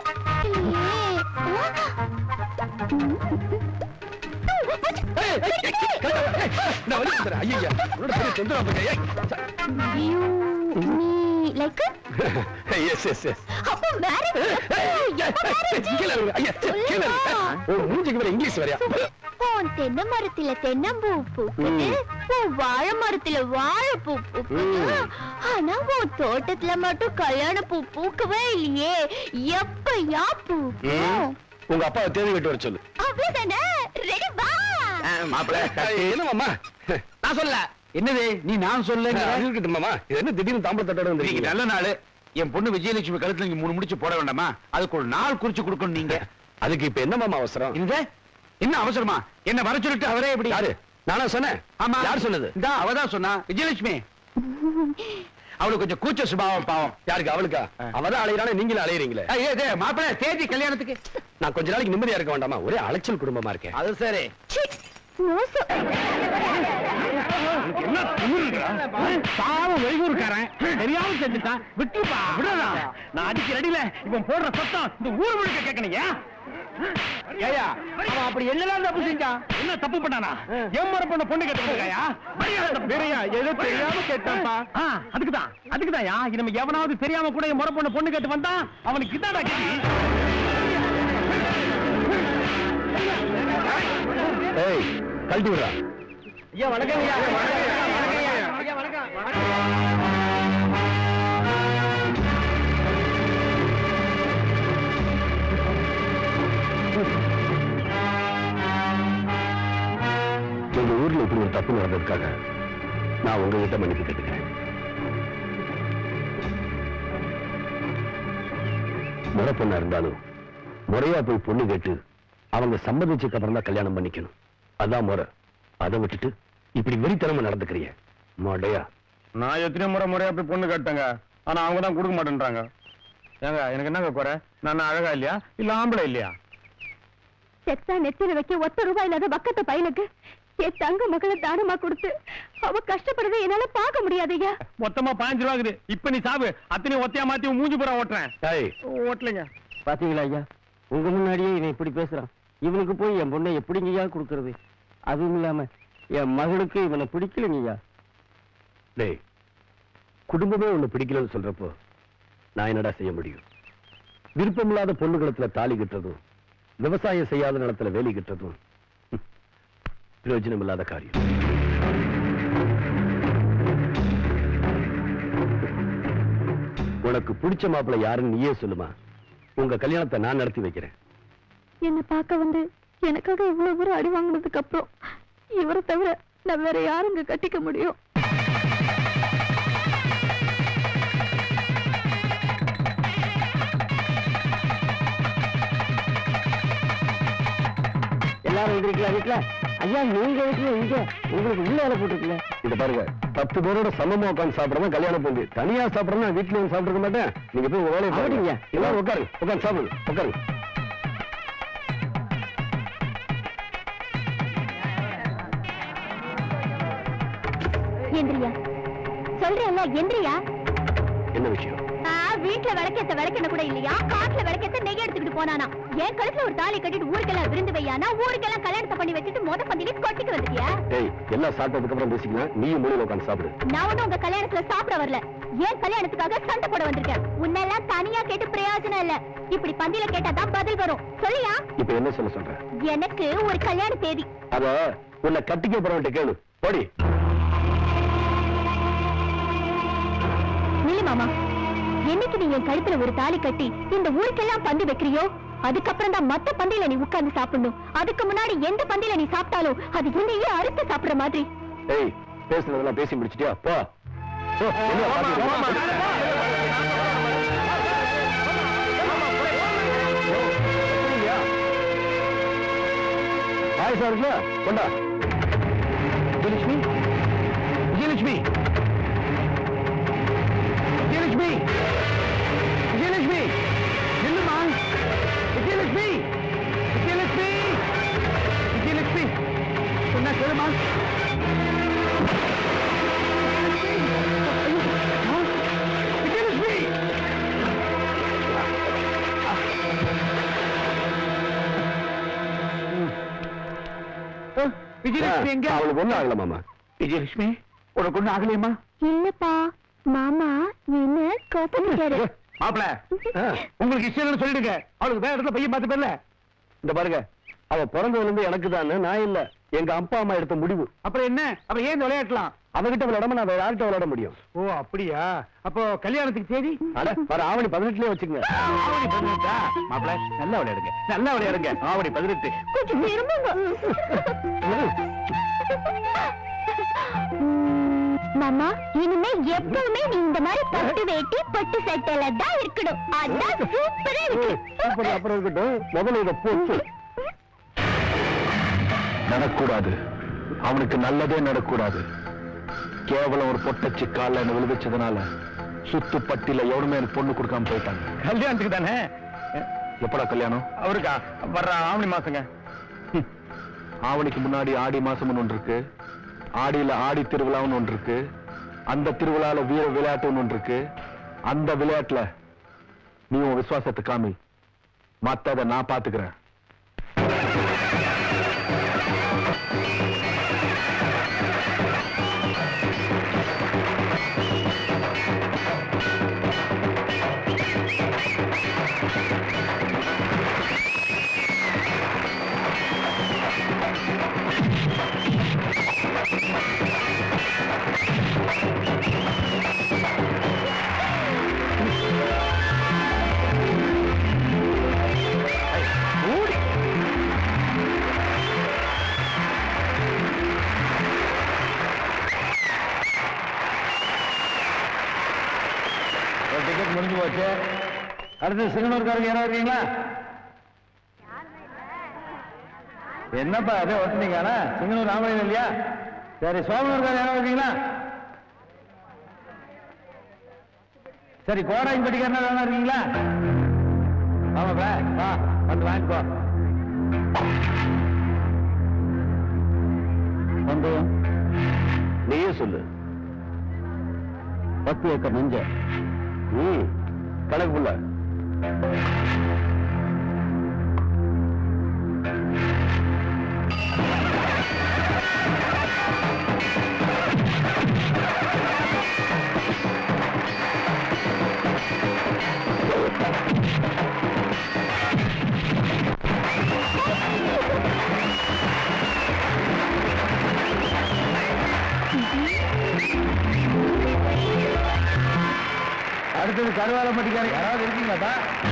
S4: இங்கிலீஷ் வரையா?
S1: தென்னை மரத்துல தென்னம்பூ பூக்குது, வாழை மரத்துல வாழைப்பூ பூக்குது, ஆனா உன் தோட்டத்துல மட்டும் கல்யாண பூ பூக்கவே இல்லையே. எப்பயா பூக்கும்?
S4: உங்க அப்பாவை தேடி விட்டு வர சொல்லு.
S1: அவ்வளவுதானே? ரெடி வா.
S9: மாப்பிள்ள
S4: என்ன மாமா?
S9: நான் சொல்ல. என்னது நீ நான் சொல்லுங்க.
S4: மாமா, இது என்ன திடீர்னு தாம்பத்தோட வந்து
S9: நல்ல நாள். என் பொண்ணு விஜயலட்சுமி கழுத்துல நீங்க மூணு முடிச்சு போட வேண்டாமா? அதுக்கு ஒரு நாள் குறிச்சு கொடுக்கணும் நீங்க.
S4: அதுக்கு இப்ப என்ன மாமா அவசரம்?
S9: இந்த என்ன அவசரமா? என்ன வர சொல்லிட்டு அவரே எப்படி?
S4: யாரு? நானா சொன்னேன்?
S9: ஆமா.
S4: யார் சொன்னது?
S9: இந்த அவதான் சொன்னா, விஜயலட்சுமி. அவளுக்கு கொஞ்சம் கூச்ச சுபாவம் பாவம்.
S4: யாருக்கு? அவளுக்கா? அவதான் அலையிறானே, நீங்களும் அலையிறீங்களே.
S9: மாப்பிள்ள தேதி கல்யாணத்துக்கு
S4: நான் கொஞ்ச நாளைக்கு நிம்மதியா இருக்க வேண்டாமா? ஒரே அலைச்சல் குடும்பமா இருக்கேன்.
S9: அது சரி.
S3: பாவம் வெளியூருக்காரன் தெரியாம செஞ்சுட்டான். விட்டுப்பா, விடலாம். நான் அடிக்கிற அடியில இவன் போடுற சத்தம் இந்த ஊர் முழுக்க கேட்கணுங்க. ஏயா, அவன் அப்படி என்னதான் தப்பு செஞ்சான்? என்ன தப்பு பண்ணானா? என் முறை பண்ண பொண்ணு கேட்டாயா? வேறையா ஏதோ தெரியாம கேட்டாப்பா. அதுக்குதான் அதுக்குதான்யா நம்ம எவனாவது தெரியாம கூட என் முறை பண்ண பொண்ணு கேட்டு வந்தா அவனுக்கு இதாடா கேள்வி.
S4: ஏய், கழட்டி விடுறா.
S3: ஐயா வணக்கம். ஐயா வணக்கம். ஐயா வணக்கம்.
S4: தப்பு நடந்ததுக்காக நான் உங்ககிட்ட மன்னிப்பு கேட்டுக்கிறேன். முறை பொண்ணா இருந்தாலும் முறையா போய் பொண்ணு கேட்டு அவங்க சம்மதிச்சதுக்கு அப்புறம் தான் கல்யாணம் பண்ணிக்கணும். அதான் முறை. அதை விட்டுட்டு இப்படி வெறித்தனமா நடந்துக்கிறிய மாடையா.
S3: நான் எத்தனை முறை முறையா போய் பொண்ணு கேட்டேங்க, ஆனா அவங்க தான் கொடுக்க மாட்டேன்றாங்க. ஏங்க எனக்கு என்னங்க குறை? நான் அழகா இல்லையா இல்ல ஆம்பளை இல்லையா?
S1: செத்தா நெத்தில வைக்க ஒத்த ரூபாய் இல்லாத பக்கத்து பையனுக்கு என் தங்க மகளை தானமா கொடுத்து அவ கஷ்டப்படுறதை என்னால பார்க்க முடியாதையா.
S3: மொத்தமா பாஞ்சு ரூபாக்குது. இப்ப நீ சாவு. அத்தனை ஒத்தையா மாத்தி மூஞ்சி புறா ஓட்டுறேன். ஓட்டலைங்க.
S9: பாத்தீங்களா ஐயா, உங்க முன்னாடியே இவன் இப்படி பேசுறான். இவனுக்கு போய் என் பொண்ணை எப்படிங்கய்யா கொடுக்கறது? அதுவும் இல்லாம என் மகளுக்கு இவனை பிடிக்கலங்கய்யா.
S4: டேய், குடும்பமே உன்னை பிடிக்கலன்னு சொல்றப்போ நான் என்னடா செய்ய முடியும்? விருப்பமில்லாத பொண்ணுகளத்துல தாலி கட்டுறதும் விவசாயம் செய்யாத நிலத்துல வேலி கட்டுறதும் பிரயோஜனம் இல்லாத காரியம். உனக்கு பிடிச்ச மாப்பிள்ளை யாருன்னு நீயே சொல்லுமா. உங்க கல்யாணத்தை நான் நடத்தி வைக்கிறேன்.
S1: என்ன பார்க்க வந்து எனக்காக இவ்வளவு தூரம் அடி வாங்கினதுக்கு அப்புறம் இவரை தவிர நான் வேற யாருங்க கட்டிக்க முடியும்?
S9: எல்லாரும் இருக்கிறா வீட்டுல? ஐயா நீங்க வீட்டுல இங்க உங்களுக்கு உள்ள வேலை போட்டுருக்கல.
S4: இத பாருங்க, பத்து பேரோட சமமா உட்காந்து சாப்பிடணும் கல்யாணம் பண்ணி. தனியா சாப்பிடணும் வீட்டுல வந்து சாப்பிட மாட்டேன். நீங்க போய் வேலையை பாருங்க. எல்லாரும் உட்காரு, உட்காந்து சாப்பிடுங்க, உட்காரு.
S1: எந்திரியா சொல்றேன்ல, எந்திரியா.
S4: என்ன விஷயம்?
S1: வீட்டுல விளக்கேத்த விளக்கெண்ண கூட இல்லையா? காட்டுல விளக்கேத்த நெய் எடுத்துக்கிட்டு போனானா? என் கழுத்துல ஒரு தாலி கட்டிட்டு ஊருக்கெல்லாம் விருந்து வையானா? ஊருக்கெல்லாம் கல்யாணத்தை பண்ணி வச்சுட்டு மொத பந்திலே கொட்டிக்கு வந்துட்டியா?
S4: ஏய், எல்லாம் சாப்பிட்டதுக்கு அப்புறம் பேசிக்கலாம். நீயும் மூலையில உட்காந்து சாப்பிடு.
S1: நான் ஒன்னும் உங்க கல்யாணத்துல சாப்பிட வரல. ஏன் கல்யாணத்துக்காக சண்டை போட வந்திருக்கேன். உன்னெல்லாம் தனியா கேட்டு பிரயோஜனம் இல்ல. இப்படி பந்தியில கேட்டாதான் பதில் வரும். சொல்லியா?
S4: இப்ப என்ன சொல்ல சொல்ற?
S1: எனக்கு ஒரு கல்யாண தேதி.
S4: அத உன்னை கட்டிக்க போறவன்ட்ட கேளு. போடி.
S1: நில்லு மாமா. என்னைக்கு நீ என் கழுத்துல ஒரு தாலி கட்டி இந்த ஊருக்கெல்லாம் பந்து வைக்கிறியோ அதுக்கப்புறம் தான் மத்த பந்தியில நீ உட்கார்ந்து சாப்பிடணும். அதுக்கு முன்னாடி எந்த பந்தியில நீ சாப்பிட்டாலும் அது என்னையே அறுத்து சாப்பிடுற மாதிரி.
S4: ஏய், பேசுனதெல்லாம் பேசி முடிச்சிட்டியா? போ. பாயசம் இருக்குல்ல, கொண்டா. விஜயலட்சுமி, விஜயலட்சுமி, விஜயலட்சுமி, விஜயலட்சுமி, நில்லுமா. விஜயலட்சுமி, விஜயலட்சுமி, விஜயலட்சுமி, சொன்னா கேளுமா. விஜயலட்சுமி, விஜயலட்சுமி எங்க? அவளுக்கு ஒண்ணு ஆகல மாமா.
S9: விஜயலட்சுமி உனக்கு ஒண்ணு ஆகலையம்மா?
S1: இல்லப்பா, மாமா என்ன கோபப்பட்டாரு.
S9: மாப்பிள உங்களுக்கு இஷ்டம் சொல்லிடுங்க. அவளுக்கு வேற இடத்துல பையன் பார்த்து போயிடல.
S4: இந்த பாருங்க, அவ பிறந்ததுல இருந்து எனக்கு தான், நான் இல்ல. எங்க அப்பா அம்மா எடுத்த முடிவு.
S9: அப்புறம் என்ன? அப்புறம் ஏன் விளையாடலாம்?
S4: அவகிட்ட விளையாடாம நான் வேற யார்கிட்ட விளையாட முடியும்?
S9: ஓ அப்படியா? அப்போ கல்யாணத்துக்கு தேதி
S4: அட வர ஆவணி பதினெட்டுலயே வச்சுங்க.
S9: ஆவணி பதினெட்டா? மாப்பிள நல்லா விளையாடுங்க, நல்லா விளையாடுங்க. ஆவணி பதினெட்டு.
S1: கொஞ்சம் இருமுங்க. மாமா, இனிமே எப்பவுமே நீ இந்த மாதிரி பட்டு வேட்டி பட்டு சட்டையில தான் இருக்கணும். அதான் சூப்பரா இருக்கு.
S4: சூப்பர். அப்புறம் இருக்கட்டும், முதல்ல இதை போச்சு.
S11: நடக்கூடாது. அவனுக்கு நல்லதே நடக்கூடாது. கேவலம் ஒரு பொட்டச்சி கால என்ன விழுவிச்சதுனால சுத்து பட்டியில எவனுமே எனக்கு பொண்ணு கொடுக்காம போயிட்டாங்க.
S3: கல்யாணத்துக்கு தானே?
S11: எப்படா கல்யாணம்?
S3: அவருக்கா? வர்ற ஆவணி மாசங்க.
S11: ஆவணிக்கு முன்னாடி ஆடி மாசம் ஒன்று இருக்கு. ஆடியில ஆடி திருவிழான்னு ஒன்று இருக்கு. அந்த திருவிழால வீர விளையாட்டுன்னு ஒன்று இருக்கு. அந்த விளையாட்டுல நீ உன் விசுவாசத்தை காமி, மத்தத நான் பாத்துக்கிறேன்.
S3: அடுத்து சிங்கனூர்காரங்க யாராவது இருக்கீங்களா? என்னப்பா அதே ஒட்டுனீங்களா? சிங்கனூர் ராமலிங்கம் இல்லையா? சரி, சோமனூர்காரங்க யாராவது இருக்கீங்களா? சரி, கோடாயின்பட்டிக்காரனா வேணா இருக்கீங்களா? ஆமாப்பா, வா வந்து வாங்கிக்கோ. வந்து நீயே சொல்லு. பத்து ஏக்கர் நெஞ்ச ம் கணக்கு புள்ள. அடுத்தது கருவாலப்பட்டிக்காரர் யாராவது இருக்கீங்களாப்பா?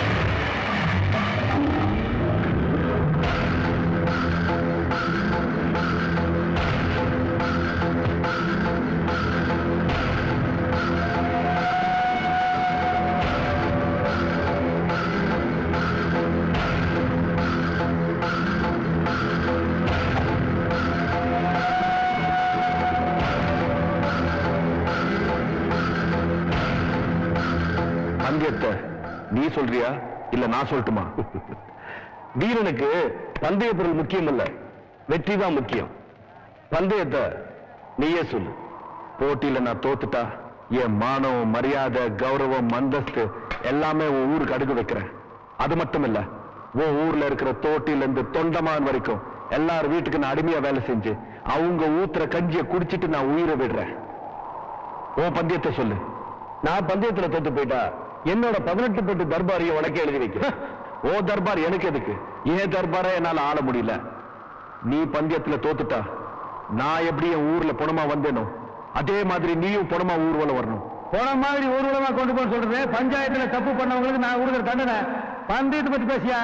S3: பந்தயத்தை நீ சொல்றியா இல்ல நான் சொல்லட்டுமா? வீரனுக்கு பந்தய பொருள் முக்கியம் இல்ல, வெற்றி தான் முக்கியம். பந்தயத்தை நீயே சொல்லு. போட்டியில நான் தோத்துட்டா என் மானம், மரியாதை, கௌரவம், அந்தஸ்து எல்லாமே உன் ஊருக்கு அடுக்க வைக்கிறேன். அது மட்டும் இல்ல, உன் ஊர்ல இருக்கிற தோட்டில இருந்து தொண்டமான் வரைக்கும் எல்லாரும் வீட்டுக்கு நான் அடிமையா வேலை செஞ்சு அவங்க ஊத்துற கஞ்சியை குடிச்சிட்டு நான் உயிரை விடுறேன். உன் பந்தயத்தை சொல்லு. நான் பந்தயத்துல தோத்து போயிட்டா என்னோட பதினெட்டு பட்டு தர்பாரிய உனக்கு எழுதி வைக்க. ஓ தர்பார் எனக்கு எதுக்கு? ஏன் தர்பார என்னால ஆள முடியல. நீ பந்தயத்துல தோத்துட்டா நான் எப்படி என் ஊர்ல பணமா வந்தேனோ அதே மாதிரி நீயும் பணமா ஊர்வலம் வரணும். போன மாதிரி ஊர்வலமா கொண்டு போய் சொல்றது பஞ்சாயத்துல தப்பு பண்ணவங்களுக்கு நான் கொடுக்குற தண்டனை. பந்தயத்தை பத்தி பேசியா?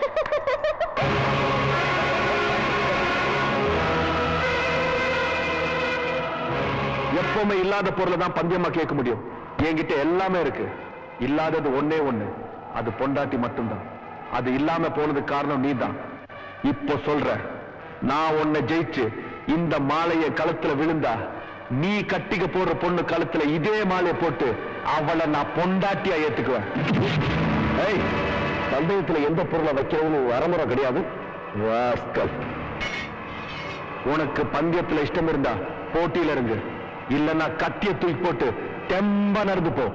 S3: எப்பவுமே இல்லாத பொருளை தான் பந்தயமா கேட்க முடியும். என்கிட்ட எல்லாமே இருக்கு. இல்லாதது ஒன்னே ஒண்ணு, அது பொண்டாட்டி மட்டும்தான். அது இல்லாம போனதுக்கு காரணம் நீ தான். இப்போ சொல்ற, நான் உன்னை ஜெயிச்சு இந்த மாலையை கழுத்துல விழுந்தா நீ கட்டிக்க போற பொண்ணு கழுத்துல இதே மாலையை போட்டு அவளை நான் பொண்டாட்டியா ஏத்துக்குவேன். ஏய், பந்தயத்துல எந்த பொருளை வைக்கணும்னு வரமுறை கிடையாது. உனக்கு பந்தயத்துல இஷ்டம் இருந்தா போட்டியில இருந்து, இல்லன்னா கத்திய தூக்கி போட்டு தெம்ப நடந்து போ.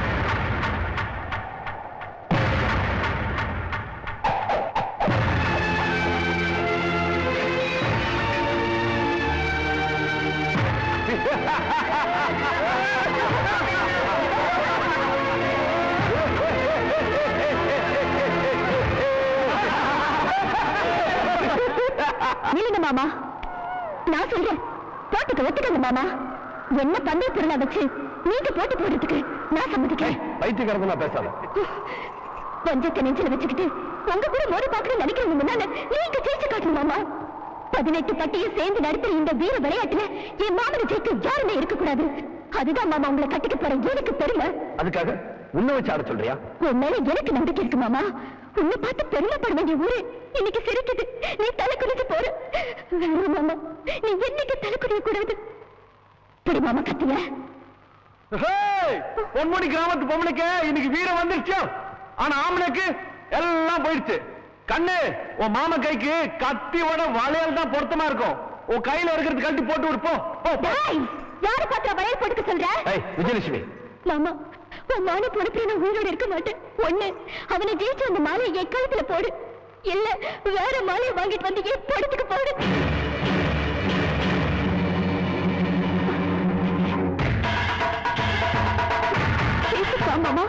S1: நில்லுங்க மாமா, நான் சொல்றேன், போட்டுக்க ஒத்துக்கங்க மாமா. என்ன பந்தய பொருளை வச்சு நீங்க போட்டு போடுறதுக்கு நான் சம்மதிக்கிறேன்.
S3: பைத்தியக்காரமா பேசாத.
S1: பஞ்சத்தை நெஞ்சில வச்சுக்கிட்டு உங்க கூட மோடி பாக்கணும்னு நினைக்கிறீங்க முன்னால நீங்க ஜெயிச்சு காட்டணும் மாமா. பதினெட்டு பட்டியும் சேர்ந்து நடத்துற இந்த வீர விளையாட்டுல என் மாமனை ஜெயிக்க யாருமே இருக்கக்கூடாது. அதுதான் மாமா உங்களை கட்டிக்க போறேன் எனக்கு பெருமை.
S3: அதுக்காக உன்னை வச்சு ஆட சொல்றியா?
S1: உன் மேல எனக்கு நம்பிக்கை இருக்கு மாமா. உன்னை பார்த்து பெருமைப்பட வேண்டிய ஊரு இன்னைக்கு சிரிக்குது. நீ தலை குடிச்சு போற. வேணும் மாமா, நீ என்னைக்கு தலை குடிய கூடாது. புடி மாமா கத்திய.
S3: பொன்முடி கிராமத்து பொம்பளைக்கு இன்னைக்கு வீரம் வந்துருச்சு. ஆனா ஆம்பளைக்கு எல்லாம் போயிடுச்சு. கண்ணு, உன் மாமா கைக்கு கத்தியோட வளையல் தான் பொருத்தமா இருக்கும். உன் கையில இருக்கிறது கழட்டி போட்டு விடுப்போம்.
S1: யாரு பாத்திர வளையல் போட்டுக்க சொல்ற?
S3: விஜயலட்சுமி,
S1: மாமா உன் மான பொறுப்பு நான் உயிரோட இருக்க மாட்டேன். ஒண்ணு, அவனை ஜெயிச்சு அந்த மாலையை என் கழுத்துல போடு. இல்ல வேற மாலையை வாங்கிட்டு வந்து என் படத்துக்கு போடு. மாமா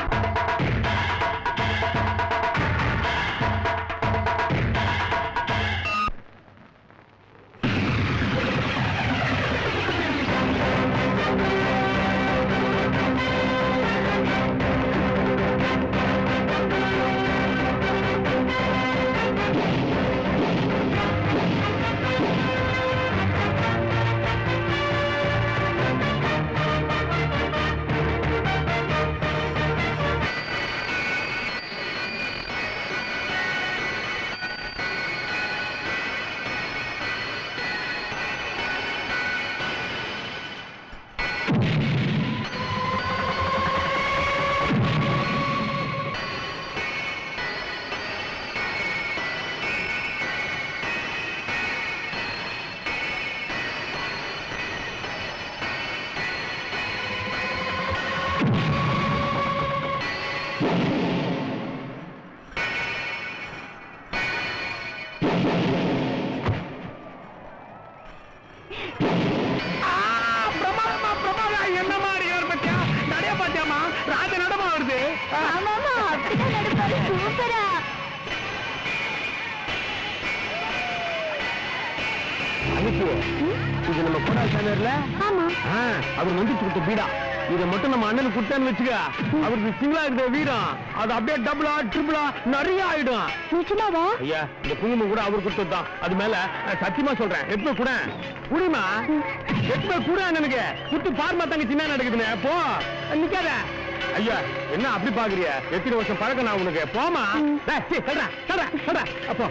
S9: தங்கச்சி இது நம்ம கோடா சேனர்ல
S1: ஆமா
S9: அவர் வந்துட்டு கொடுத்த வீடா இதை மட்டும் நம்ம அண்ணனுக்கு கொடுத்தான்னு வச்சுக்க அவருக்கு சிங்கிளா இருக்கிற வீரம் அது அப்படியே டபுளா ட்ரிபிளா நிறைய ஆயிடும்.
S1: நிச்சயமாவா?
S9: ஐயா இந்த குங்குமம் கூட அவர் கொடுத்ததுதான். அது மேல சத்தியமா சொல்றேன் எப்ப கூட குடிமா எப்ப கூட அண்ணனுக்கு குத்து பார்மா தங்க சின்ன நடக்குதுன்னு போ நிக்காத. ஐயா என்ன அப்படி பாக்குறிய எத்தனை வருஷம் பழக்கம் நான் உனக்கு போமா சொல்றா சொல்றா சொல்றா அப்போ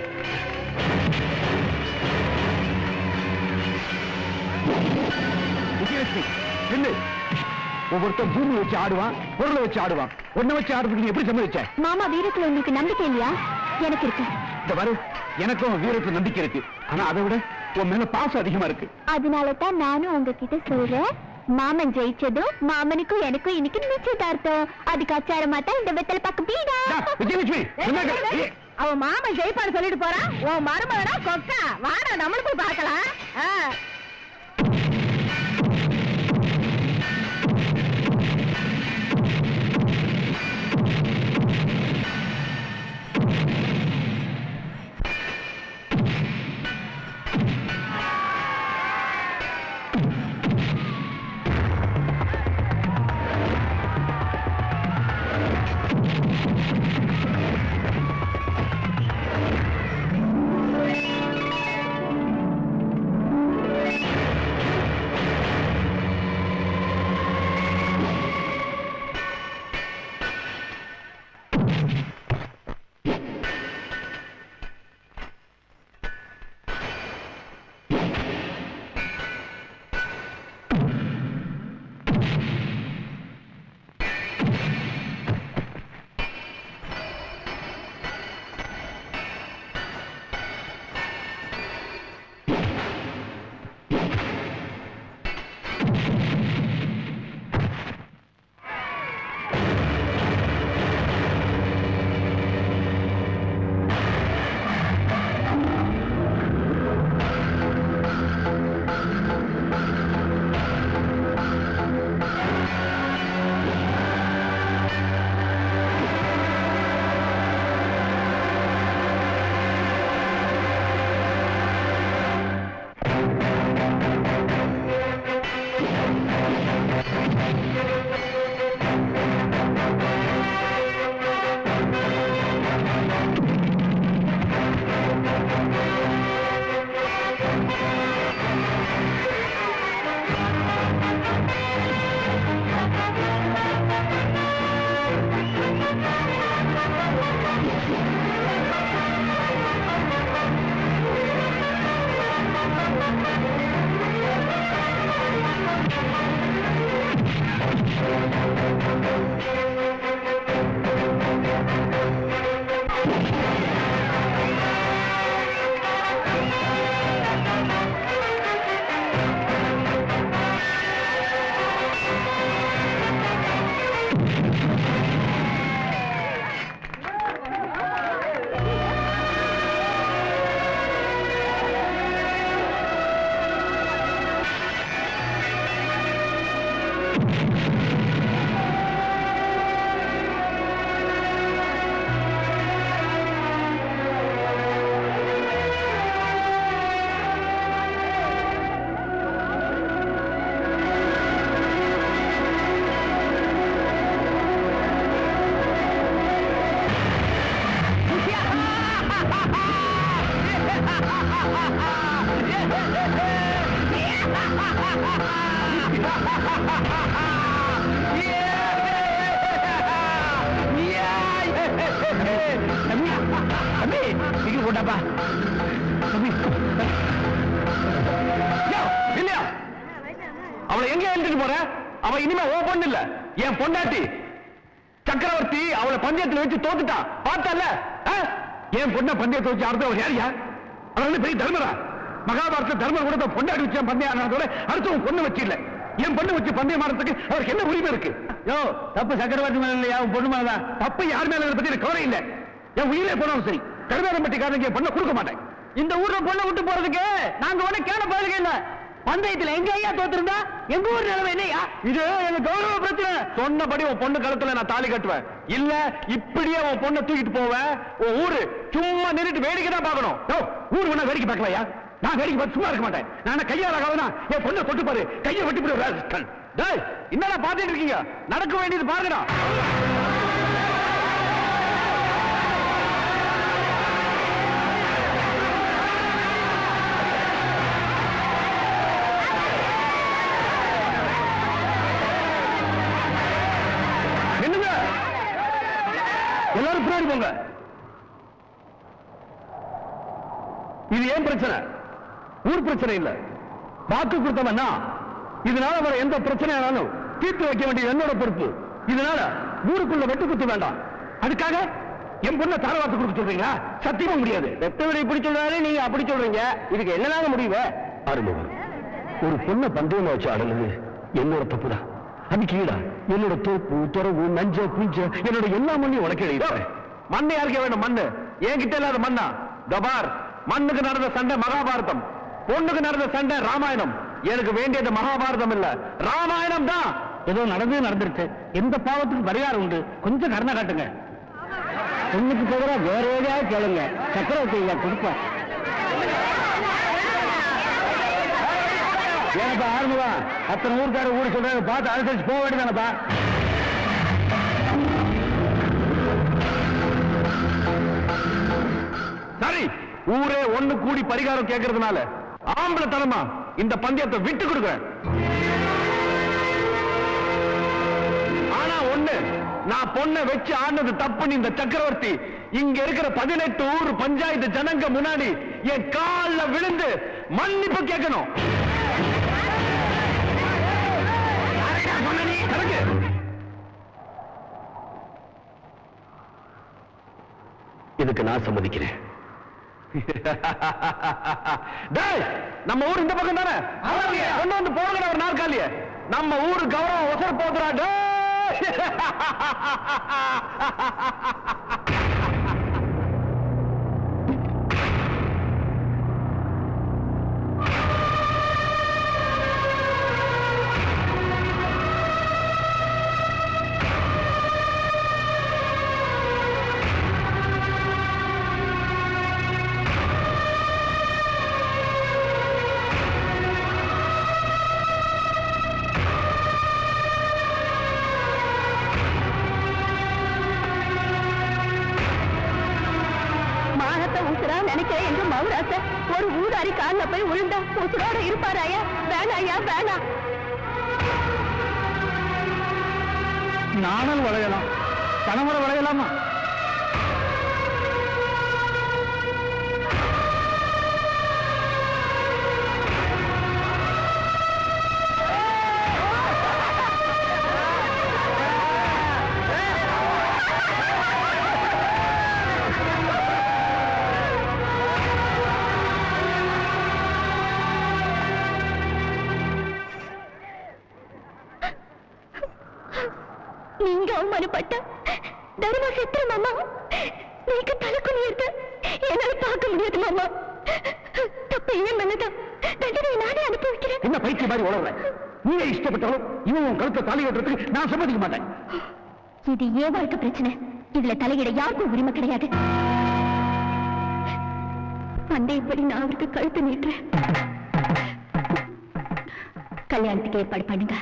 S9: என்ன ஒவ்வொருத்தர் பூமி வச்சு ஆடுவான் பொருளை வச்சு ஆடுவான் ஒன்ன வச்சு ஆடுறதுக்கு நீ எப்படி சம்மதிச்ச?
S1: மாமா வீரத்துல உங்களுக்கு நம்பிக்கை இல்லையா? எனக்கு இருக்கு.
S9: இந்த பாரு எனக்கும் வீரத்துல நம்பிக்கை இருக்கு. ஆனா அதை விட உன் மேல பாசம் அதிகமா இருக்கு.
S1: அதனால தான் நானும் உங்ககிட்ட சொல்றேன் மாமன் ஜெயிச்சதும் மாமனுக்கும் எனக்கும் இன்னைக்கு நிச்சயதார்த்தம். அதுக்கு அச்சாரமா தான் இந்த வெத்தலை பக்கம் பீடா.
S10: அவன் மாமன் ஜெயிப்பான்னு சொல்லிட்டு போறான். உன் மருமகனா கொக்கா வாடா நம்மளுக்கும் பார்க்கலாம்.
S9: அவளை எங்க எழுந்துட்டு போற? அவ இனிமே ஓ பொண்ணு இல்ல, என் பொண்டாட்டி. சக்கரவர்த்தி அவளை பந்தயத்துல வச்சு தோத்துட்டான் பார்த்தல. என் பொண்ண பந்தயத்தை வச்சு அடுத்த அவர் யாரியா? அவன் பெரிய தர்மரா. மகாபாரத தர்மர் கூட பொண்டாட்டி வச்சு பந்தயம் ஆனதோட அடுத்தவன் பொண்ணு வச்சு இல்ல. என் பொண்ணு வச்சு பந்தயம் ஆடுறதுக்கு அவருக்கு என்ன உரிமை இருக்கு? யோ தப்பு சக்கரவர்த்தி மேல இல்லையா? உன் பொண்ணு மேலதான் தப்பு. யார் மேல பத்தி எனக்கு கவலை இல்லை. என் உயிரே போனாலும் சரி கருவேரம்பட்டிக்காரங்க என் பொண்ணை கொடுக்க மாட்டேன். இந்த ஊர்ல பொண்ணை விட்டு போறதுக்கு நாங்க ஒண்ணு கேள போறதுக்கு இல்ல. பந்தயத்துல எங்க ஐயா தோத்திருந்தா எங்க ஊர் நிலைமை என்னையா? இது எங்க கௌரவ பிரச்சனை. சொன்னபடி உன் பொண்ணு கழுத்துல நான் தாலி கட்டுவேன். இல்ல இப்படியே உன் பொண்ணை தூக்கிட்டு போவேன். உன் ஊரு சும்மா நின்றுட்டு வேடிக்கை தான் பார்க்கணும். ஊர் வேணா வேடிக்கை பார்க்கலையா?
S4: நான் வேடிக்கை பார்த்து சும்மா இருக்க மாட்டேன். நான் கையாளாகவனா என் பொண்ணை தொட்டு பாரு, கையை வெட்டி போடுறேன். டேய் என்னடா பாத்துட்டு இருக்கீங்க? நடக்க வேண்டியது பாருங்கடா. என்னங்க எல்லாரும் பின்னாடி போங்க. இது ஏன் பிரச்சனை? ஊர் பிரச்சனை இல்ல. வாக்கு கொடுத்தவன்னா இதனால வர எந்த பிரச்சனையானாலும் தீர்த்து வைக்க வேண்டிய என்னோட பொறுப்பு. இதனால ஊருக்குள்ள வெட்டு குத்து வேண்டாம். அதுக்காக என் பொண்ணை தாரவாத்து கொடுக்க சொல்றீங்க? சத்தியமா முடியாது. வெட்டவரை இப்படி சொல்றாரு, நீங்க அப்படி சொல்றீங்க. இதுக்கு என்னதாங்க முடிவு? ஆரம்பம் ஒரு பொண்ணை பந்தயமா வச்சு ஆடலுது என்னோட தப்புதான். அதுக்கு ஈடா என்னோட தோப்பு துறவு நஞ்ச பூஞ்ச என்னோட எல்லா மண்ணையும் உனக்கு எழுதிட்டேன். மண்ணை யாருக்க வேணும்? மண்ணு என்கிட்ட இல்லாத மண்ணா? தபார், மண்ணுக்கு நடந்த சண்டை மகாபாரதம், பொண்ணுக்கு நடந்த சண்டை ராமாயணம். எனக்கு வேண்டியது மகாபாரதம் இல்ல, ராமாயணம் தான். ஏதோ நடந்து நடந்துருச்சு. எந்த பாவத்துக்கு பரிகாரம் உண்டு? கொஞ்சம் கருணை காட்டுங்க. பொண்ணுக்கு தவிர வேற ஏதாவது கேளுங்க, சக்கரவர்த்தி கொடுப்பா. ஏனப்பா ஆரம்பா அத்தனை ஊருக்கார ஊரு சொல்றாங்க, பார்த்து அனுசரிச்சு போக வேண்டியதானப்பா. சரி, ஊரே ஒண்ணு கூடி பரிகாரம் கேட்கறதுனால ஆம்பளை தனமா இந்த பந்தயத்தை விட்டு கொடுக்குறேன். ஆனா ஒண்ணு, நான் பொண்ணை வச்சு ஆனது தப்புன்னு இந்த சக்கரவர்த்தி இங்க இருக்கிற பதினெட்டு ஊர் பஞ்சாயத்து ஜனங்க முன்னாடி என் கால்ல விழுந்து மன்னிப்பு கேட்கணும். இதுக்கு நான் சம்மதிக்கிறேன். நம்ம ஊர் இந்த பக்கம் தானே, கொண்டு வந்து போடுற ஒரு நாற்காலிய. நம்ம ஊரு கௌரவம் ஒசர போதுறாங்க.
S1: நினைக்கிறேன் என்று மௌராச ஒரு ஊராரி கால போய் உழுந்தா உசுரோட இருப்பாராயா? வேணாயா வேணா.
S4: நாணல் வளையலாம், கணவரை வளையலாமா?
S1: நீங்க அவமானப்பட்ட தர்மா செத்துரு மாமா. நீங்க தலைக்குனியது என்னால பார்க்க முடியாது மாமா. தப்பு ஏன் மேலதான், தண்டனை நானே அனுபவிக்கிறேன்.
S4: என்ன பைத்திய மாதிரி உழவுற? நீங்க இஷ்டப்பட்டாலும் இவன் உன் கழுத்தை தாலி கட்டுறதுக்கு நான் சம்மதிக்க மாட்டேன்.
S1: இது ஏன் வாழ்க்கை பிரச்சனை, இதுல தலையிட யாருக்கும் உரிமை கிடையாது. அந்த இப்படி நான் அவருக்கு கழுத்து நீட்டுறேன். கல்யாணத்துக்கு ஏற்பாடு பண்ணுங்க.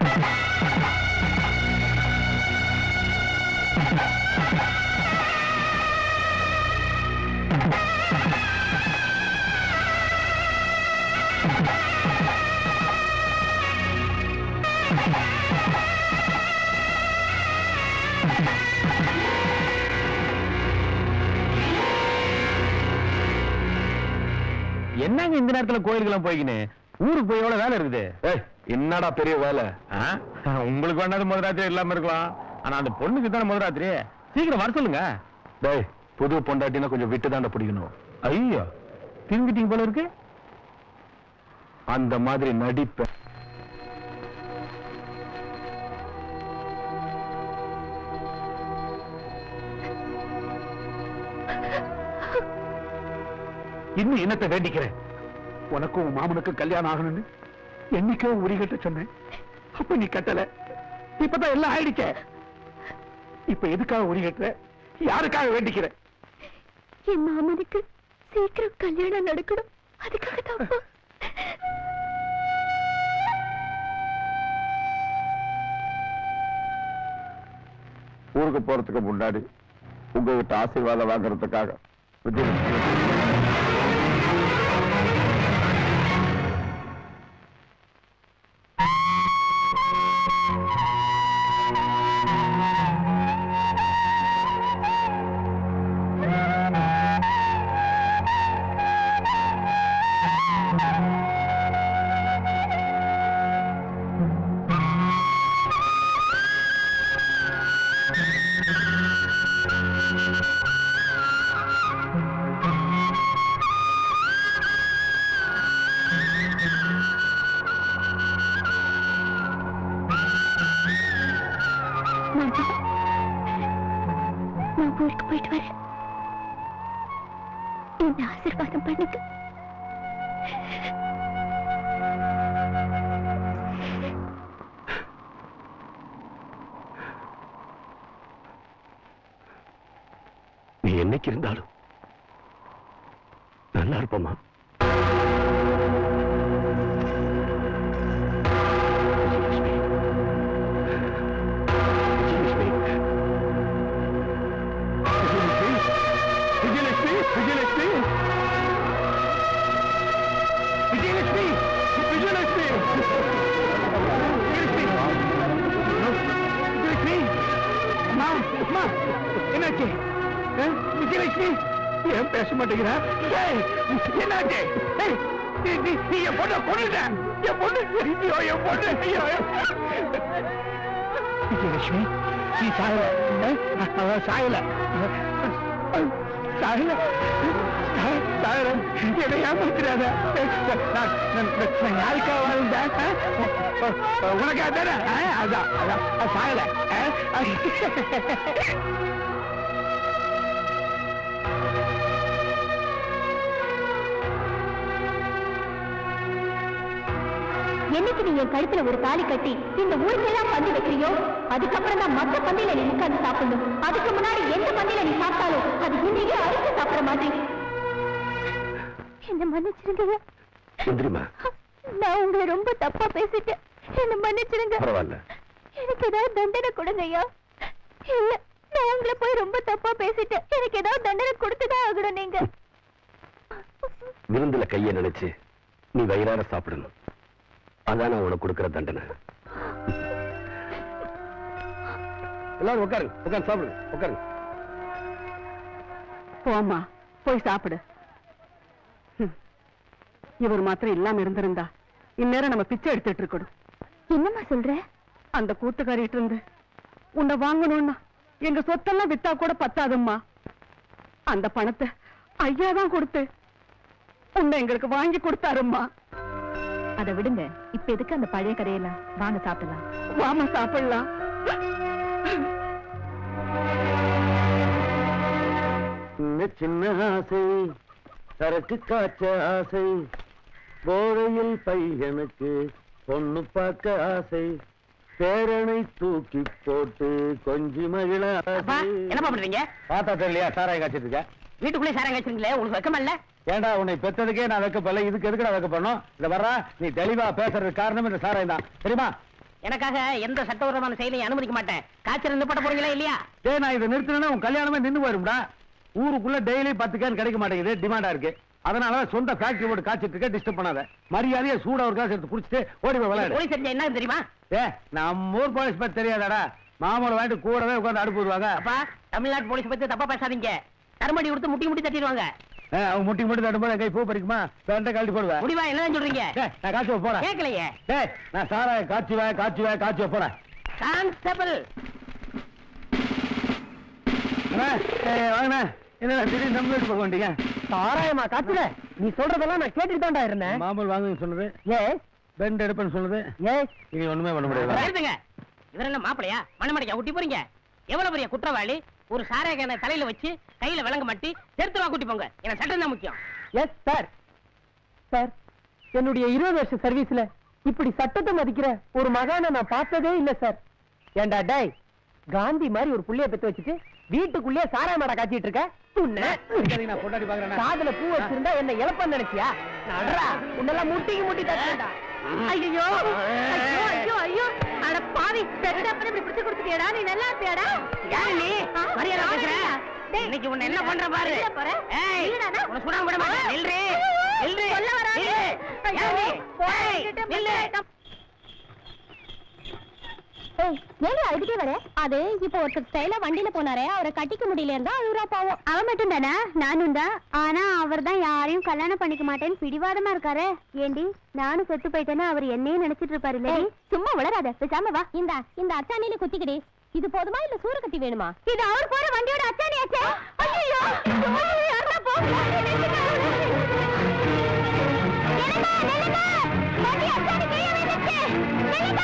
S4: என்னங்க இந்த நேரத்துல கோயிலுக்கெல்லாம் போய்கின்னு? ஊருக்கு போய் எவ்வளவு வேலை இருக்குது. என்னடா பெரிய வேலை? உங்களுக்கு வேண்டாத முதராத்திரி இல்லாம இருக்கலாம், ஆனா அந்த பொண்ணுக்கு தானே முதராத்திரி. சீக்கிரம் வர சொல்லுங்க. டேய், புது பொண்டாட்டினா கொஞ்சம் விட்டு தாண்ட பிடிக்கணும். ஐயோ, திரும்பிட்டீங்க போல இருக்கு. அந்த மாதிரி நடிப்ப இன்னும் என்னத்தை வேண்டிக்கிறேன்? உனக்கும் மாமனுக்கும் கல்யாணம் ஆகணும்னு என்னைக்கோ உரிகட்ட சொன்னேன். அப்ப நீ கட்டல, இப்பதான் எல்லாம் ஆயிடுச்ச. இப்ப எதுக்காக உரிகட்டுற? யாருக்காக வேண்டிக்கிற?
S1: என் மாமனுக்கு சீக்கிரம் கல்யாணம் நடக்கணும். அதுக்காக தான் அப்பா.
S13: ஊருக்கு போறதுக்கு முன்னாடி உங்ககிட்ட ஆசீர்வாதம் வாங்குறதுக்காக விஜயலட்சுமி
S1: நான் ஊருக்கு போயிட்டு வரேன். என்ன ஆசீர்வாதம் பண்ணுங்க.
S13: நீ என்னைக்கு இருந்தாலும் நல்லா இருப்பமா. என்னாச்சு விஜயலட்சுமி? ஏன் பேச மாட்டேங்கிறா? என்னாச்சு? நீ என் பொண்ணை கொண்டுட்ட. என் பொண்ணு ஐயோ, என் பொண்ணு ஐயோ. விஜயலட்சுமி நீ சாயல சாயல சாயல சாயல என்னை ஏமாத்துறாத. நான் யாருக்கா வாழ்ந்தேன்? உனக்கா தானே? அதான் அதான் சாயல.
S1: என்னைக்கு நீ என் கழுத்துல ஒரு தாலி கட்டி இந்த ஊருக்கெல்லாம் பந்தி வைக்கிறியோ, அதுக்கப்புறம் தான் மற்ற பந்தியில நீ உட்கார்ந்து சாப்பிடணும். அதுக்கு முன்னாடி எந்த பந்தியில நீ சாப்பிட்டாலும் அது இன்றைக்கு அரிசி சாப்பிட மாதிரி. என்ன மன்னிச்சிருங்க. நான் உங்களை ரொம்ப தப்பா பேசிட்டேன். என்ன மன்னிச்சிருங்க.
S13: பரவாயில்ல.
S1: எனக்கு ஏதாவது தண்டனை கொடுங்க ஐயா. இல்ல, நான் உங்களை போய் ரொம்ப தப்பா பேசிட்டேன். எனக்கு ஏதாவது தண்டனை கொடுத்துதான் ஆகணும். நீங்க
S13: விருந்துல கைய நினைச்சு நீ வயிறார சாப்பிடணும். அதான் நான் உனக்கு கொடுக்கிற தண்டனை. எல்லாரும் உட்காரு, உட்காரு சாப்பிடு, உட்காரு.
S5: போம்மா, போய் சாப்பிடு. இவர் மாத்திரம் இல்லாம இருந்திருந்தா இந்நேரம் நம்ம பிச்சை எடுத்துட்டு இருக்கணும்.
S1: என்னம்மா சொல்ற?
S5: அந்த கூத்துக்காரிட்டு இருந்து உன்னை வாங்கணும்னா எங்க சொத்தெல்லாம் வித்தா கூட பத்தாதும்மா. அந்த பணத்தை ஐயா தான் கொடுத்து உன்னை எங்களுக்கு வாங்கி கொடுத்தாரும்மா.
S1: அதை விடுங்க. இப்ப எதுக்கு அந்த பழைய கதையெல்லாம்? வாங்க சாப்பிடலாம்.
S5: வாமா சாப்பிடலாம்.
S13: சின்ன ஆசை, சரக்கு காய்ச்ச ஆசை, போதையில் பையனுக்கு பொண்ணு பார்க்க ஆசை, பேரனை தூக்கி போட்டு கொஞ்சி மகிழ ஆசை.
S8: என்னப்பா பண்றீங்க?
S3: பார்த்தா தெரியலையா சாராய காய்ச்சிட்டு இருக்க?
S8: வீட்டுக்குள்ளே சாரம் காய்ச்சிருங்களே, உங்களுக்கு வெக்கமா இல்ல?
S3: ஏண்டா உன்னை பெத்ததுக்கே நான் வைக்கப்படல, இதுக்கு எதுக்கு வைக்க பண்ணணும்? இத வர்றா, நீ தெளிவா பேசுறது காரணம் இந்த சாராயம் தான், தெரியுமா?
S8: எனக்காக எந்த சட்டவிரோதமான செயலையும் அனுமதிக்க மாட்டேன். காய்ச்சல் நிறுத்த போறீங்களா இல்லையா?
S3: டே, நான் இதை நிறுத்தினா உன் கல்யாணமே நின்று போயிரும்டா. ஊருக்குள்ள டெய்லி பத்து கேன் கிடைக்க மாட்டேங்குது, டிமாண்டா இருக்கு. அதனால சொந்த ஃபேக்டரி போட்டு காய்ச்சிட்டு இருக்க, டிஸ்டர்ப் பண்ணாத. மரியாதையா சூடா ஒரு காசு எடுத்து குடிச்சிட்டு ஓடி போய் விளையாடு.
S8: போலீஸ் தெரிஞ்சா என்ன தெரியுமா?
S3: ஏ, நம்ம ஊர் போலீஸ் பத்தி தெரியாதாடா? மாமூல வாங்கிட்டு கூடவே உட்காந்து அடுப்பு விடுவாங்க.
S8: அப்பா, தமிழ்நாட்டு போலீஸ் பத்தி தப்பா பேசாதீங்க. தருமடி கொடுத்து முட்டி முட்டி தட்டிடுவாங்க.
S3: அவங்க முட்டி முட்டி தட்டும்போது கை பூ பறிக்குமா? பேண்ட கழட்டி போடுவேன்.
S8: முடிவா என்னதான் சொல்றீங்க?
S3: நான் காய்ச்சி போறேன்.
S8: கேட்கலையே.
S3: டேய், நான் சாராய காய்ச்சுவேன் காய்ச்சுவேன் காய்ச்சி போறேன்.
S8: கான்ஸ்டபிள்
S3: வாங்க. என்ன திடீர்னு நம்ம வீட்டு போக வேண்டிய
S8: சாராயமா காத்துல? நீ சொல்றதெல்லாம் நான் கேட்டுட்டு தான்டா இருந்தேன்.
S3: மாமூல் வாங்குன்னு சொன்னது,
S8: ஏ
S3: பெண்ட் எடுப்பேன்னு சொன்னது, ஏ இனி ஒண்ணுமே பண்ண முடியாது.
S8: எடுத்துங்க. இவரெல்லாம் மாப்பிளையா? மணமடைக்கா ஊட்டி போறீங்க? எவ்வளவு பெரிய குற்றவாளி! ஒரு சாராய கேனை தலையில வச்சு கையில விலங்க மாட்டி தெருத்துவா கூட்டி போங்க. எனக்கு சட்டம் தான் முக்கியம்.
S5: Yes sir. சார், என்னுடைய இருபது வருஷம் சர்வீஸ்ல இப்படி சட்டத்தை மதிக்கிற ஒரு மகானை நான் பார்த்ததே இல்ல சார். ஏண்டா டேய், காந்தி மாதிரி ஒரு புள்ளைய பெத்து வச்சுட்டு
S9: வீட்டுக்குள்ளே சாராய மாடா காத்திட்டு இருக்க காதுல பூ வச்சிருந்தா என்ன இழப்பன்னு நினைச்சியா? நடரா உன்னெல்லாம் முட்டிக்கு முட்டி தட்டா.
S10: ஐயோ ஐயோ ஐயோ ஐயோ அட பாவி பெட்டப்பன இப்படி பிடிச்சு கொடுத்துட்டியடா. நீ நல்லா இருப்பியாடா?
S8: யாரு நீ? மரியாதை பேசுற? இன்னைக்கு உன்னை என்ன பண்ற பாரு. ஏய் உன்னை சுடாம விட மாட்டேன். நில்றே நில்றே
S10: சொல்ல வரானே.
S8: யாரு நீ? ஏய் நில்லு.
S1: ஏன் அழுதுட்டே வர? அது இப்போ ஒருத்தர் ஸ்டைலா வண்டியில போனாரே, அவரை கட்டிக்க முடியல இருந்தா அழுறா பாவம். அவன் மட்டும் தானே, நானும் தான். ஆனா அவர் தான் யாரையும் கல்யாணம் பண்ணிக்க மாட்டேன்னு பிடிவாதமா இருக்காரு. ஏண்டி நானும் செத்து போயிட்டேன்னா அவர் என்னையும் நினைச்சிட்டு இருப்பாரு இல்ல? சும்மா உளராத, பேசாம வா. இந்த இந்த அச்சாணியில குத்திக்கிடி. இது போதுமா இல்ல சூறு கட்டி வேணுமா? இது அவர் போற வண்டியோட அச்சாணியாச்சே. ஐயோ யாரா போ. நிலமா நிலமா வண்டி அச்சாணி கீழே விழுந்துச்சு. நிலமா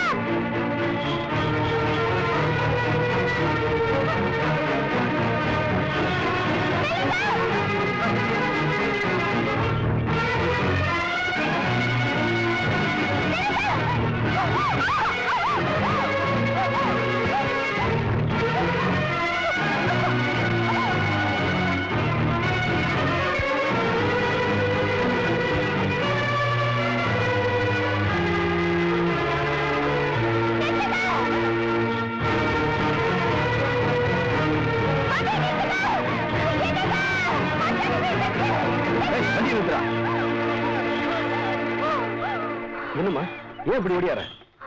S13: என்னம்மா ஏன் இப்படி ஓடியார?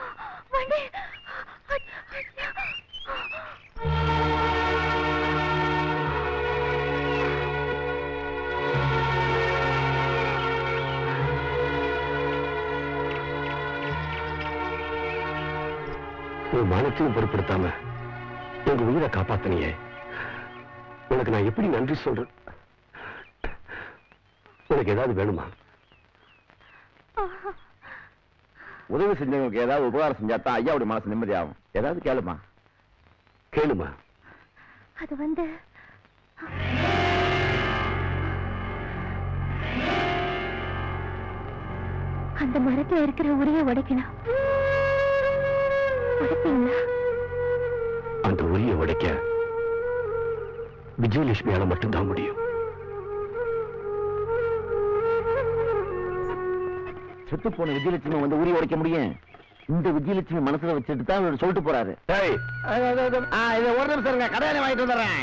S13: உன் மானத்தையும் பொருட்படுத்தாம உங்க உயிரை காப்பாத்தினியே, உனக்கு நான் எப்படி நன்றி சொல்றேன்? உனக்கு ஏதாவது வேணுமா?
S12: உதவி செஞ்சவங்களுக்கு ஏதாவது உபகாரம் செஞ்சாதான் ஐயாவுடைய மனசு நிம்மதியாகும். ஏதாவது கேளுமா.
S13: கேளுமா.
S1: அது வந்து அந்த மரத்துல இருக்கிற உரிய உடைக்கணும். உடைப்பீங்களா?
S13: அந்த உரிய உடைக்க விஜயலட்சுமியால மட்டும்தான் முடியும்.
S12: செத்து போன விஜயலட்சுமி வந்து உரிய உடைக்க முடியும். இந்த விஜயலட்சுமி மனசுல வச்சுட்டு தான் இவர் சொல்லிட்டு போறாரு. இதை ஒரு நிமிஷம் இருங்க, கடையில வாங்கிட்டு வந்துடுறேன்.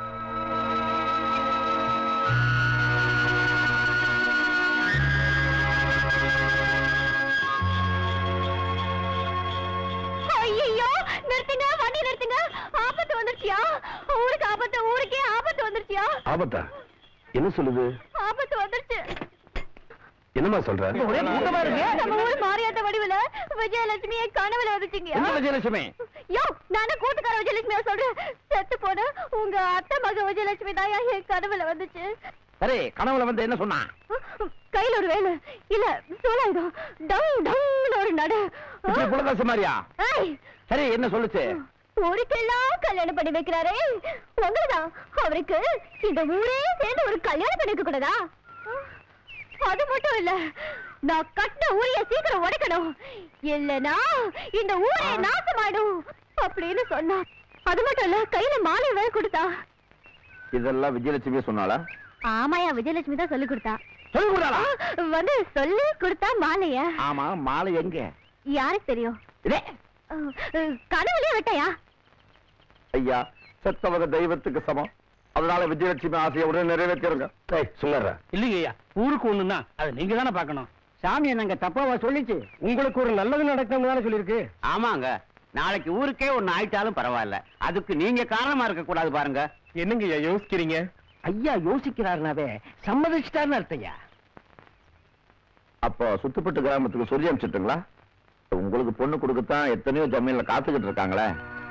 S1: ஐயோ நிறுத்துங்க, வண்டி நிறுத்துங்க. ஆபத்து வந்துருச்சியா? ஊருக்கு ஆபத்து, ஊருக்கே ஆபத்து வந்துருச்சியா?
S13: ஆபத்தா? என்ன சொல்லுது?
S1: ஆபத்து வந்துருச்சு.
S13: என்னமா சொல்ற?
S1: நம்ம ஊர் மாரியாத்த வடிவுல விஜயலட்சுமி என் கனவுல வந்துச்சுங்க.
S12: விஜயலட்சுமி
S1: யோ நானும் கூட்டுக்கார விஜயலட்சுமியா சொல்றேன். செத்து போன உங்க அத்தை மக விஜயலட்சுமி தான் என் கனவுல வந்துச்சு.
S12: சரி, கனவுல வந்து என்ன சொன்னா?
S1: கையில ஒரு வேலு இல்ல சோலாயுதம் டங் டங்னு ஒரு நடு.
S12: புலதாசு மாதிரியா? சரி, என்ன சொல்லுச்சு?
S1: ஊருக்கெல்லாம் கல்யாணம் பண்ணி வைக்கிறாரே உங்களதான். அவருக்கு இந்த ஊரே சேர்ந்து ஒரு கல்யாணம் பண்ணி வைக்க கூடாதா? அது மட்டும் இல்ல, நான் கட்டின ஊரைய சீக்கிரம் உடைக்கணும், இல்லனா இந்த ஊரே நாசமாயிடும் அப்படின்னு சொன்னா. அது மட்டும் இல்ல, கையில மாலை வேற கொடுத்தா.
S12: இதெல்லாம் விஜயலட்சுமி சொன்னாளா?
S1: ஆமாயா, விஜயலட்சுமி தான் சொல்லி கொடுத்தா.
S12: சொல்லி கொடுத்தாளா?
S1: வந்து சொல்லி கொடுத்தா மாலைய.
S12: ஆமா, மாலை எங்க?
S1: யாருக்கு தெரியும்? கனவுலயே விட்டாயா?
S12: ஐயா, செத்தவங்க தெய்வத்துக்கு சமம். அதனால விஜயலட்சுமி ஆசையை உடனே நிறைவேற்றிருங்க.
S3: சொல்லுற இல்லைங்க ஐயா, ஊருக்கு ஒண்ணுன்னா அது நீங்க தானே பாக்கணும்.
S9: சாமி என்னங்க தப்பாவா சொல்லிச்சு? உங்களுக்கு ஒரு நல்லது நடக்கணும்னு தானே சொல்லிருக்கு.
S14: ஆமாங்க, நாளைக்கு ஊருக்கே ஒண்ணு ஆயிட்டாலும் பரவாயில்ல, அதுக்கு நீங்க காரணமா இருக்க கூடாது பாருங்க.
S3: என்னங்க ஐயா யோசிக்கிறீங்க?
S9: ஐயா யோசிக்கிறாருனாவே சம்மதிச்சிட்டாருன்னு அர்த்தையா.
S12: அப்போ சுத்துப்பட்டு கிராமத்துக்கு சொல்லி அனுப்பிச்சிட்டுங்களா? உங்களுக்கு பொண்ணு கொடுக்கத்தான் எத்தனையோ ஜமீன்ல காத்துக்கிட்டு இருக்காங்களே.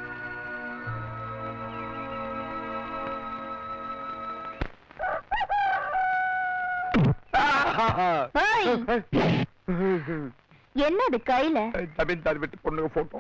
S1: என்னது கையில?
S12: ஜமீன்தார் வீட்டு பொண்ணுங்க போட்டோ.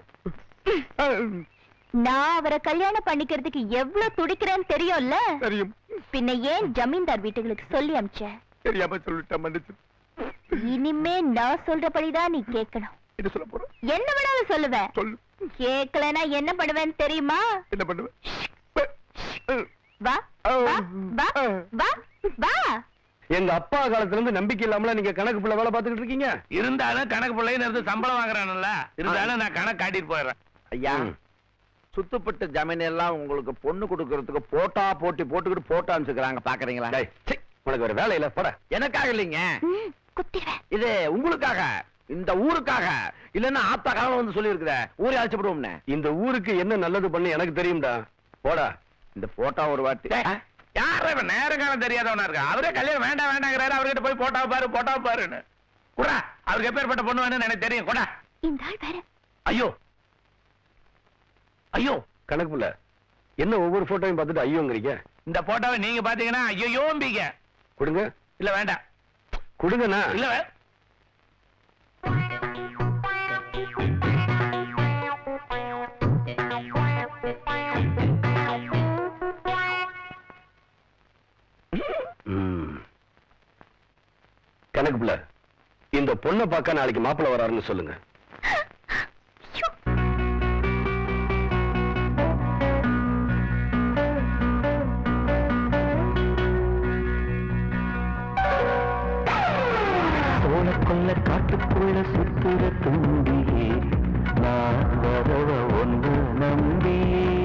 S1: நான் அவரை கல்யாணம் பண்ணிக்கிறதுக்கு எவ்வளவு துடிக்கிறேன்னு தெரியும்ல?
S12: தெரியும்.
S1: பின்ன ஏன் ஜமீன்தார் வீட்டுகளுக்கு சொல்லி அனுப்பிச்ச?
S12: தெரியாம சொல்லிட்டேன், மன்னிச்சு.
S1: இனிமே நான் சொல்றபடிதான் நீ கேட்கணும்.
S12: என்ன சொல்ல போற?
S1: என்ன வேணாலும் சொல்லுவேன்.
S12: சொல்லு.
S1: கேட்கலனா என்ன பண்ணுவேன்னு தெரியுமா?
S12: என்ன பண்ணுவேன்?
S1: வா வா வா வா வா.
S4: எங்க அப்பா காலத்துல இருந்து நம்பிக்கை இல்லாமல நீங்க கணக்கு பிள்ளை வேலை பார்த்துக்கிட்டு இருக்கீங்க.
S3: இருந்தாலும் கணக்கு பிள்ளைன்னு இருந்து சம்பளம் வாங்குறானுல்ல, இருந்தாலும் நான் கணக்கு காட்டிட்டு போயிடுறேன்.
S12: ஐயா, சுத்துப்பட்டு ஜமீன் எல்லாம் உங்களுக்கு பொண்ணு கொடுக்கறதுக்கு போட்டா போட்டி போட்டுக்கிட்டு போட்டோ அனுப்பிச்சுக்கிறாங்க, பாக்குறீங்களா?
S4: உனக்கு ஒரு வேலை இல்ல போட.
S12: எனக்காக இல்லைங்க, இது உங்களுக்காக, இந்த ஊருக்காக. இல்லன்னா ஆத்தா காலம் வந்து சொல்லி இருக்குத ஊரை அழைச்சுடுவோம்னு.
S4: இந்த ஊருக்கு என்ன நல்லது பண்ணு எனக்கு தெரியும்டா. போடா.
S12: இந்த போட்டா ஒரு வாட்டி
S3: யார நேர காலம் தெரியாதவனா இருக்கா? அவரே கல்யாணம் வேண்டாம் வேண்டாங்கிறாரு. அவர்கிட்ட போய் போட்டா பாரு போட்டா பாருன்னு குடா. அவருக்கு எப்பேற்பட்ட பொண்ணு வேணும்னு எனக்கு தெரியும். கொடா.
S1: இந்த ஆள் வேற.
S3: ஐயோ ஐயோ
S4: கணக்கு பிள்ளை என்ன ஒவ்வொரு போட்டோவையும் பார்த்துட்டு ஐயோங்கிறீங்க?
S3: இந்த போட்டோவை நீங்க பாத்தீங்கன்னா ஐயோம்பிங்க.
S4: கொடுங்க.
S3: இல்ல வேண்டாம்.
S4: கொடுங்கண்ணா.
S3: இல்ல
S4: கணக்கு பிள்ளை இந்த பொண்ணை பார்க்க நாளைக்கு மாப்பிள்ளை வராருன்னு சொல்லுங்க.
S7: சோழக்கொல்ல காட்டுக்குள்ள சுத்துற தும்பியே நான் வரவ ஒன்று நம்பி.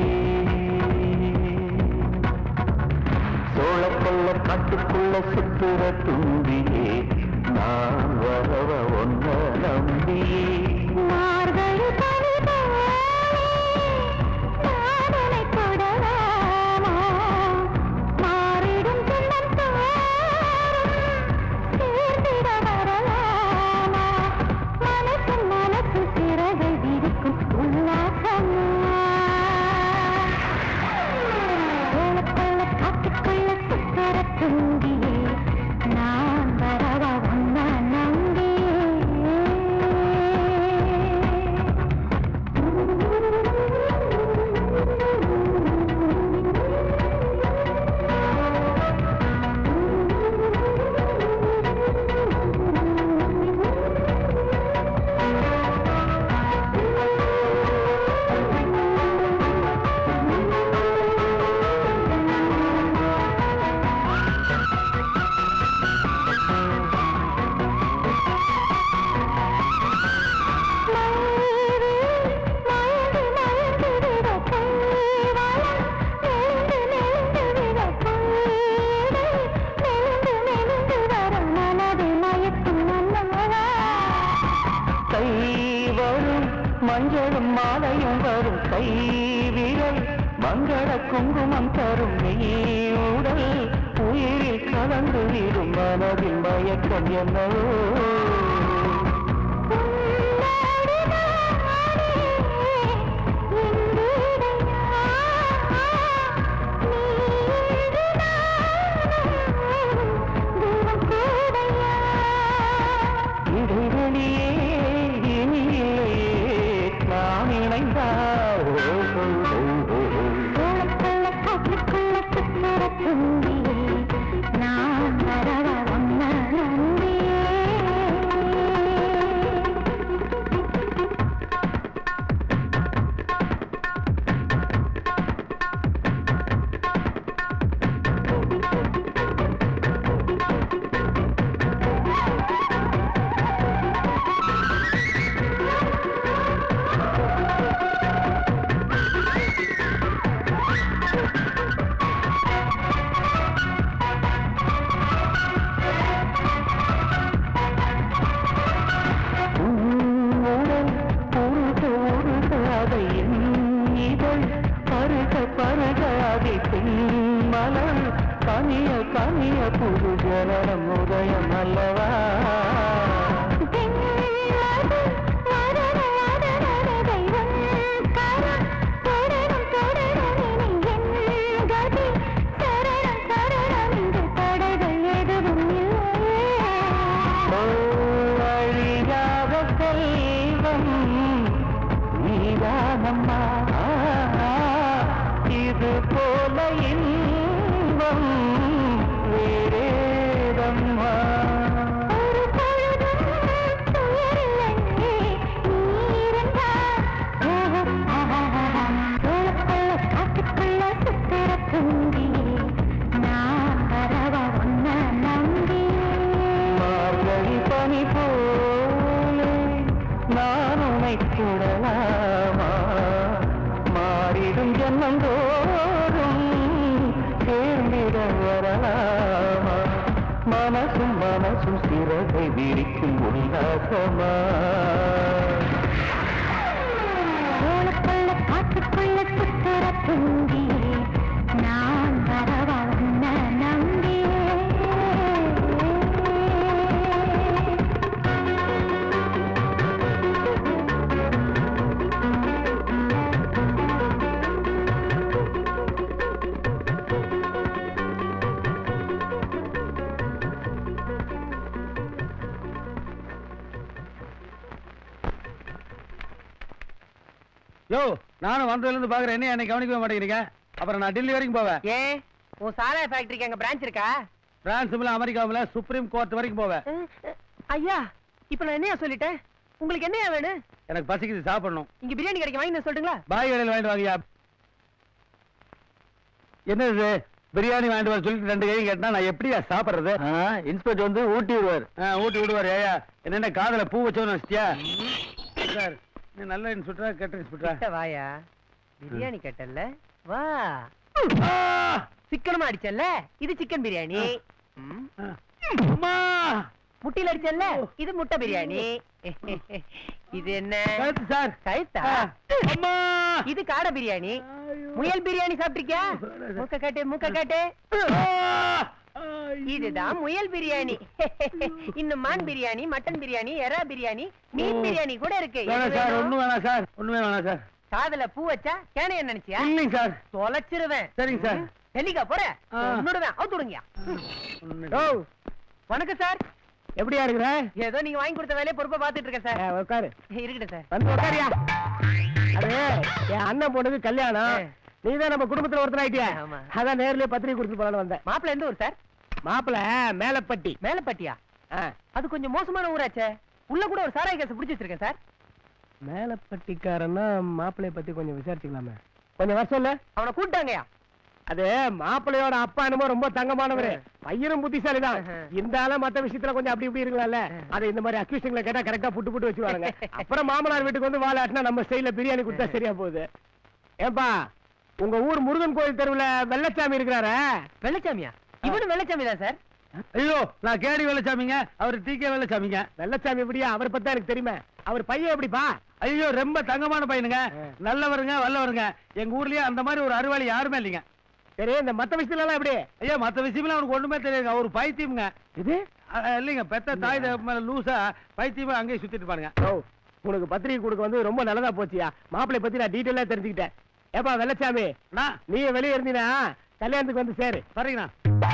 S7: சோழக்கொல்ல காட்டுக்குள்ள சுத்துற தும்பியே நான் வரவ ஒன்று நம்பி.
S1: மார்கழி காதலை தொடராமோ மாறிடும் துன்பம் சேர்ந்திட வரலாமா மனசு மனசு சிறகை விரிக்கும் உல்லாசமா. ஓலப்பள்ள காட்டுக்குள்ள சுத்தர துண்டியே நான் வரவா ஒன்னா நம்பி.
S7: கை வரும் மஞ்சளும் மாலையும் வரும் கை விரல் மங்கள குங்குமம் தரும் நீடல் உயிரில் கலந்து விடும் மனதில் மயக்கம் என்னவோ. இடைவெளியே இனி இல்லையே நாம் இணைந்தார்.
S1: நான் வரவ ஒன்னா நம்பி.
S7: உடல் பொருக ஒருக அதை என் இதழ் பருக பருக அதை மலர் கனிய கனிய புது ஜனனம் உதயம் அல்லவா. அழியாத செல்வம் நீதானம்மா, இது போல இன்பம் வேறேதம்மா.
S1: ஒரு
S7: விரிக்கும் உல்லாசமா
S15: ஓலக்குள்ள காட்டுக்குள்ள சுத்துற துங்கியே நான் வரவா உன்னை நம்பியே
S3: யோ நானும் வந்ததுல இருந்து பாக்குறேன் என்ன என்னை கவனிக்கவே மாட்டேங்கிறீங்க அப்புறம் நான் டெல்லி வரைக்கும் போவேன்
S10: ஏன் உன் சாராய ஃபேக்டரிக்கு அங்க பிரான்ச் இருக்கா
S3: பிரான்ஸ்ல அமெரிக்காவுல சுப்ரீம் கோர்ட் வரைக்கும் போவேன்
S10: ஐயா இப்ப நான் என்னையா சொல்லிட்டேன் உங்களுக்கு என்னையா வேணும்
S3: எனக்கு பசிக்குது சாப்பிடணும்
S10: இங்க பிரியாணி கிடைக்க வாங்கி சொல்லிட்டுங்களா
S3: பாய் கடையில் வாங்கிட்டு வாங்கயா என்னது பிரியாணி வாங்கிட்டு வர சொல்லிட்டு ரெண்டு கையும் கேட்டா நான் எப்படியா சாப்பிடுறது இன்ஸ்பெக்டர் வந்து ஊட்டி விடுவார் ஊட்டி விடுவார் ஏயா என்னென்ன காதல பூ வச்சோன்னு வச்சிட்டியா சார் நீ நல்ல இன்ஸ்பெக்டரா கெட்ட இன்ஸ்பெக்டரா
S10: வாயா பிரியாணி கேட்டல்ல வா சிக்கனமா அடிச்சல்ல இது சிக்கன் பிரியாணி முட்டையில அடிச்சல்ல இது முட்டை பிரியாணி இது என்ன
S3: சார்
S10: கழுத்தா இது காடை பிரியாணி முயல் பிரியாணி சாப்பிட்டிருக்கியா மூக்க காட்டு மூக்க காட்டு இதுதான் முயல் பிரியாணி இன்னும் மான் பிரியாணி மட்டன் பிரியாணி எறா பிரியாணி மீன் பிரியாணி கூட இருக்கு
S3: ஒண்ணு வேணாம் சார் ஒண்ணுமே வேணாம் சார்
S10: காதல பூ வச்சா கேனைய நினைச்சியா
S3: இல்லைங்க சார்
S10: தொலைச்சிருவேன்
S3: சரிங்க சார்
S10: டெல்லிக்கா போற உன்னுடுவேன் அவுத்துடுங்கயா வணக்கம் சார்
S9: எப்படியா இருக்கிற
S10: ஏதோ நீங்க வாங்கி கொடுத்த வேலையை பொறுப்பா பாத்துட்டு இருக்கேன் சார்
S9: உட்காரு
S10: இருக்கட்டும் சார்
S9: வந்து உட்காரியா அது என் அண்ணன் பொண்ணுக்கு கல்யாணம் நீதான் நம்ம குடும்பத்துல ஒருத்தர் ஆயிட்டியா அதான் நேர்லயே பத்திரிகை கொடுத்து போலான்னு வந்தேன்
S10: மாப்பிள்ள எந்த ஊர் சார்
S9: மாப்பிள்ள மேலப்பட்டி
S10: மேலப்பட்டியா அது கொஞ்சம் மோசமான ஊராச்சே உள்ள கூட ஒரு சாராய கேஸ் பிடிச்சி வச்சிருக்கேன் சார்
S9: மேலப்பட்டிக்காரன்னா மாப்பிள்ளைய பத்தி கொஞ்சம் விசாரிச்சுக்கலாமே கொஞ்சம் வருஷம் இல்ல
S10: அவனை கூப்பிட்டாங்கயா
S9: அது மாப்பிள்ளையோட அப்பா என்னமோ ரொம்ப தங்கமானவரு பையனும் புத்திசாலிதான் இருந்தாலும் மத்த விஷயத்துல கொஞ்சம் அப்படி இப்படி இருக்கலாம்ல அது இந்த மாதிரி அக்யூஷன்களை கேட்டா கரெக்டா புட்டு புட்டு வச்சுருவாங்க அப்புறம் மாமனார் வீட்டுக்கு வந்து வாழாட்டினா நம்ம ஸ்டைல பிரியாணி கொடுத்தா சரியா போகுது ஏப்பா உங்க ஊர் முருகன் கோயில் தெருவுல வெள்ளச்சாமி இருக்கிறாரு
S10: வெள்ளச்சாமியா இவனு வெள்ளச்சாமி தான் சார்
S3: ஐயோ நான் கேடி வெள்ளச்சாமிங்க அவர் டி கே வெள்ளச்சாமிங்க
S9: வெள்ளச்சாமி எப்படியா அவரை பத்தி எனக்கு தெரியுமா அவர் பையன் எப்படிப்பா
S3: ஐயோ ரொம்ப தங்கமான பையனுங்க நல்லவருங்க வல்லவருங்க எங்க ஊர்லயே அந்த மாதிரி ஒரு அறிவாளி யாருமே இல்லைங்க
S9: சரி இந்த மத்த விஷயத்துல எல்லாம் எப்படி
S3: ஐயா மத்த விஷயம்லாம் அவனுக்கு ஒண்ணுமே தெரியாது அவர் பைத்தியம்ங்க
S9: இது
S3: இல்லைங்க பெத்த தாய் மேல லூசா பைத்தியமா அங்கேயே சுத்திட்டு பாருங்க
S9: உனக்கு பத்திரிகை கொடுக்க வந்து ரொம்ப நல்லதா போச்சியா மாப்பிள்ளை பத்தி நான் டீட்டெயிலா தெரிஞ்சுக்கிட்டேன் ஏப்பா வெள்ளச்சாமி நீ வெளியே இருந்தீனா கல்யாணத்துக்கு வந்து சேரு
S3: சரிங்கண்ணா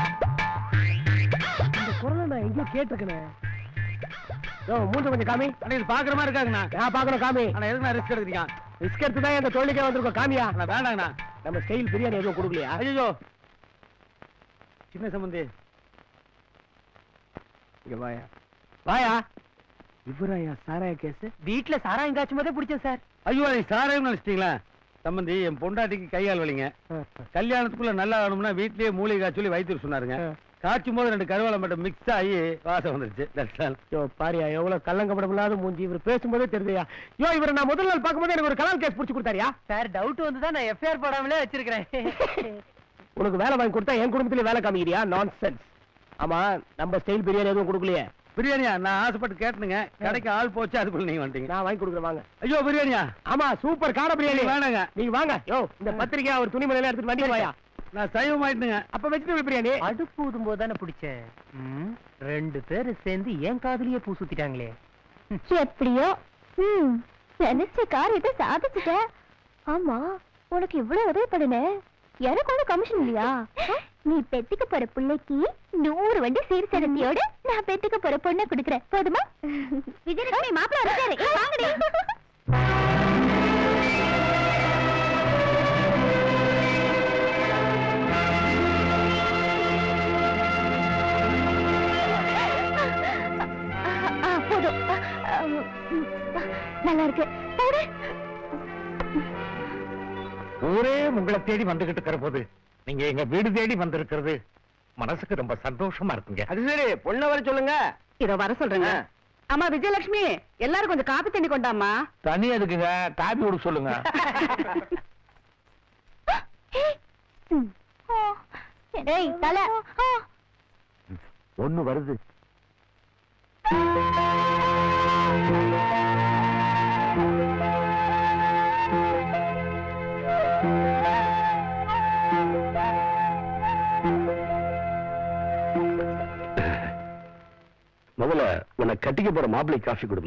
S9: இந்த குரலை நான் எங்கேயோ கேட்டிருக்கேன் மூன்று கொஞ்சம் காமி
S3: பாக்குற மாதிரி இருக்காங்கண்ணா
S9: நான் பாக்கணும் காமி
S3: ஆனா எதுக்கு நான் ரிஸ்க் எடுக்கிறீங்க
S9: ரிஸ்க் எடுத்து தான் எங்க தொழிலுக்கே வந்திருக்கோம் காமியா
S3: வேண்டாங்கண்ணா
S9: நம்ம ஸ்டைல் பிரியாணி எதுவும் கொடுக்கலையா
S3: ஐயோ சின்ன சம்பந்தி
S9: இங்க வாயா வாயா இவராயா சாராய கேஸ்
S10: வீட்டுல சாராயம் காய்ச்சும் போதே பிடிச்சேன் சார்
S3: ஐயோ நீ சாராயம் நினைச்சிட்டீங்களா சம்பந்தி என் பொண்டாட்டிக்கு கையால் வலிங்க கல்யாணத்துக்குள்ள நல்லா ஆகணும்னா வீட்லயே மூலிகை காய்ச்சொல்லி வைத்தியர் சொன்னாருங்க காய்ச்சும் போது ரெண்டு கருவேலம் மட்டும் மிக்ஸ் ஆகி வாசம் வந்துருச்சு
S9: யோ பாரியா எவ்வளவு கள்ளங்கப்படம் இல்லாத மூஞ்சி இவர் பேசும்போதே தெரியுதுயா யோ இவர் நான் முதல் நாள் பார்க்கும்போது எனக்கு ஒரு கலால் கேஸ் பிடிச்சி கொடுத்தாரியா
S10: சார் டவுட் வந்துதான் நான் எஃப்ஐஆர் போடாமலே வச்சிருக்கிறேன்
S9: உனக்கு வேலை வாங்கி கொடுத்தா என் குடும்பத்துல வேலை காமிக்கிறியா நான்சென்ஸ் ஆமா நம்ம ஸ்டைல் பிரியாணி எதுவும் கொடுக்கலையே
S3: பிரியாணியா நான் ஆசைப்பட்டு கேட்டுங்க கடைக்கு ஆள் போச்சு அதுக்குள்ள நீங்க வந்துட்டீங்க
S9: நான் வாங்கி கொடுக்குறேன் வாங்க
S3: ஐயோ பிரியாணியா
S9: ஆமா சூப்பர் காடை பிரியாணி
S3: வேணாங்க
S9: நீங்க வாங்க யோ இந்த பத்திரிக்கை அவர் துணிமலையில எடுத்துட்டு வண்டி வாயா
S3: நான் சைவம் ஆயிட்டுங்க
S9: அப்ப வெஜிடபிள் பிரியாணி
S10: அடுப்பு ஊதும் போது தானே பிடிச்சேன் ரெண்டு பேரு சேர்ந்து என் காதுலயே பூ சுத்திட்டாங்களே
S1: எப்படியோ நினைச்ச காரியத்தை சாதிச்சுட்ட ஆமா உனக்கு இவ்வளவு உதவி பண்ணுன எனக்கு ஒண்ணு கமிஷன் இல்லையா நீ பெத்துக்க போற பிள்ளைக்கு நூறு வண்டி சீர் சடத்தியோட நான் பெத்துக்க போற பொண்ணை கொடுக்குறேன் போதுமா விஜயலட்சுமி மாப்பிள்ள வந்துட்டாரு வாங்கடி நல்லா இருக்கு
S13: ஊரே உங்களை தேடி வந்துகிட்டு இருக்கிற போது நீங்க எங்க வீடு தேடி வந்திருக்கிறது மனசுக்கு ரொம்ப சந்தோஷமா இருக்குங்க.
S9: அது சரி பொண்ணை வர சொல்லுங்க.
S5: இத வர சொல்றேங்க. அம்மா விஜயலட்சுமி எல்லாரும் கொஞ்சம் காபி தண்ணி கொண்டாமா.
S13: தண்ணி எதுக்குங்க, காபி குடு சொல்லுங்க.
S1: ஏய் தல
S13: ஒண்ணு வருது.
S4: முதல்ல உன்னை கட்டிக்க போற மாப்பிள்ளை காஃபி கொடுமா.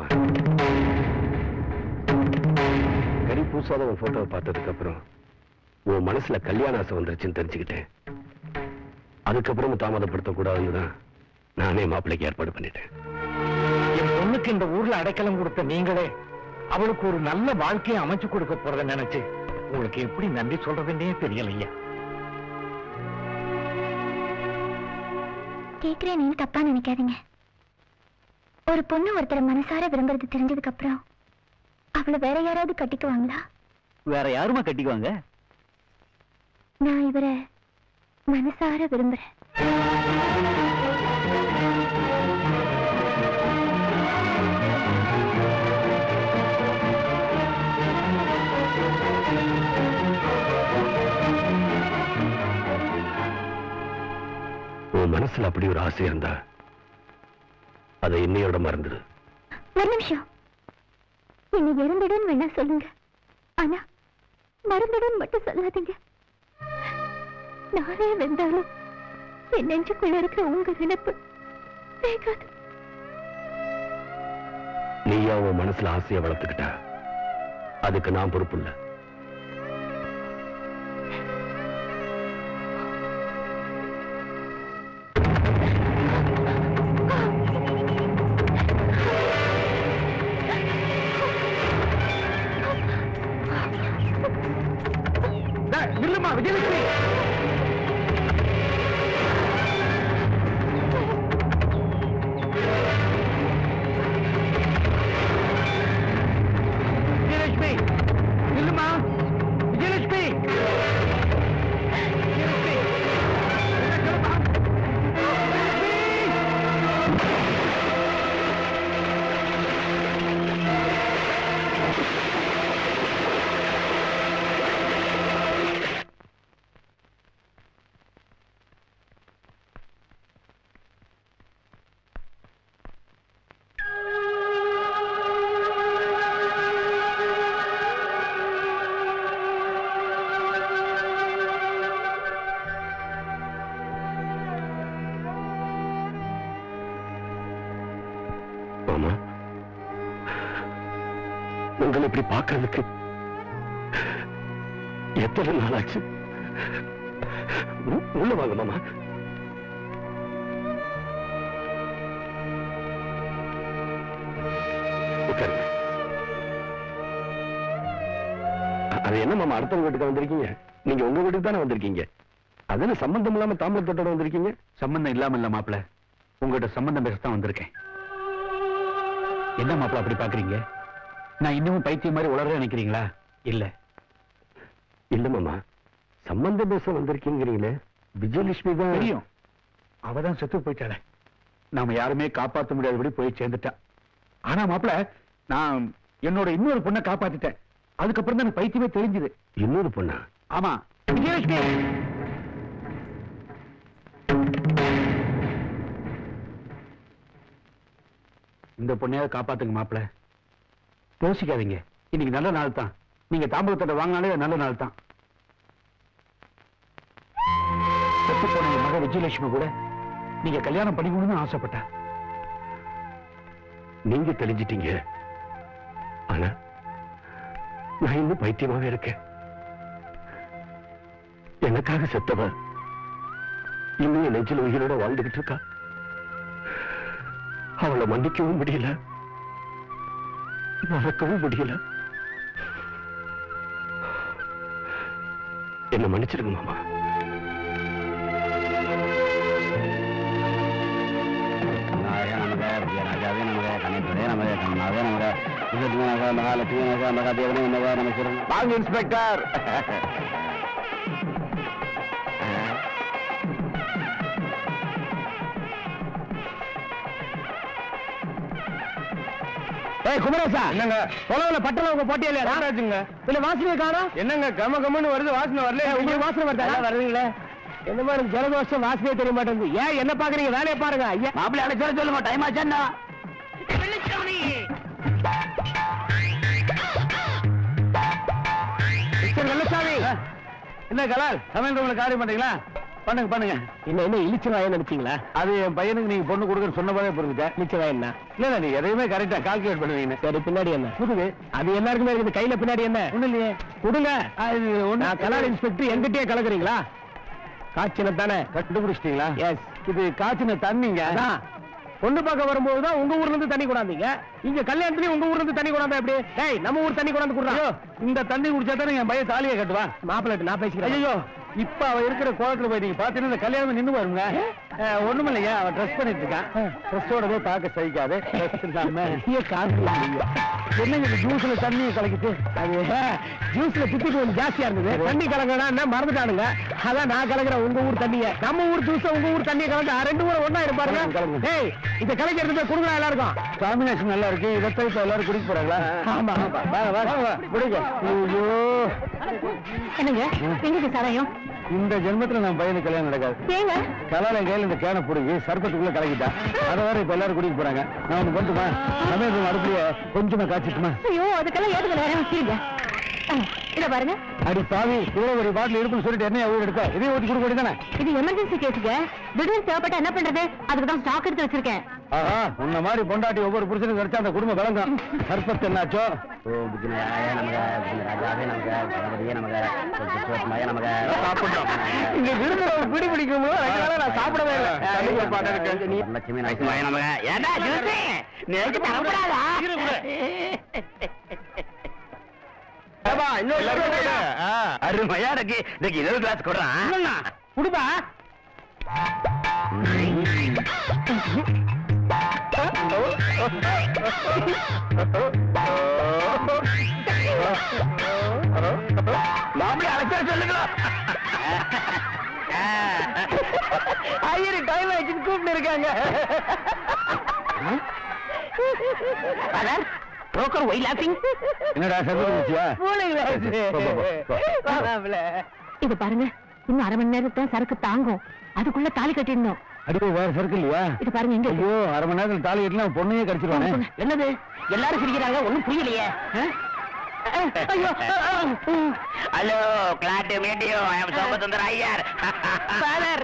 S4: கறி பூசாத உன் போட்டோவை பார்த்ததுக்கு அப்புறம் உன் மனசுல கல்யாண ஆசை வந்துருச்சுன்னு தெரிஞ்சுக்கிட்டேன். அதுக்கப்புறம் தாமதப்படுத்த கூடாதுன்னு தான் நானே மாப்பிள்ளைக்கு ஏற்பாடு பண்ணிட்டேன்.
S13: என் பொண்ணுக்கு இந்த ஊர்ல அடைக்கலம் கொடுத்த நீங்களே அவளுக்கு ஒரு நல்ல வாழ்க்கையை அமைச்சு கொடுக்க போறத நினைச்சு உங்களுக்கு எப்படி நன்றி சொல்றதுன்னே தெரியலையா.
S1: கேக்குறேன், நீங்க தப்பா நினைக்காதீங்க. ஒரு பொண்ணு ஒருத்தரை மனசார விரும்புறது தெரிஞ்சதுக்கு அப்புறம் அவளை வேற யாராவது கட்டிக்குவாங்களா?
S6: வேற யாருமா கட்டிக்குவாங்க?
S1: நான் இவரை மனசார விரும்புறேன்.
S4: உன் மனசுல அப்படி ஒரு ஆசை இருந்தா அதை இன்னையோட மறந்துடு.
S1: ஒரு நிமிஷம், என்னை இறந்துடுன்னு வேணா சொல்லுங்க, ஆனா மறந்துடுன்னு மட்டும் சொல்லாதீங்க. நானே வெந்தாலும் என் நெஞ்சுக்குள்ள இருக்கிற உங்க நினைப்பு வேகாது.
S4: நீயா உன் மனசுல ஆசையை வளர்த்துக்கிட்டா அதுக்கு நான் பொறுப்பு இல்லை.
S13: நில்லுமா விஜயலட்சுமி. விஜயலட்சுமி நில்லுமா. விஜயலட்சுமி
S4: உங்களை இப்படி பார்க்கறதுக்கு எத்தனை நாள் ஆச்சு? உள்ள வாங்க மாமா. உட்காருங்க. அது என்ன மாமா அடுத்த வீட்டுக்கு வந்திருக்கீங்க? நீங்க உங்க வீட்டுக்கு தானே வந்திருக்கீங்க. அதுல சம்பந்தம் இல்லாம தாம்பரத்தோட வந்திருக்கீங்க.
S6: சம்பந்தம் இல்லாம இல்ல மாப்பிள்ள, உங்ககிட்ட சம்பந்தம் பேசத்தான் வந்திருக்கேன். என்ன மாப்பிள்ள அப்படி பாக்குறீங்க? நான் இன்னமும் பைத்தியம் மாதிரி உளர நினைக்கிறீங்களா? இல்ல
S4: இல்ல மாமா, சம்பந்தம் பேச வந்திருக்கீங்கிறீங்களே. விஜயலட்சுமி தான்
S6: தெரியும், அவதான் செத்து போயிட்டாளே. நாம யாருமே காப்பாற்ற முடியாதபடி போய் சேர்ந்துட்டா. ஆனா மாப்பிள்ள, நான் என்னோட இன்னொரு பொண்ணை காப்பாத்திட்டேன். அதுக்கப்புறம் தான் எனக்கு பைத்தியமே தெரிஞ்சுது.
S4: இன்னொரு பொண்ணா?
S6: ஆமா, விஜயலட்சுமி. இந்த பொண்ணையாவது காப்பாத்துங்க மாப்பிள்ள. யோசிக்காதீங்க, இன்னைக்கு நல்ல நாள் தான். நீங்க தாம்பூலத்தோட வாங்கினாலே நல்ல நாள் தான். செத்து போன என் மக விஜயலட்சுமி கூட நீங்க கல்யாணம் பண்ணிக்கணும்னு ஆசைப்பட்டா.
S4: நீங்க தெரிஞ்சிட்டீங்க, ஆனா நான் இன்னும் பைத்தியமாவே இருக்கேன். எனக்காக செத்தவ இன்னும் என் நெஞ்சில் உயிரோட வாழ்ந்துகிட்டு இருக்கா. அவளை மன்னிக்கவும் முடியல, மறக்கவும் முடியல. என்ன மன்னிச்சிருங்க மாமா.
S14: விஜயராஜாவே நமக, கணேசரே நமக, கண்ணாவே நமக, விஜயலட்சுமி நமக, மகாலட்சுமி நமக, மகாதேவனே நமக, நமச்சிவன். வாங்க இன்ஸ்பெக்டர்.
S9: ஏய் குமரேசா, என்னங்க தொலைவுல பட்டல உங்க போட்டியல ராஜாஜுங்க. இல்ல வாசனை காணோம். என்னங்க கம கமன்னு வருது, வாசனை வரல. உங்களுக்கு வாசனை வருதா? வருவீங்களே. என்ன மாதிரி ஜலதோஷம் வாசனையே தெரிய மாட்டேங்குது. ஏன் என்ன பாக்குறீங்க? வேலையை பாருங்க. ஐயா
S14: மாப்பிள்ளை அழைச்சா சொல்லுங்க, டைம் ஆச்சா.
S9: மிஸ்டர் வெள்ளசாமி, என்ன கலால் சமையல் ரூம்ல காரியம் பண்றீங்களா? பண்ணுங்க பண்ணுங்க.
S13: என்ன என்ன இழிச்ச வாயை நினைச்சீங்களா?
S9: அது என் பையனுக்கு நீங்க பொண்ணு கொடுக்குன்னு சொன்ன போதே புரிஞ்சுட்டேன்.
S13: இழிச்ச வாய் என்ன?
S9: இல்ல இல்ல நீங்க எதையுமே கரெக்டா கால்குலேட் பண்ணுவீங்க.
S13: சரி பின்னாடி என்ன? புதுது அது எல்லாருக்குமே இருக்குது. கையில பின்னாடி என்ன?
S9: ஒண்ணு இல்லையே.
S13: கொடுங்க.
S9: இது ஒண்ணு
S13: கலால் இன்ஸ்பெக்டர் எங்கிட்டே கலக்குறீங்களா? காய்ச்சல தானே
S9: கண்டுபிடிச்சிட்டீங்களா?
S13: எஸ்.
S9: இது காய்ச்சின தண்ணிங்க.
S13: பொண்ணு பார்க்க வரும்போதுதான் உங்க ஊர்ல இருந்து தண்ணி கொண்டாந்தீங்க. இங்க கல்யாணத்துலயும் உங்க ஊர்ல இருந்து தண்ணி கொண்டாந்தா எப்படி? டேய் நம்ம ஊர் தண்ணி கொண்டாந்து குடுறா.
S9: இந்த தண்ணி குடிச்சா தானே என் பையன் தாலியை கட்டுவான்.
S13: மாப்பிள்ளை நான் பேசிக்கிறேன்.
S9: ஐயோ இப்ப அவ இருக்கிற கோலத்துல போய் நீங்க பாத்தீங்கன்னா இந்த கல்யாணம் நின்னு வருங்க. ஒண்ணும் இல்லையா, அவன் ட்ரெஸ் பண்ணிட்டு இருக்கான். ட்ரெஸ்ஸோட பார்க்க சகிக்காது. என்னங்க ஜூஸ்ல தண்ணியை கலக்கிட்டு அது
S13: ஜூஸ்ல பித்தி கொஞ்சம் ஜாஸ்தியா இருந்தது. தண்ணி கலங்கடா மறந்துட்டானுங்க. அதான் நான் கலக்குறேன் உங்க ஊர் தண்ணிய. நம்ம ஊர் ஜூஸ் உங்க ஊர் தண்ணியை கலந்து ரெண்டு ஊரை ஒண்ணா இருப்பாருங்க. டேய் இத கலக்கிறது கொடுங்க எல்லாருக்கும்.
S9: காம்பினேஷன் நல்லா இருக்கு. இதை இப்ப எல்லாரும் குடிக்க போறாங்களா?
S13: ஆமா
S9: குடிக்க. ஐயோ
S5: என்னங்க எங்களுக்கு சாராயம்?
S9: இந்த ஜென்மத்துல நம்ம பையனுக்கு கல்யாணம் நடக்காது.
S5: ஏங்க
S9: கலால கையில இந்த கேனை புடுங்கி சர்பத்துக்குள்ள கலக்கிட்டா. அதை வேற இப்ப எல்லாரும் குடிக்க போறாங்க. நான் ஒண்ணு பண்ணுமா, சமயத்துல அடுப்புலயே கொஞ்சமா காய்ச்சிட்டுமா?
S5: ஐயோ அதுக்கெல்லாம் ஏதுங்க நேரம் வச்சிருங்க. இத பாருங்க.
S9: அடி பாவி, இவ்வளவு ஒரு பாட்டில் இருக்குன்னு சொல்லிட்டு என்ன ஊர் எடுக்க இதையும் ஊற்றி கொடுக்க வேண்டியதானே?
S5: இது எமர்ஜென்சி கேஸுங்க. திடீர்னு தேவைப்பட்ட என்ன பண்றது? அதுக்கு தான் ஸ்டாக் எடுத்து வச்சிருக்கேன்.
S9: ஆஹா, உன்ன மாதிரி பொண்டாட்டி ஒவ்வொரு புருஷனுக்கு கிடைச்சா அந்த குடும்பம் விளங்கும். சர்பத்து என்னாச்சோ? இங்க விருது பிடி பிடிக்கும் போது நான் சாப்பிடவே இல்லை.
S12: அருமையா இருக்கு. இன்னைக்கு இருபது கிளாஸ் கொடுறான்.
S13: குடுப்பா.
S12: மாப்பிள்ளை அழைச்சா சொல்லுங்களா?
S13: ஐயரு டைம் ஆயிடுச்சு கூப்பிட்டு இருக்காங்க.
S8: புரோக்கர் ஒய் லாஃபிங்.
S9: என்னடா சர்வதிச்சியா?
S5: இது பாருங்க, இன்னும் அரை மணி நேரத்துல சரக்கு தாங்கும். அதுக்குள்ள தாலி கட்டிடணும்.
S9: அடிப்போ வேற சரக்கு இல்லையா?
S5: இது பாருங்க எங்க.
S9: ஐயோ அரை மணி நேரத்துல தாலி கட்டினா பொண்ணையே கடிச்சிருவானே.
S8: என்னது எல்லாரும் சிரிக்கிறாங்க, ஒண்ணும் புரியலையே. ஹலோ கிளாட் மீடியோ, I am Somasundara Iyer. Father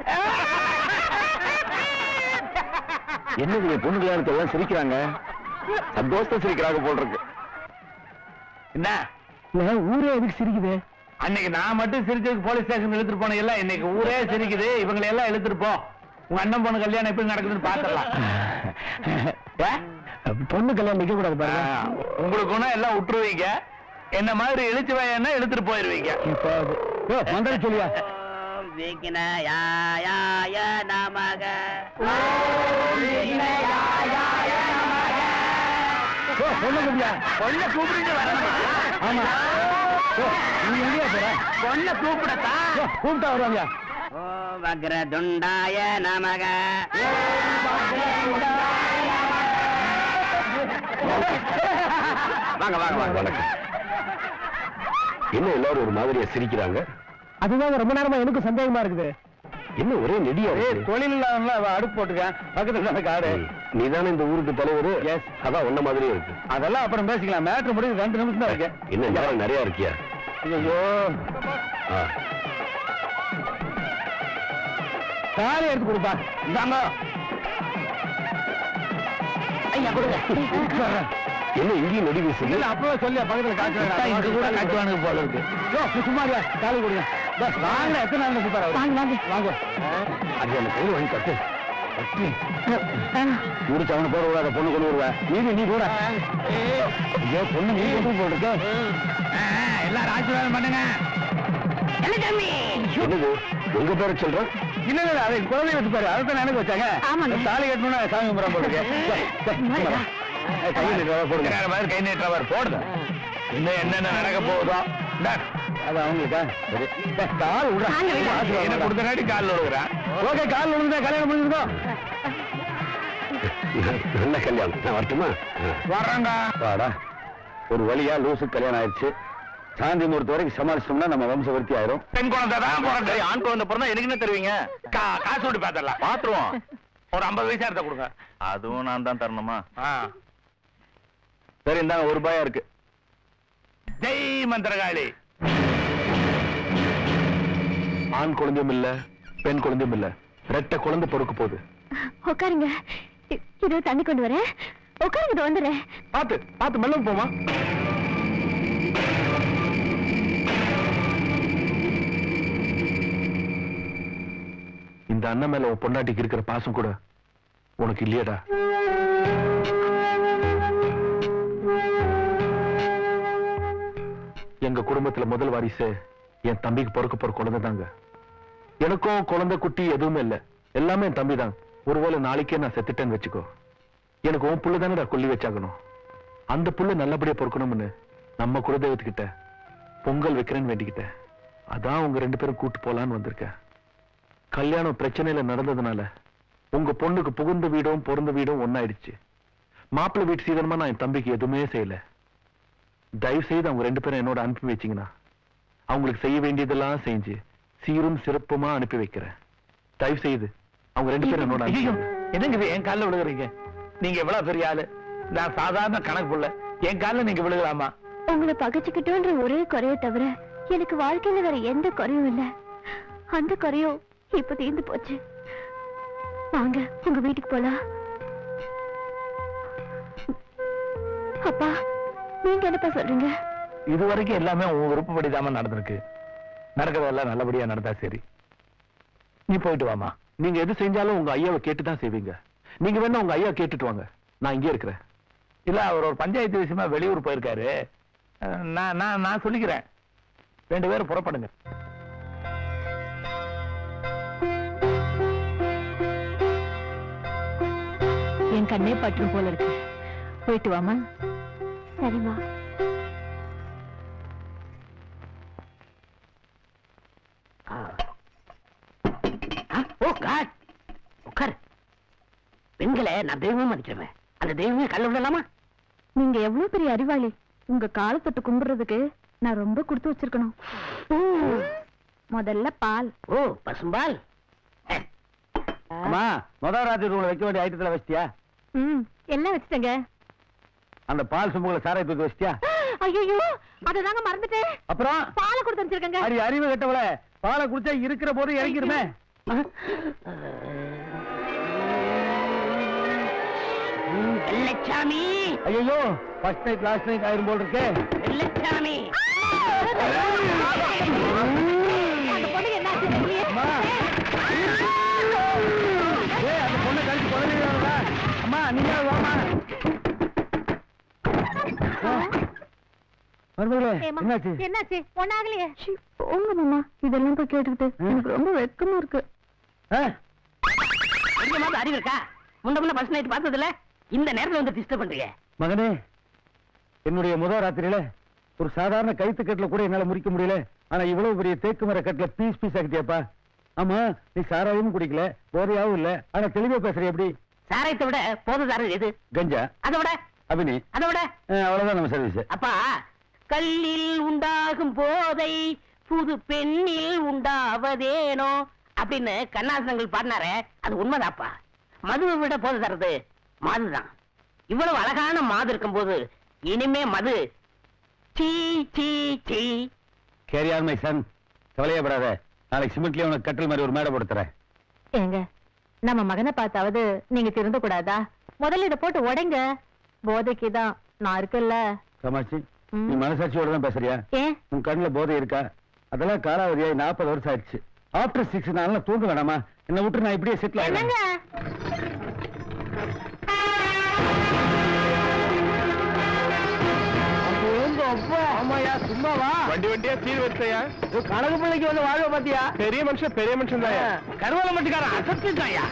S9: என்னது பொண்ணு கல்யாணத்தை எல்லாம் சிரிக்கிறாங்க? சந்தோஷத்தை சிரிக்கிறாங்க போல் இருக்கு. என்ன ஊரே எதுக்கு சிரிக்குது? அன்னைக்கு நான் மட்டும் சிரிச்சதுக்கு போலீஸ் ஸ்டேஷன் இழுத்துட்டு போன எல்லாம் இன்னைக்கு ஊரே சிரிக்குது. இவங்களை எல்லாம் இழுத்துட்டு போ. உங்க அண்ணன் பொண்ணு கல்யாணம் எப்படி நடக்குதுன்னு பாத்துடலாம். பொண்ணு கல்யாணம் நிக்க கூடாது பாருங்க. உங்களுக்கு ஒண்ணா எல்லாம் விட்டுருவீங்க. என்ன மாதிரி இழுச்சு வாயன்னா இழுத்துட்டு போயிருவீங்க. மந்திர சொல்லியா? பொண்ணு கூப்பிட்டு வரணுமா? ஆமா. நீ எங்கேயா போற? பொண்ணை கூப்பிடத்தா? கூப்பிட்டா வருவாங்க.
S8: ஓ வக்ர துண்டாய நமக.
S9: வாங்க வாங்க வாங்க. வணக்கம். என்ன எல்லாரும் ஒரு மாதிரியா சிரிக்கிறாங்க?
S13: அதுதான் ரொம்ப நேரமா எனக்கு சந்தேகமா இருக்குது.
S9: என்ன ஒரே நெடியா? தொழில் இல்லாம அடுப்பு போட்டுக்க. பக்கத்துல காரு. நீதானே இந்த ஊருக்கு தலைவர்? எஸ். அதான் ஒன்ன மாதிரியே இருக்கு. அதெல்லாம் அப்புறம் பேசிக்கலாம். மேட்ரு முடிவு ரெண்டு நிமிஷம் தான் இருக்கு. இன்னும் நேரம் நிறைய இருக்கியா? ஐயோ காலை எடுத்து கொடுப்பா. இந்தாங்க.
S8: ஐயா கொடுங்க.
S9: என்ன இங்கேயும் நொடி வீசுது? இல்ல அப்பவே சொல்லி பக்கத்துல காய்ச்சி கூட காய்ச்சுவானுங்க போல இருக்கு. சும்மாரியா காலை கொடுங்க. வாங்க. எத்தனை நாள் சூப்பரா வாங்க வாங்க வாங்க. அது அந்த கையில் வாங்கி கட்டு. முடிச்சு அவனை போட விடாத. பொண்ணு கொண்டு வருவா. நீ நீ கூட ஐயோ பொண்ணு நீ கொண்டு போட்டுருக்க. எல்லாரும் ஆசீர்வாதம் பண்ணுங்க. என்னது உங்க பேரை சொல்றேன்? இல்ல இல்ல அதை குழந்தை வச்சு பாரு. அதைத்தான் எனக்கு வச்சாங்க. தாலி கட்டணும்னா சாமி கும்பிட போடுங்க. கை நீட்டுறவர் போடுங்க. மாதிரி கை நீட்டுறவர் போடுங்க. இன்னும் என்னென்ன நடக்க போகுதோ அது அவங்களுக்கா? கால் விடுறேன் கொடுத்தனாடி கால் விழுகிறேன். ஓகே கால் விழுந்தா கல்யாணம் முடிஞ்சிருக்கோம். நல்ல கல்யாணம். நான் வரட்டுமா? வர்றேங்க. வாடா. ஒரு வழியா லூசு கல்யாணம் ஆயிடுச்சு. சாந்தி முகூர்த்த வரைக்கும் சமாளிச்சோம்னா நம்ம வம்ச விருத்தி ஆயிரும். பெண் குழந்தை தான் பிறந்த. ஆண் குழந்தை பிறந்தா எனக்கு என்ன தருவீங்க? காசு விட்டு பாத்திரலாம். பாத்துருவோம். ஒரு ஐம்பது வயசா எடுத்த கொடுங்க. அதுவும் நான் தான் தரணுமா? சரி இந்தாங்க ஒரு ரூபாயா இருக்கு. ஜெய் மந்திரகாளி. ஆண் குழந்தையும் இல்ல
S11: பெண் குழந்தையும் இல்ல, ரெட்டை குழந்தை பொறுக்க போகுது.
S1: உட்காருங்க, இது தண்ணி கொண்டு வரேன். உட்காருங்க, இது வந்துடுறேன்.
S11: பாத்து பாத்து மெல்ல போமா. இந்த அண்ணன் மேல உன் பொண்டாட்டிக்கு இருக்கிற பாசம் கூட உனக்கு இல்லையடா. எங்க குடும்பத்துல முதல் வாரிசு என் தம்பிக்கு பிறக்க போற குழந்தை தாங்க. எனக்கும் குழந்தை குட்டி எதுவுமே இல்ல, எல்லாமே என் தம்பி தான். ஒருவேளை நாளைக்கே நான் செத்துட்டேன்னு வச்சுக்கோ, எனக்கு உன் புள்ள தானே கொல்லி வச்சாகணும். அந்த புள்ள நல்லபடியா பொறுக்கணும்னு நம்ம குலதெய்வத்துக்கிட்ட பொங்கல் வைக்கிறேன்னு வேண்டிக்கிட்டேன். அதான் உங்க ரெண்டு பேரும் கூட்டு போலான்னு வந்திருக்கேன். கல்யாணம் பிரச்சனையில நடந்ததுனால உங்க பொண்ணுக்கு புகுந்த வீடும் பிறந்த வீடும் ஒன்னாயிடுச்சு. மாப்பிள்ளை வீட்டு சீதனமா நான் என் தம்பிக்கு எதுவுமே செய்யல. தயவு செய்து அவங்க ரெண்டு பேரும் என்னோட அனுப்பி வச்சீங்கன்னா அவங்களுக்கு செய்ய வேண்டியதெல்லாம் செஞ்சு சீரும் சிறப்புமா அனுப்பி வைக்கிறேன். தயவு செய்து அவங்க ரெண்டு பேரும் என்னோட
S3: என்னங்க என் காலில் விழுகுறீங்க? நீங்க எவ்வளவு பெரிய ஆளு, நான் சாதாரண கணக்கு புள்ள, என் காலில் நீங்க விழுகலாமா?
S1: உங்களை பகைச்சுக்கிட்டோன்ற ஒரே குறைய தவிர எனக்கு வாழ்க்கையில வேற எந்த குறையும் இல்ல. அந்த குறையும் இப்ப தீர்ந்து போச்சு. வாங்க உங்க வீட்டுக்கு போலாம். அப்பா, நீங்க என்னப்பா சொல்றீங்க?
S3: இது வரைக்கும் எல்லாமே உன் விருப்பப்படிதாம நடந்திருக்கு. நடக்கிறதெல்லாம் நல்லபடியா நடந்தா சரி. நீ போயிட்டு வாமா.
S11: நீங்க எது செஞ்சாலும் உங்க ஐயாவை கேட்டுதான் செய்வீங்க. நீங்க வேணா உங்க ஐயா கேட்டுட்டு வாங்க, நான் இங்கே இருக்கிறேன்.
S3: இல்ல, அவர் ஒரு பஞ்சாயத்து விஷயமா வெளியூர் போயிருக்காரு. நான் நான் நான் சொல்லிக்கிறேன், ரெண்டு பேரும் புறப்படுங்க.
S5: என் கண்ணே பற்று போல இருக்கு. போயிட்டு வாமா.
S1: சரிம்மா.
S8: உட்கார். பெண்களை நான் தெய்வம் மதிக்கிறேன். அந்த தெய்வமே கல்ல விடலாமா?
S5: நீங்க எவ்வளவு பெரிய அறிவாளி. உங்க காலை தொட்டு கும்பிடுறதுக்கு நான் ரொம்ப கொடுத்து வச்சிருக்கணும். முதல்ல பால்.
S8: ஓ, பசும்பால்.
S3: அம்மா, முதல் ராத்திரி ரூம்ல வைக்க வேண்டிய ஐட்டத்துல வச்சிட்டியா?
S5: ம், எல்லாம் வச்சுட்டேங்க.
S3: அந்த பால் சொம்புகளை சாரை தூக்கி வச்சிட்டியா?
S5: ஐயோ, அததாங்க மறந்துட்டேன்.
S3: அப்புறம்
S5: பாலை கொடுத்து வச்சிருக்கேங்க.
S3: அரி அறிவு கட்டவள, பாலை குடிச்சா இருக்கிற போது இறங்கிருமே.
S8: வெள்ளச்சாமி.
S3: ஐயோ, ஃபர்ஸ்ட் நைட் லாஸ்ட் நைட் ஆயிரும் போல் இருக்கே.
S8: வெள்ளச்சாமி.
S5: அந்த பொண்ணு என்ன ஆச்சு?
S3: அம்மா, ஏய், அந்த பொண்ணை கழிச்சு குழந்தைங்களா? அம்மா, நீங்க வாமா. மருமகளே, என்னாச்சு?
S5: என்னாச்சு? ஒண்ணாகலையே. போங்க மாமா, இதெல்லாம் போய் கேட்டுக்கிட்டு எனக்கு ரொம்ப வெக்கமா இருக்கு.
S8: கொஞ்சமாவது அறிவு இருக்கா? முன்ன முன்ன ஃபர்ஸ்ட் நைட் பார்த்ததுல இந்த நேரத்துல வந்து டிஸ்டர்ப் பண்றீங்க.
S3: மகனே, என்னுடைய முதல் ராத்திரியில ஒரு சாதாரண கைத்து கட்டுல கூட என்னால முடிக்க முடியல. ஆனா இவ்வளவு பெரிய தேக்கு மர கட்டுல பீஸ் பீஸ் ஆகிட்டியாப்பா. ஆமா, நீ சாராயமும் குடிக்கல, போதையாவும் இல்ல, ஆனா தெளிவா பேசுற எப்படி?
S8: சாராயத்தை விட போதைதாரர் எது?
S3: கஞ்சா.
S8: அதை விட
S3: அபினி.
S8: அதை விட
S3: அவ்வளவுதான் நம்ம சர்வீஸ்.
S8: அப்பா, கல்லில் உண்டாகும் போதை புது பெண்ணில் உண்டாவதேனோ அப்படின்னு கண்ணாசனங்கள் பாடினாரே, அது உண்மைதாப்பா. மதுவை விட போதை தர்றது மாதுதான். இவ்வளவு அழகான மாது இருக்கும் போது இனிமே மது சீ சீ சீ.
S3: கேரி ஆன் மை சன், கவலையப்படாத. நாளைக்கு சிமெண்ட்லயே உனக்கு கட்டில் மாதிரி ஒரு மேடை போட்டு தரேன்.
S5: ஏங்க, நம்ம மகனை பார்த்தாவது நீங்க திருந்த கூடாதா? முதல்ல இதை போட்டு உடைங்க. போதைக்கு தான் நான் இருக்குல்ல.
S3: காமாட்சி, நீ மனசாட்சியோட தான் பேசுறியா?
S5: ஏன்?
S3: உன் கண்ணுல போதை இருக்கா? அதெல்லாம் காலாவதியாய் நாற்பது வருஷம் ஆயிடுச்சு. ஆஃப்டர் சிக்ஸ் நாள் தூங்க வேணாமா? என்ன விட்டு நான் இப்படியே செட்டில் ஆயிடுறேன். ஆமாயா, சும்மாவா? வண்டி வண்டியா சீர் வச்சையா? கணக்கு பிள்ளைக்கு வந்து வாழ்வ பாத்தியா? பெரிய மனுஷன் பெரிய மனுஷன் தான். கருவலை மட்டுக்காரன் அசத்துட்டாயா?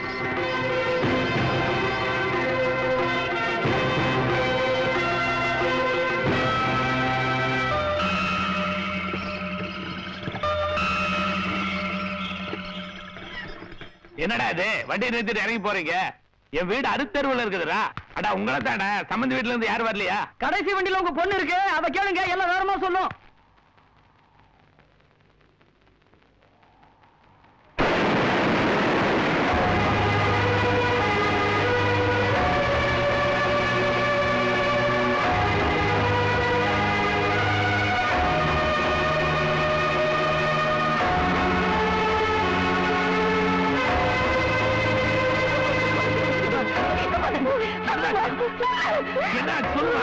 S3: என்னடா இது, வண்டி நிறுத்திட்டு இறங்கி போறீங்க? என் வீடு அறுத்தெருவுல இருக்குதுடா. அடா, உங்களை தாடா. சம்பந்தி வீட்டுல இருந்து யாரும் வரலையா? கடைசி வண்டியில உங்க பொண்ணு இருக்கு, அத கேளுங்க, எல்லாம் வேறமா சொல்லும். என்ன சொல்லுவா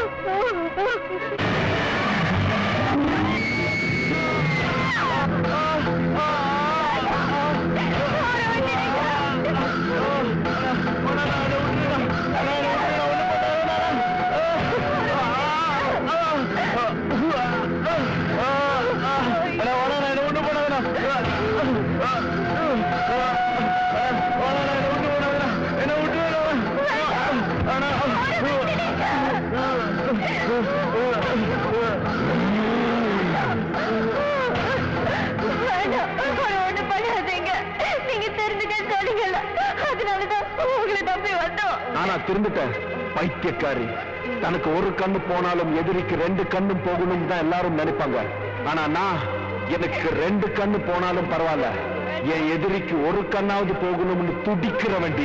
S9: நானா திரும்பிட்டேன் பைத்தியக்காரி. தனக்கு ஒரு கண்ணு போனாலும் எதிரிக்கு ரெண்டு கண்ணும் போகணும் தான் எல்லாரும் நினைப்பாங்க. ஆனா நான் எனக்கு ரெண்டு கண்ணு போனாலும் பரவாயில்ல, என் எதிரிக்கு ஒரு கண்ணாவது போகணும்னு துடிக்கிற வண்டி.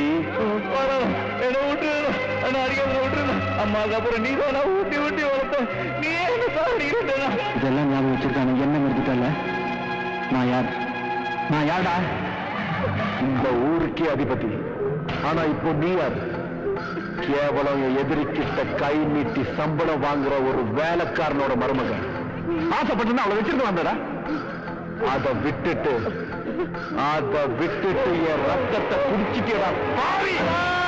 S9: அம்மாவுக்கு அப்புறம் நீ தானா ஊட்டி ஊட்டி வளர்த்த, நீ இதெல்லாம் ஞாபகம் வச்சிருக்காங்க. என்ன மறுத்துட்டல? நான் யார்? நான் யாரா? இந்த ஊருக்கே அதிபதி. ஆனா இப்போ நீ யார்? கேவலம் எதிரிக்கிட்ட கை நீட்டி சம்பளம் வாங்குற ஒரு வேலைக்காரனோட மருமகன். ஆசைப்பட்டு அவளை வச்சிருக்க வந்தடா. அதை விட்டுட்டு அதை விட்டுட்டு என் ரத்தத்தை குடிச்சிட்டா பாவி.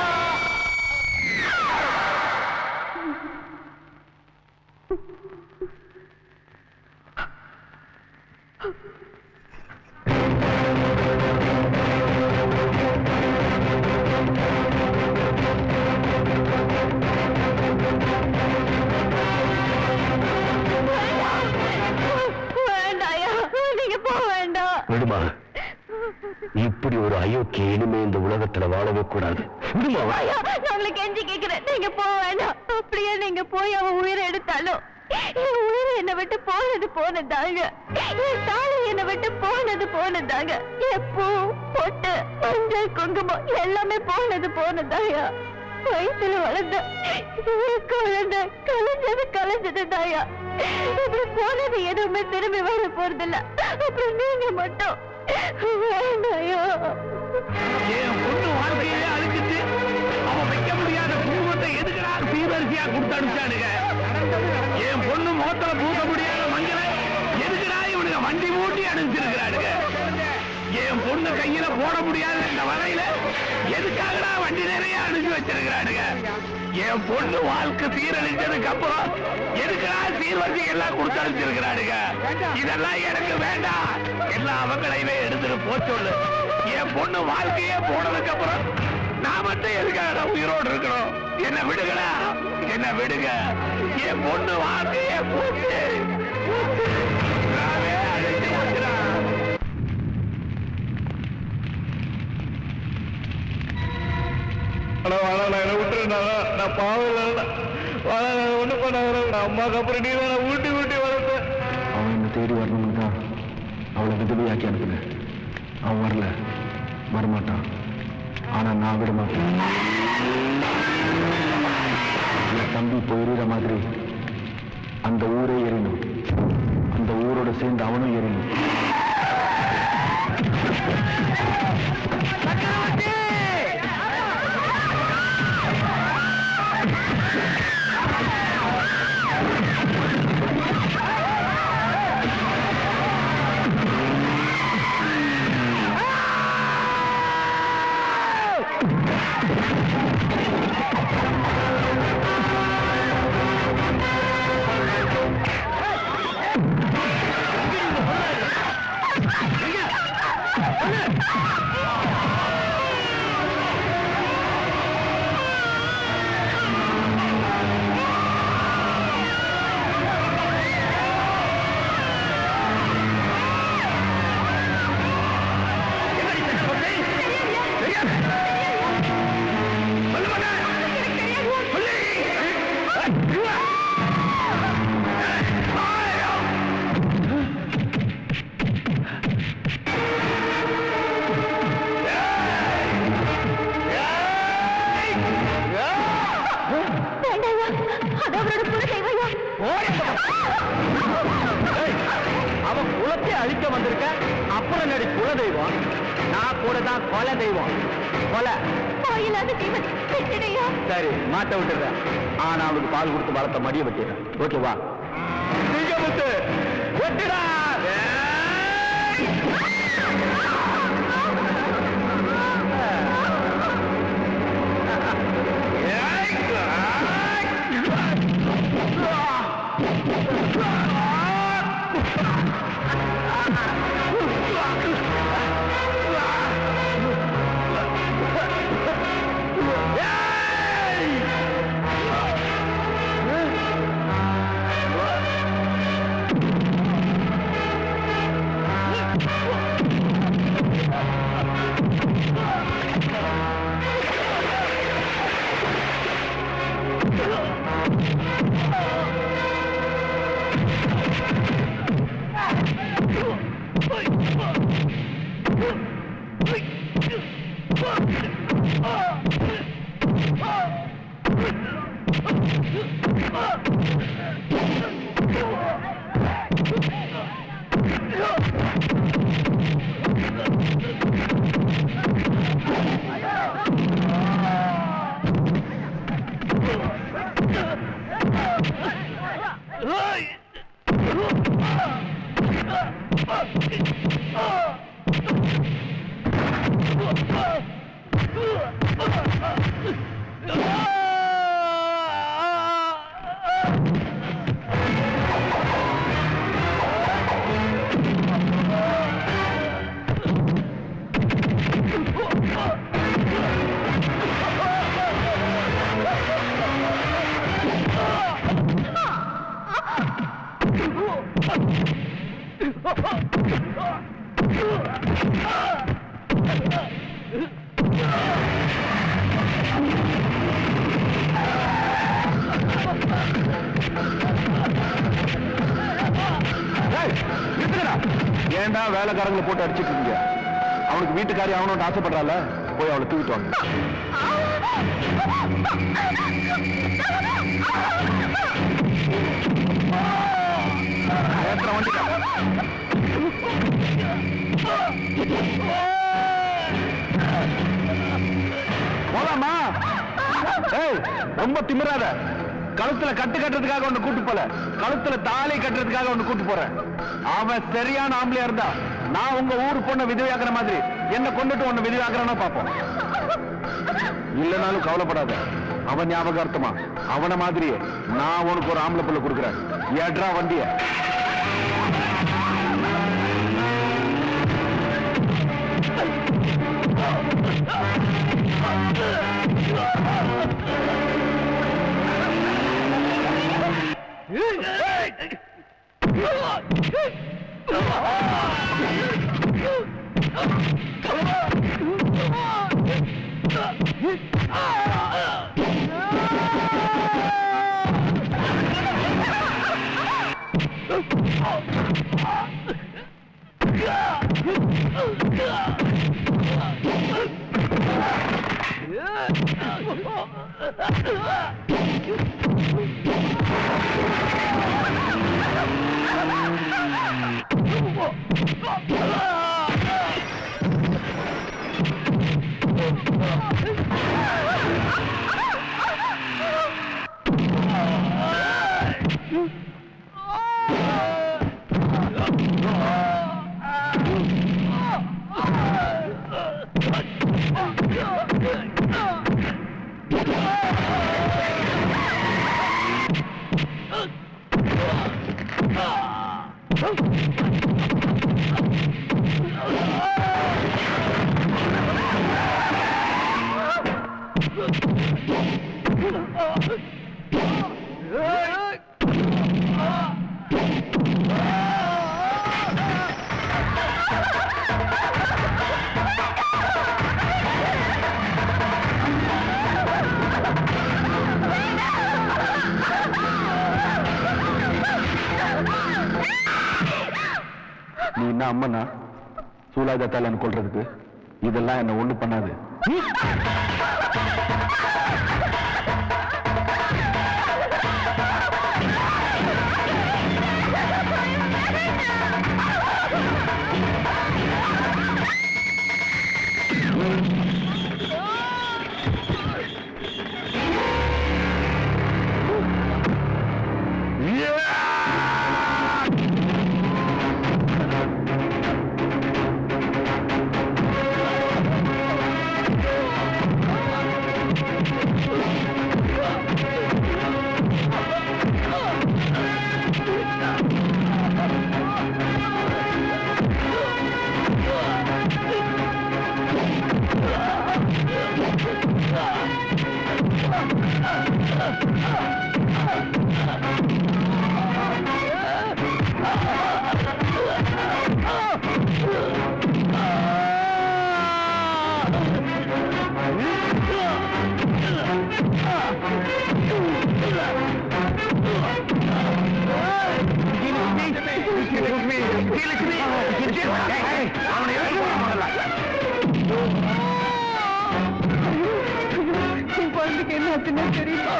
S9: விடுமா, இப்படி ஒரு அயோக்கிய இனிமே இந்த உலகத்துல வாழவே கூடாது. விடுமா,
S1: நாங்களை கெஞ்சி கேட்கிறேன், நீங்க போக வேண்டாம். அப்படியே நீங்க போய் அவன் உயிரை எடுத்தாலும் என் உயிரை என்னை விட்டு போனது போனதாங்க. என் தாலி என்னை விட்டு போனது போனதாங்க. என் பூ பொட்டு மஞ்சள் குங்குமம் எல்லாமே போனது போனதாயா. வயிற்றுல வளர்ந்த குழந்தை கலைஞ்சது கலைஞ்சது தாயா. இப்படி போனது எதுவுமே திரும்பி வர போறதில்ல. அப்புறம் நீங்க மட்டும் வேண்டாயா.
S3: என் பொண்ணு வாழ்க்கையே அழிச்சிட்டு அவன் வைக்க முடியாத குடும்பத்தை எதுக்குடா சீவரிசையா கொடுத்து அனுப்பிச்சானுங்க. என் பொண்ணு முகத்துல பூக்க முடியாத மஞ்சளை எதுக்குடா இவனுங்க வண்டி மூட்டி அனுப்பிச்சிருக்கிறானுங்க. என் பொண்ணு கையில போட முடியாத இந்த வரையில எதுக்காகடா வண்டி நிறைய அனுப்பி வச்சிருக்கிறானுங்க. என் பொண்ணு வாழ்க்கை சீரழிச்சதுக்கு அப்புறம் எதுக்குடா சீர்வரிசை எல்லாம் கொடுத்து அனுப்பிச்சிருக்கிறானுங்க. இதெல்லாம் எனக்கு வேண்டாம். எல்லாம் அவங்களையுமே எடுத்துட்டு போச்சொல்லு. என் பொண்ணு வாழ்க்கையே போனதுக்கு அப்புறம் நான் மட்டும் எதுக்காக உயிரோடு இருக்கணும். என்ன விடுங்கடா, என்ன விடுங்க. என் பொண்ணு வாழ்க்கையே போச்சு.
S9: நான் பாவம் ஒண்ணு பண்ண அம்மாக்கு அப்புறம் நீ தான் ஊட்டி ஊட்டி வளர்த்தேன். அவன் என்ன தேடி வரணும்னு தான் அவளை விதவையாக்கி அனுப்புனேன். அவன் வரல, வரமாட்டான். ஆனா நான் விட மாட்டேன். என் தம்பி போயிடுற மாதிரி அந்த ஊரே எரியணும். அந்த ஊரோட சேர்ந்து அவனும் எரியணும். அவன் குலத்தை அழிக்க வந்திருக்க, அப்புறம் நடி குல தெய்வம். நான் கூட தான் கொலை தெய்வம். கொலை
S1: வாயில்லாத ஜீவன் விட்டுடையா.
S14: சரி மாட்ட விட்டுறேன். ஆனா அவளுக்கு பால் கொடுத்து வளர்த்த மடிய வெட்டிடுறேன். ஓகேவா? வெட்டிடா.
S16: ஏண்டா வேலைக்காரங்களை போட்டு அடிச்சுட்டு இருக்கீங்க? அவனுக்கு வீட்டுக்காரி அவனோட ஆசைப்படுறாள், போய் அவளை தூக்கிட்டு வாங்க. போலாமா? ஏய், ரொம்ப திமிராத. கழுத்துல கட்டு கட்டுறதுக்காக ஒண்ணு கூட்டு போல, கழுத்துல தாலி கட்டுறதுக்காக ஒண்ணு கூட்டு போறேன். அவன் சரியான ஆம்பளையா இருந்தா நான் உங்க ஊரு பொண்ண விதவையாக்குற மாதிரி என்ன கொண்டுட்டு ஒண்ணு விதவையாக்குறானோ பாப்போம். இல்லனாலும் கவலைப்படாத. அவன் ஞாபகார்த்தமா அவன மாதிரியே நான் உனக்கு ஒரு ஆம்பளை புள்ள கொடுக்குறேன். ஏட்ரா வண்டிய. நீ என்ன அம்மனா சூலாஜாத்தால கொள்றதுக்கு? இதெல்லாம் என்ன ஒண்ணு பண்ணாது.
S5: குழந்தைக்கு என்ன ஆச்சுன்னு தெரியுமா?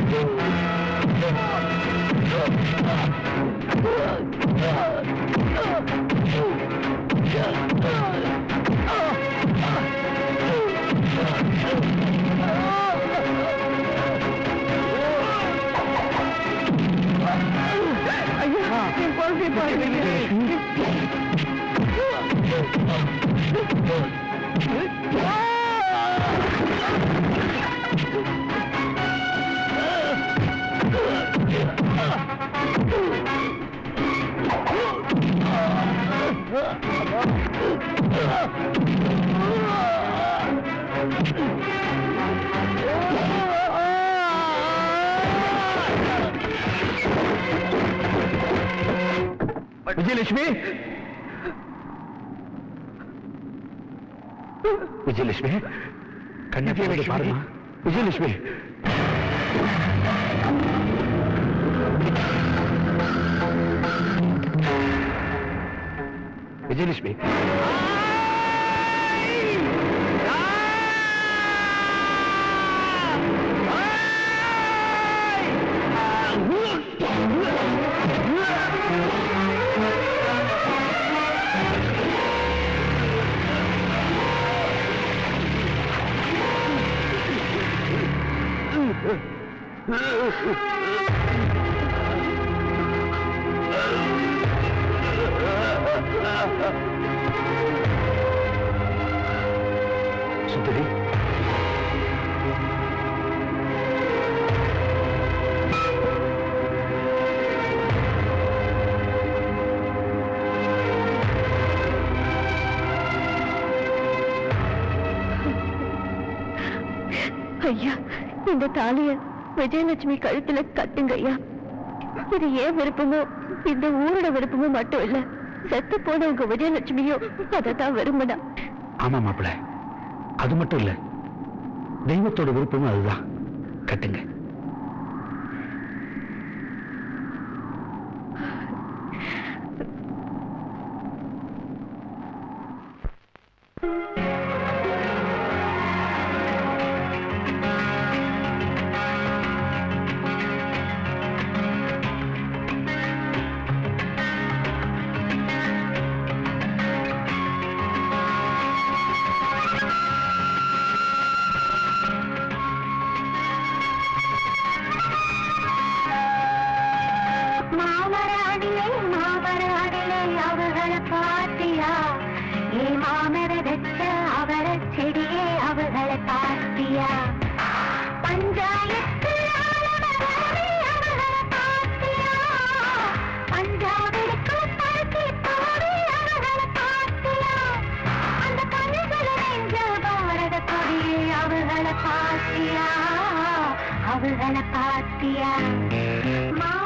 S5: ஐயா என் குழந்தைய பாருங்க.
S16: விஜயலட்சுமி விஜயலட்சுமி கண்ணை பாருமா விஜயலட்சுமி விஜயலட்சுமி சுந்தரி
S1: ஐயா இந்த தாலிய விஜயலட்சுமி கழுத்துல கட்டுங்க ஐயா. இது ஏன் விருப்பமோ இந்த ஊரோட விருப்பமோ மட்டும் இல்ல, செத்து போன உங்க விஜயலட்சுமியோ அதைத்தான் விரும்பினா.
S9: ஆமா மாப்பிள்ள, அது மட்டும் இல்ல, தெய்வத்தோட விருப்பமும் அதுதான். கட்டுங்க.
S15: அவர்களை பாத்தியா?